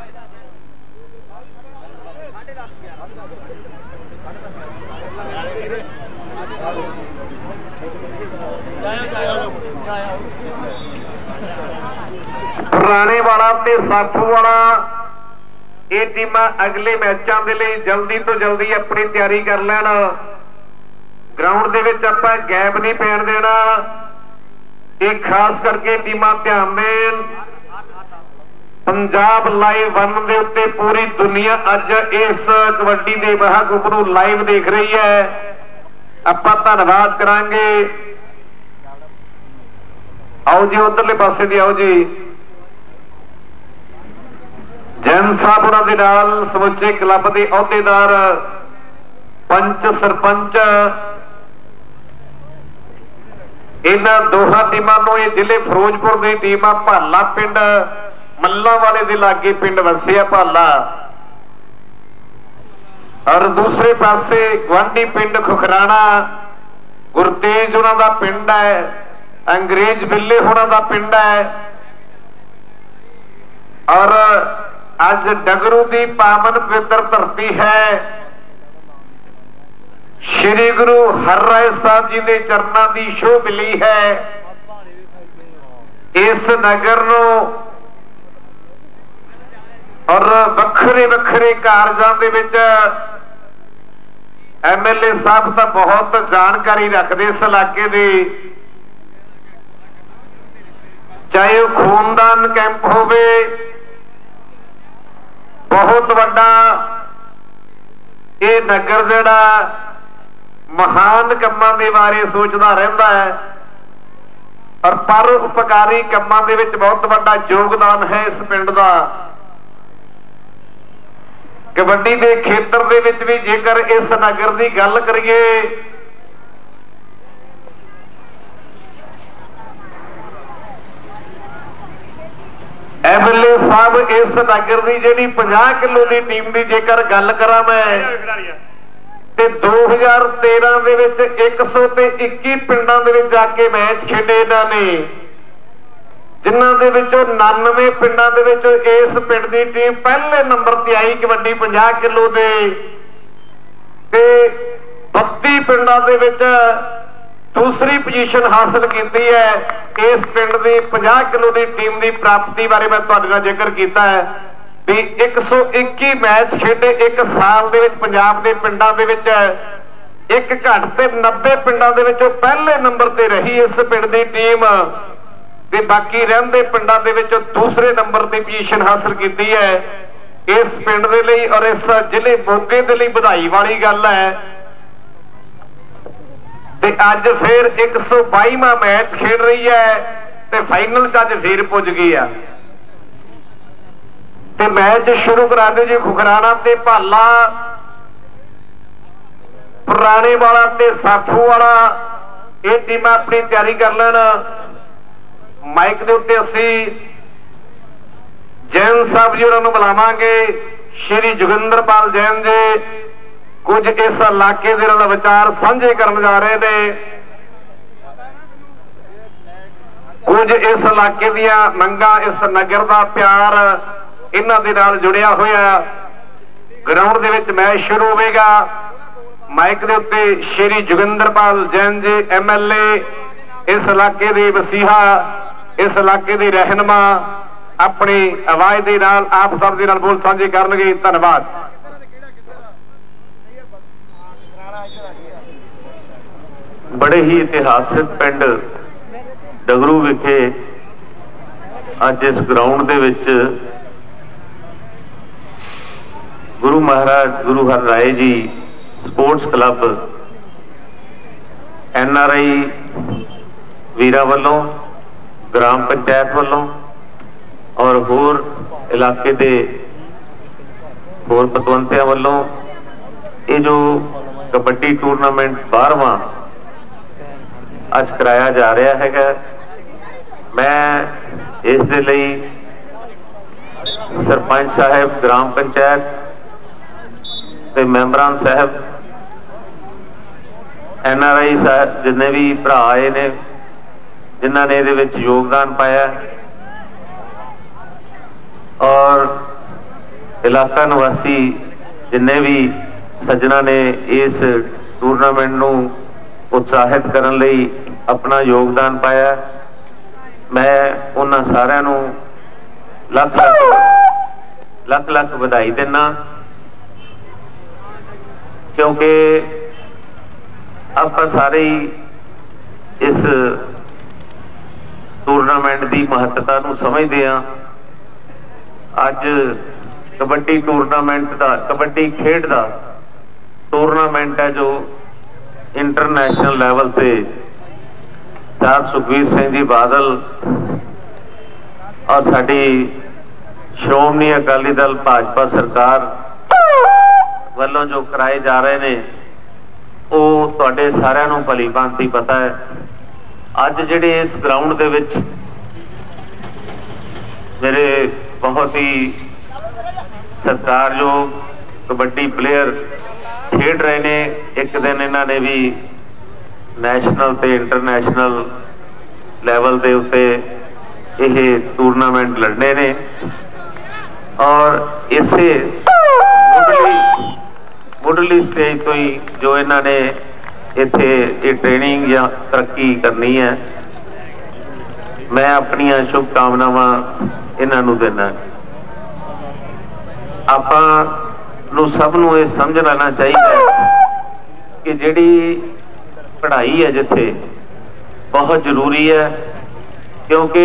ਪੁਰਾਣੇ ਵਾਲਾ ਤੇ ਸਾਥੂ ਵਾਲਾ ਇਹ ਟੀਮਾਂ ਅਗਲੇ ਮੈਚਾਂ ਦੇ ਲਈ ਜਲਦੀ ਤੋਂ ਜਲਦੀ ਆਪਣੀ ਤਿਆਰੀ ਕਰ ਲੈਣ। ਗਰਾਊਂਡ ਦੇ ਵਿੱਚ ਆਪਾਂ ਗੈਪ ਨਹੀਂ ਪੈਣ ਦੇਣਾ, ਇਹ ਖਾਸ ਕਰਕੇ ਟੀਮਾਂ ਧਿਆਨ ਦੇਣ। ਪੰਜਾਬ ਲਾਈਵ 1 ਦੇ ਉੱਤੇ ਪੂਰੀ ਦੁਨੀਆ ਅੱਜ ਇਸ ਕਬੱਡੀ ਦੇ ਮਹਾਂਕੁੰਭ ਨੂੰ ਲਾਈਵ ਦੇਖ ਰਹੀ ਹੈ, ਆਪਾਂ ਧੰਨਵਾਦ ਕਰਾਂਗੇ। ਆਓ ਜੀ ਉਧਰਲੇ ਪਾਸੇ ਦੀ ਆਓ ਜੀ। ਜੈਨ ਸਾਹਿਬ ਉਹਨਾਂ ਦੇ ਨਾਲ ਸਮੁੱਚੇ ਕਲੱਬ ਦੇ ਅਹੁਦੇਦਾਰ, ਪੰਚ, ਸਰਪੰਚ, ਇਹਨਾਂ ਦੋਹਾਂ ਟੀਮਾਂ ਨੂੰ, ਇਹ ਜ਼ਿਲ੍ਹੇ ਫਿਰੋਜ਼ਪੁਰ ਦੀ ਟੀਮ ਆ, ਭਾਲਾ ਪਿੰਡ ਮੱਲਾਂ ਵਾਲੇ ਦੇ ਲਾਗੇ ਪਿੰਡ ਵਸਿਆ ਭਾਲਾ, ਔਰ ਦੂਸਰੇ ਪਾਸੇ ਗਵਾਂਢੀ ਪਿੰਡ ਖੁਖਰਾਣਾ, ਗੁਰਤੇਜ ਉਹਨਾਂ ਦਾ ਪਿੰਡ ਹੈ, ਅੰਗਰੇਜ਼ ਬਿੱਲੇ ਹੋਣਾ ਦਾ ਪਿੰਡ ਹੈ। ਔਰ ਅੱਜ ਡਗਰੂ ਦੀ ਪਾਵਨ ਪਵਿੱਤਰ ਧਰਤੀ ਹੈ, ਸ਼੍ਰੀ ਗੁਰੂ ਹਰਿਰਾਏ ਸਾਹਿਬ ਜੀ ਦੇ ਚਰਨਾਂ ਦੀ ਛੋਹ ਮਿਲੀ ਹੈ। ਇਸ ਨਗਰ ਨੂੰ ਔਰ ਵੱਖਰੇ ਵੱਖਰੇ ਕਾਰਜਾਂ ਦੇ ਵਿੱਚ MLA ਸਾਹਿਬ ਤਾਂ ਬਹੁਤ ਜਾਣਕਾਰੀ ਰੱਖਦੇ ਇਸ ਇਲਾਕੇ ਦੀ, ਚਾਹੇ ਉਹ ਖੂਨਦਾਨ ਕੈਂਪ ਹੋਵੇ, ਬਹੁਤ ਵੱਡਾ ਇਹ ਨਗਰ ਜਿਹੜਾ ਮਹਾਨ ਕੰਮਾਂ ਦੇ ਬਾਰੇ ਸੋਚਦਾ ਰਹਿੰਦਾ ਹੈ, ਔਰ ਪਰ ਉਪਕਾਰੀ ਕੰਮਾਂ ਦੇ ਵਿੱਚ ਬਹੁਤ ਵੱਡਾ ਯੋਗਦਾਨ ਹੈ ਇਸ ਪਿੰਡ ਦਾ। ਕਬੱਡੀ ਦੇ ਖੇਤਰ ਦੇ ਵਿੱਚ ਵੀ ਜੇਕਰ ਇਸ ਨਗਰ ਦੀ ਗੱਲ ਕਰੀਏ MLA ਸਾਹਿਬ ਇਸ ਨਗਰ ਦੀ ਜਿਹੜੀ 50 ਕਿਲੋ ਦੀ ਟੀਮ ਦੀ ਜੇਕਰ ਗੱਲ ਕਰਾਂ ਮੈਂ ਤੇ 2013 ਦੇ ਵਿੱਚ 121 ਪਿੰਡਾਂ ਦੇ ਵਿੱਚ ਜਾ ਕੇ ਮੈਚ ਖੇਡੇ ਇਹਨਾਂ ਨੇ, ਜਿਨ੍ਹਾਂ ਦੇ ਵਿੱਚੋਂ 99 ਪਿੰਡਾਂ ਦੇ ਵਿੱਚ ਇਸ ਪਿੰਡ ਦੀ ਟੀਮ ਪਹਿਲੇ ਨੰਬਰ ਤੇ ਆਈ ਕਬੱਡੀ 50 ਕਿਲੋ ਦੇ, ਤੇ 32 ਪਿੰਡਾਂ ਦੇ ਵਿੱਚ ਦੂਸਰੀ ਪੋਜੀਸ਼ਨ ਹਾਸਲ ਕੀਤੀ ਹੈ। ਇਸ ਪਿੰਡ ਦੀ 50 ਕਿਲੋ ਦੀ ਟੀਮ ਦੀ ਪ੍ਰਾਪਤੀ ਬਾਰੇ ਮੈਂ ਤੁਹਾਡੇ ਨਾਲ ਜ਼ਿਕਰ ਕੀਤਾ ਹੈ ਵੀ 121 ਮੈਚ ਖੇਡੇ ਇੱਕ ਸਾਲ ਦੇ ਵਿੱਚ ਪੰਜਾਬ ਦੇ ਪਿੰਡਾਂ ਦੇ ਵਿੱਚ, ਇੱਕ ਘੱਟ ਤੇ 90 ਪਿੰਡਾਂ ਦੇ ਵਿੱਚੋਂ ਪਹਿਲੇ ਨੰਬਰ ਤੇ ਰਹੀ ਇਸ ਪਿੰਡ ਦੀ ਟੀਮ, ਤੇ ਬਾਕੀ ਰਹਿੰਦੇ ਪਿੰਡਾਂ ਦੇ ਵਿੱਚ ਦੂਸਰੇ ਨੰਬਰ ਤੇ ਪੋਜੀਸ਼ਨ ਹਾਸਲ ਕੀਤੀ ਹੈ। ਇਸ ਪਿੰਡ ਦੇ ਲਈ ਔਰ ਇਸ ਜ਼ਿਲ੍ਹੇ ਮੋਗੇ ਦੇ ਲਈ ਵਧਾਈ ਵਾਲੀ ਗੱਲ ਹੈ। ਤੇ ਅੱਜ ਫਿਰ 122ਵਾਂ ਮੈਚ ਖੇਡ ਰਹੀ ਹੈ ਤੇ ਫਾਈਨਲ 'ਚ ਅੱਜ ਫੇਰ ਪੁੱਜ ਗਈ ਆ। ਤੇ मैच शुरू करा दे जी खुखराना ते भाला, पुराने वाला ते साफू वाला, ये टीम अपनी तैयारी कर लेन। माइक के उत्ते असी जैन साहब जी उन्होंने बुलावांगे, श्री जोगिंदरपाल जैन जी कुछ इस इलाके के नाल विचार साझे करने जा रहे हैं। कुछ इस इलाके दियां मंगां, इस नगर का प्यार इन्हां दे नाल जुड़िया होया। ग्राउंड दे विच मैच शुरू होगा। माइक के उत्ते श्री जोगिंदरपाल जैन जी MLA, इस इलाके के वसीहा, इस इलाके के रहनुमा अपनी आवाज के नाल आप सब दे नाल बोल साझे करनगे। धन्यवाद। बड़े ही इतिहासिक पिंड डगरू विखे अज इस ग्राउंड दे विच गुरु महाराज Guru Har Rai ji sports club NRI वीरां वल्लों, ग्राम पंचायत वल्लों और होर इलाके दे होर पतवंतियां वल्लों ये जो कबड्डी टूरनामेंट 12वां अज कराया जा रहा है। मैं इस दे लई सरपंच साहब, ग्राम पंचायत ते मैंबरान साहब, NRI साहब जिन्ने भी भरा आए ने, जिन्होंने ये विच योगदान पाया और इलाका निवासी जिन्ने भी सज्जना ने इस टूरनामेंट नूं उत्साहित करने लई अपना योगदान पाया, मैं उन्हां सारिआं नूं लख लख लख बधाई देना। क्योंकि आप सारे ही इस टूरनामेंट की महत्ता नूं समझते हैं। अज कबड्डी टूरनामेंट का, कबड्डी खेड का टूरनामेंट है जो इंटरनेशनल लैवल पे सरदार सुखबीर सिंह जी बादल और साडी श्रोमणी अकाली दल भाजपा सरकार वालों जो कराए जा रहे हैं वो तुहाडे सारिआं नूं भली भांति पता है। अज जिहड़े इस ग्राउंड दे विच मेरे बहुत ही सत्कारयोग कबड्डी प्लेयर खेड रहे ने, एक दिन इन्होंने भी नैशनल ते इंटरनेशनल लैवल के उत्ते ये टूरनामेंट लड़ने ने और इसे मुढ़ली स्टेज तो ही जो इन्होंने इत्थे ये ट्रेनिंग या तरक्की करनी है, मैं अपनी शुभकामनावां इन्हां नूं देना। आपां नूं सब नूं ये समझ लेना चाहिए कि जिहड़ी पढ़ाई है जिथे बहुत जरूरी है, क्योंकि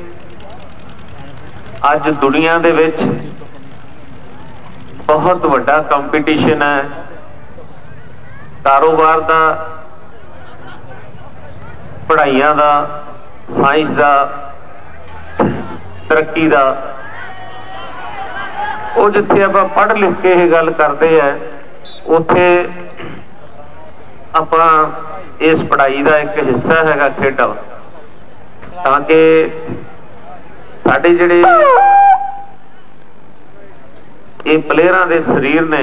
अज दुनिया दे विच बहुत वड्डा कंपीटिशन है कारोबार का, पढ़ाइयां का, साइंस का, तरक्की का। वो जिथे आप पढ़ लिख के ये गल करते हैं उथे आप इस पढ़ाई का एक हिस्सा है खेडा, ताकि साडे जिहड़े ये प्लेयरां दे शरीर ने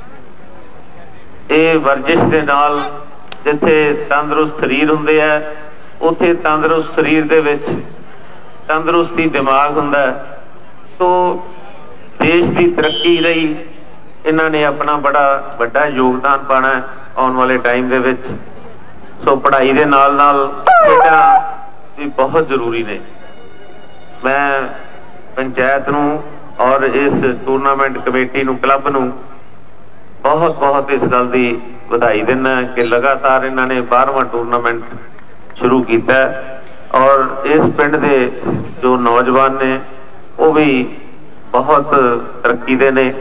ये वर्जिश के नाल जिथे तंदुरुस्त शरीर हुंदे है उथे तंदुरुस्त शरीर दे विच तंदुरुस्ती दिमाग हुंदा है। तो देश की तरक्की लई इन्हां ने अपना बड़ा वड्डा योगदान पाना है आने वाले टाइम दे विच। सो पढ़ाई दे नाल नाल खेडां भी बहुत जरूरी ने। मैं पंचायत नूं और इस टूरनामेंट कमेटी नूं, क्लब नूं बहुत बहुत इस गल की बधाई देना कि लगातार इन्हां ने 12वां टूरनामेंट शुरू किया और इस पिंड के जो नौजवान ने वो भी बहुत तरक्की दे ने।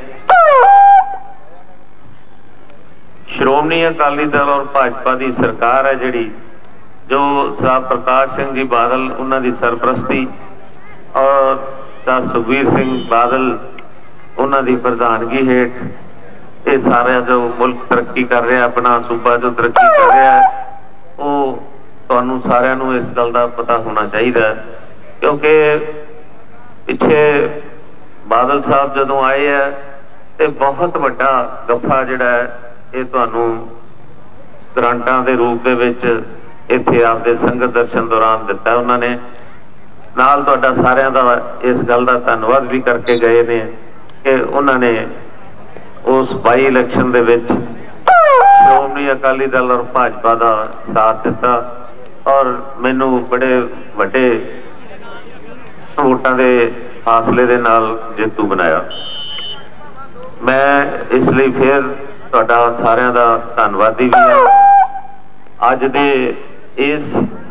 श्रोमणी अकाली दल और भाजपा की सरकार है जिहड़ी, जो सरदार प्रकाश सिंह जी बादल उन्हां दी सरपरस्ती और सरदार सुखबीर सिंह बादल उन्हां दी प्रधानगी हेठ ये सारा जो मुल्क तरक्की कर रहा, अपना सूबा जो तरक्की कर रहा है, वो तुहानू सारिਆਂ ਨੂੰ इस गल का पता होना चाहिए। क्योंकि पिछे बादल साहब जदों आए है तो बहुत वड्डा गफ्फा जिहड़ा है ये तुहानू ग्रांटां दे रूप दे विच इत्थे आपदे संगत दर्शन दौरान दिता। उन्होंने नाल तुहाडा सारिਆਂ दा इस गल का धन्नवाद भी करके गए ने कि उन्होंने उस बाई इलैक्शन दे विच श्रोमणी अकाली दल और भाजपा का साथ दिता और मैनू बड़े वड्डे वोटां दे फासले दे नाल जेतू बनाया। मैं इसलिए फिर तुहाडा सारिਆਂ दा धन्नवादी भी हाँ। अज दे इस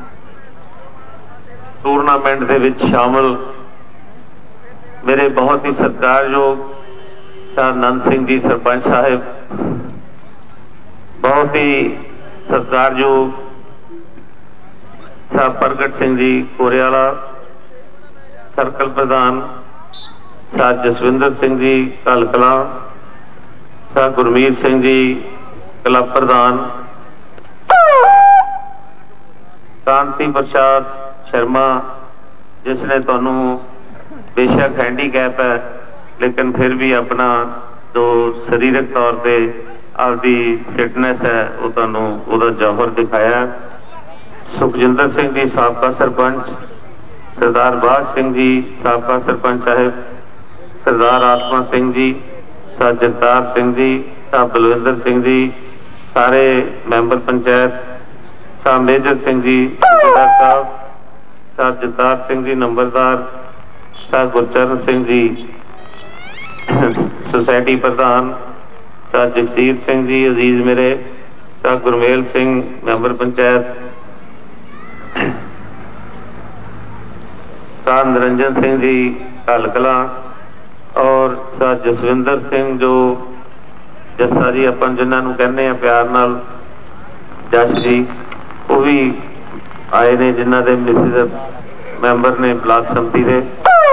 टूरनामेंट दे विच शामिल मेरे बहुत ही सत्कारयोग नंद सिंह जी सरपंच साहिब, बहुत ही सत्कारयोग साहब प्रगट सिंह जी कोरियाला, सर्कल प्रधान साहब जसविंदर सिंह जी कलकला, साहब गुरमीत सिंह जी क्लब प्रधान, कांति प्रसाद शर्मा जिसने तुहानू बेशक हैंडीकैप है लेकिन फिर भी अपना जो शरीरक तौर पर आपकी फिटनेस है वो तुहानू उहदा जौहर दिखाया। सुखजिंदर सिंह जी साबका सरपंच, सरदार बाग सिंह जी साबका सरपंच साहिब, सरदार आत्मा सिंह जी, साहब जगतार सिंह जी, साहब बलविंदर सिंह जी, सारे मैंबर पंचायत, साहब मेजर सिंह जी साहब, साहब जगतार सिंह जी नंबरदार, साहब गुरचरण सिंह जी सोसाइटी प्रधान, साहब जगसीर सिंह जी अजीज मेरे, साहब गुरमेल सिंह मैंबर पंचायत, साहब निरंजन सिंह जी कलकला और साहब जसविंदर सिंह जो जस्सा जी अपन जिन्होंने कहने प्यार नाल जस जी, वो भी आए ने जिन्हों के मिसिज मैंबर ने ब्लॉक संमति के।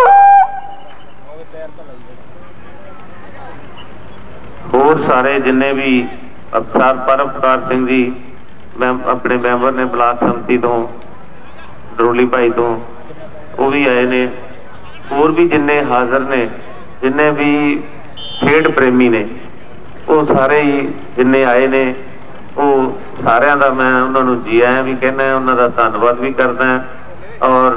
होर सारे जिन्ने भी अफसर परमकार सिंह जी अपने मैंबर ने ब्लॉक संमति तो डरोली भाई तो वो भी आए ने। होर भी जिन्ने हाजिर ने, जिन्ने भी खेड प्रेमी ने, वो सारे ही जिन्ने आए ने, वो सारिਆਂ ਦਾ मैं उन्होंने जी आया भी कहना, उन्होंने धन्नवाद भी करना और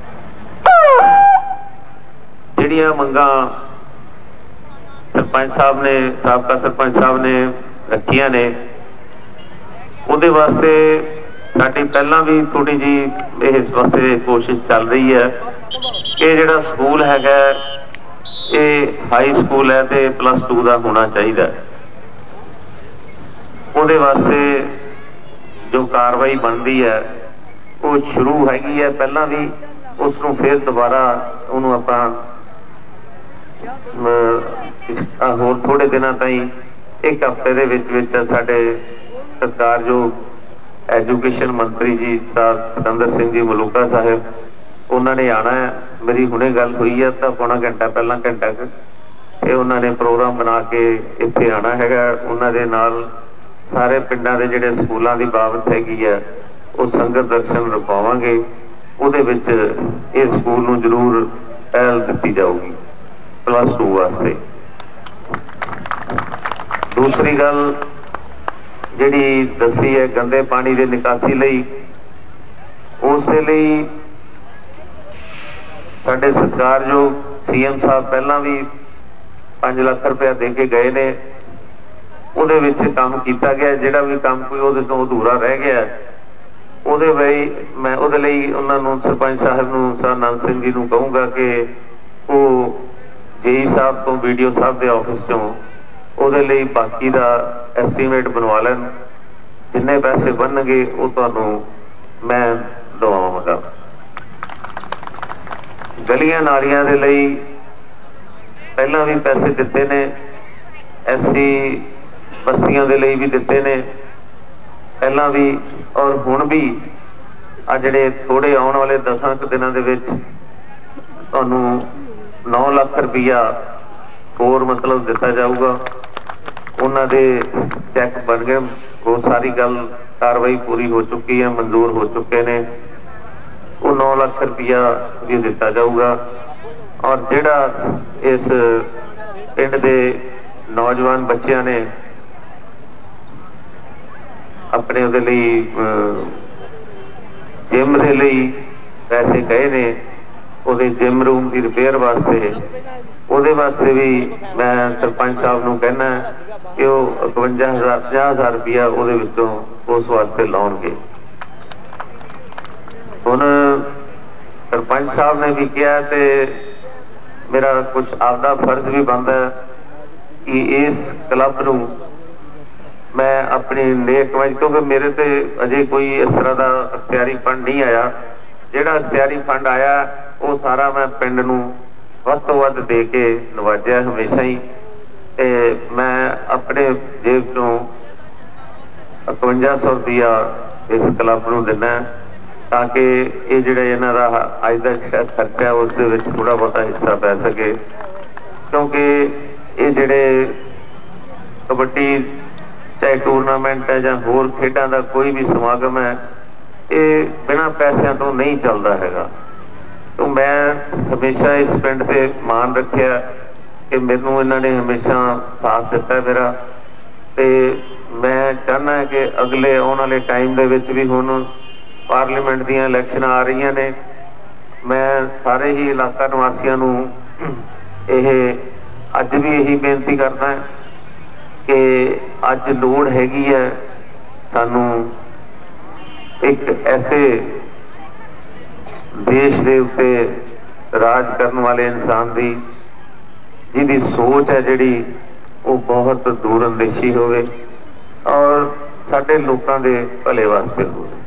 जिहड़ियां मंगां सरपंच साहब ने, साबका सरपंच साहब ने रखियां ने, उहदे वास्ते साडी पहलां भी थोड़ी जी इस वास्ते कोशिश चल रही है कि जिहड़ा स्कूल हैगा ये हाई स्कूल है तो +2 का होना चाहिए। उहदे वास्ते जो कार्रवाई बनती है वो शुरू हैगी है पहला भी, उसनों फिर दोबारा उन्होंने आपां होर थोड़े दिनों ताईं एक हफ्ते दे विच साडे सत्कारयोग एजुकेशन मंत्री जी साहब सिकंदर सिंह जी मलूका साहिब उन्होंने आना है। मेरी हुणे गल हुई है तो पौना घंटा पहला घंटा ये उन्होंने प्रोग्राम बना के इत्थे आना हैगा। उन्होंने नाल सारे पिंडां दे जिहड़े स्कूलों की बाबत हैगी है वो संगत दर्शन रखवावांगे। उहदे विच इस स्कूल नूं जरूर पहल दी जाऊगी +2 वास्ते। दूसरी गल जिहड़ी दसी है गंदे पानी की निकासी लई, उस लई साडे सत्कारयोग CM साहब पहला भी 5 लाख रुपया दे के गए ने। उहदे विच काम किया गया, जिहड़ा भी काम कोई उहदे तों अधूरा रह गया उहदे लई मैं उहदे लई उन्हां नूं सरपंच साहब नूं सर नंद सिंह जी नूं कहूँगा कि वो JE साहब तो BDO साहब के ऑफिस चों उहदे लई बाकी दा एस्टीमेट बनवा लैन, जिन्ने पैसे बनणगे वो तुहानूं मैं दवावांगा। गलियां नालियां दे लई पहला भी पैसे दिते ने, SC बस्तियों के लिए भी दिते ने पहला भी और हुण भी। आ जिहड़े थोड़े आने वाले 10 दिनों के 9 लाख रुपया स्कोर मतलब दिता जाऊगा। उन्होंने चैक बन गए, वो सारी गल कार्रवाई पूरी हो चुकी है, मंजूर हो चुके ने। वो 9 लाख रुपया भी दिता जाऊगा। और जिहड़ा इस पिंड के नौजवान बच्चों ने अपने उहदे लई जिम के लिए पैसे कहे ने, उहदे जिम रूम की रिपेयर वास्ते, उहदे वास्ते भी मैं सरपंच साहब नूं कहना कि वो 51,000 50,000 रुपया उहदे विचों उस वास्ते लाउणगे। हुण सरपंच साहब ने भी कहा ते मेरा कुछ आपदा फर्ज भी बनता है कि इस क्लब नूं मैं अपनी नेक कमाई, क्योंकि मेरे ते अजे कोई इस तरह का अख्तियारी फंड नहीं आया। जिहड़ा अख्तियारी फंड आया वो सारा मैं पिंड नूं वध तो वध दे के नवाजिया हमेशा ही। ते मैं अपने जेब चों 5100 रुपया इस क्लब नूं दिना, ताकि ये जिहड़ा इन्हां दा अज दा जिहड़ा खर्चा उस दे विच थोड़ा बहुता हिस्सा पै सके। क्योंकि ये जिहड़े कबड्डी चाहे टूरनामेंट है या होर खेडां दा कोई भी समागम है, ये बिना पैसों तो नहीं चलता हैगा। तो मैं हमेशा इस पिंड से मान रखिया कि मैनू इन्होंने हमेशा साथ दिता मेरा। तो मैं चाहना है कि अगले आने वाले टाइम दे विच भी हुण पार्लीमेंट दीयां इलैक्शन आ रही ने, मैं सारे ही इलाका निवासियों नूं अज भी यही बेनती करना है कि अज लोड़ हैगी है सानू एक ऐसे देश के उत्ते राज करने वाले इंसान की जिहदी सोच है जिहड़ी वो बहुत दूरअंदेशी होवे और साडे लोकां दे भले वास्ते होवे।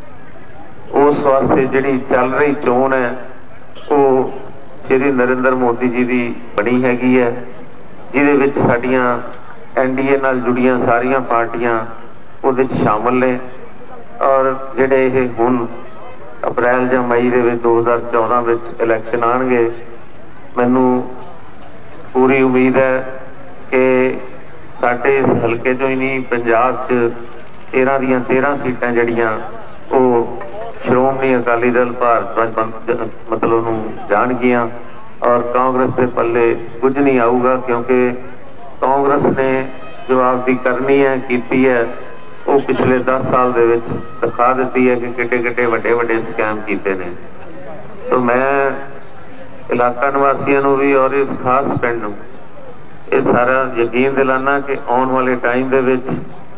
उस वास्ते जिहड़ी चल रही चोण है वो श्री नरेंद्र मोदी जी की बनी हैगी है, जिहदे विच साडीआं एनडीए नाल जुड़ियां सारियां पार्टियां उहदे विच शामिल ने। और जिहड़े ये हुण अप्रैल या मई दे विच 2014 विच इलैक्शन आउणगे, मैनू पूरी उम्मीद है कि साडे इस हल्के चों ही नहीं पंजाब च 13 दियां 13 सीटां जिहड़ियां वो श्रोमणी अकाली दल भारत मतलब नूं जाणगियां और कांग्रेस के पल्ले कुछ नहीं आऊगा। क्योंकि कांग्रेस ने जो आपकी करनी है कीती है वो पिछले 10 साल दे विच दिखा दी है कि किड्डे किड्डे वड्डे वड्डे स्कैम कीते ने। तो मैं इलाका निवासियों को भी और इस खास पिंड नूं ये सारा यकीन दिलाना कि आने वाले टाइम दे विच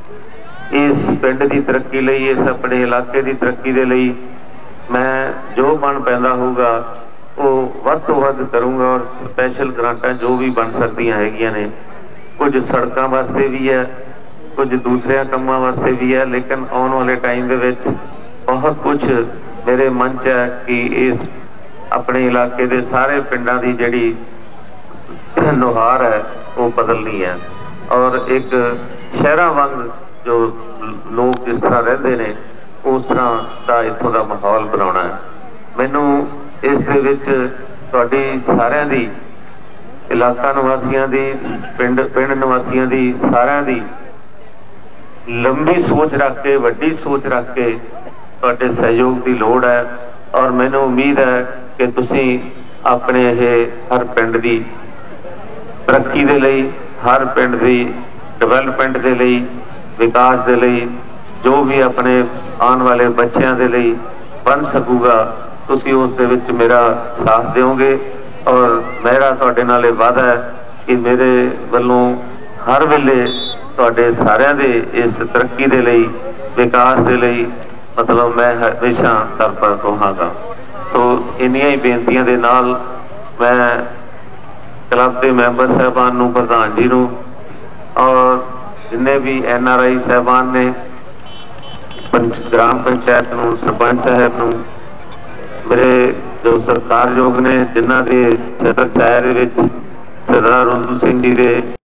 इस पिंड की तरक्की लई, इस अपने इलाके की तरक्की दे लई मैं जो बन पैंदा होगा वो वध तो वध करूँगा। और स्पैशल ग्रांटां जो भी बन सकदियां हैगियां ने, कुछ सड़कों वास्ते भी है, कुछ दूसरे कामों वास्ते भी है, लेकिन आने वाले टाइम दे विच बहुत कुछ मेरे मन च है कि इस अपने इलाके के सारे पिंडां की जिहड़ी नुहार है वो बदलनी है। और एक शहरां वांग जो लोग जिस तरह रहते हैं उस तरह का इत्थों का माहौल बनाना है। मैनू इस दे विच तुहाडी सारिਆਂ दी, इलाका निवासियों की, पिंड निवासियों की, सारिਆਂ दी लंबी सोच रख के, वड्डी सोच रख के तुहाडे सहयोग की लोड़ है। और मैनू उम्मीद है कि तुसीं अपने हर पिंड की तरक्की दे लई, हर पिंड की डिवेलपमेंट के लिए, विकास के लिए, जो भी अपने आने वाले बच्चों के लिए बन सकूगा तुसीं उस दे विच मेरा साथ दोगे। और मेरा तुहाडे नाल वादा है कि मेरे वल्लों हर वेले तुहाडे सारिਆਂ दे इस तरक्की दे लई, विकास दे लई मतलब मैं हमेशा तत्पर रहांगा। तो इन्नियां ही बेनतियां दे नाल मैं क्लब के मैंबर साहबान नूं, प्रधान जी नूं और जिन्ने भी NRI साहबान ने, ग्राम पंचायत नूं, सरपंच साहब नूं, मेरे जो सरकारयोग ने जिन्हां दे सदर चाहे दे विच सरदार रुंदू सिंह जी दे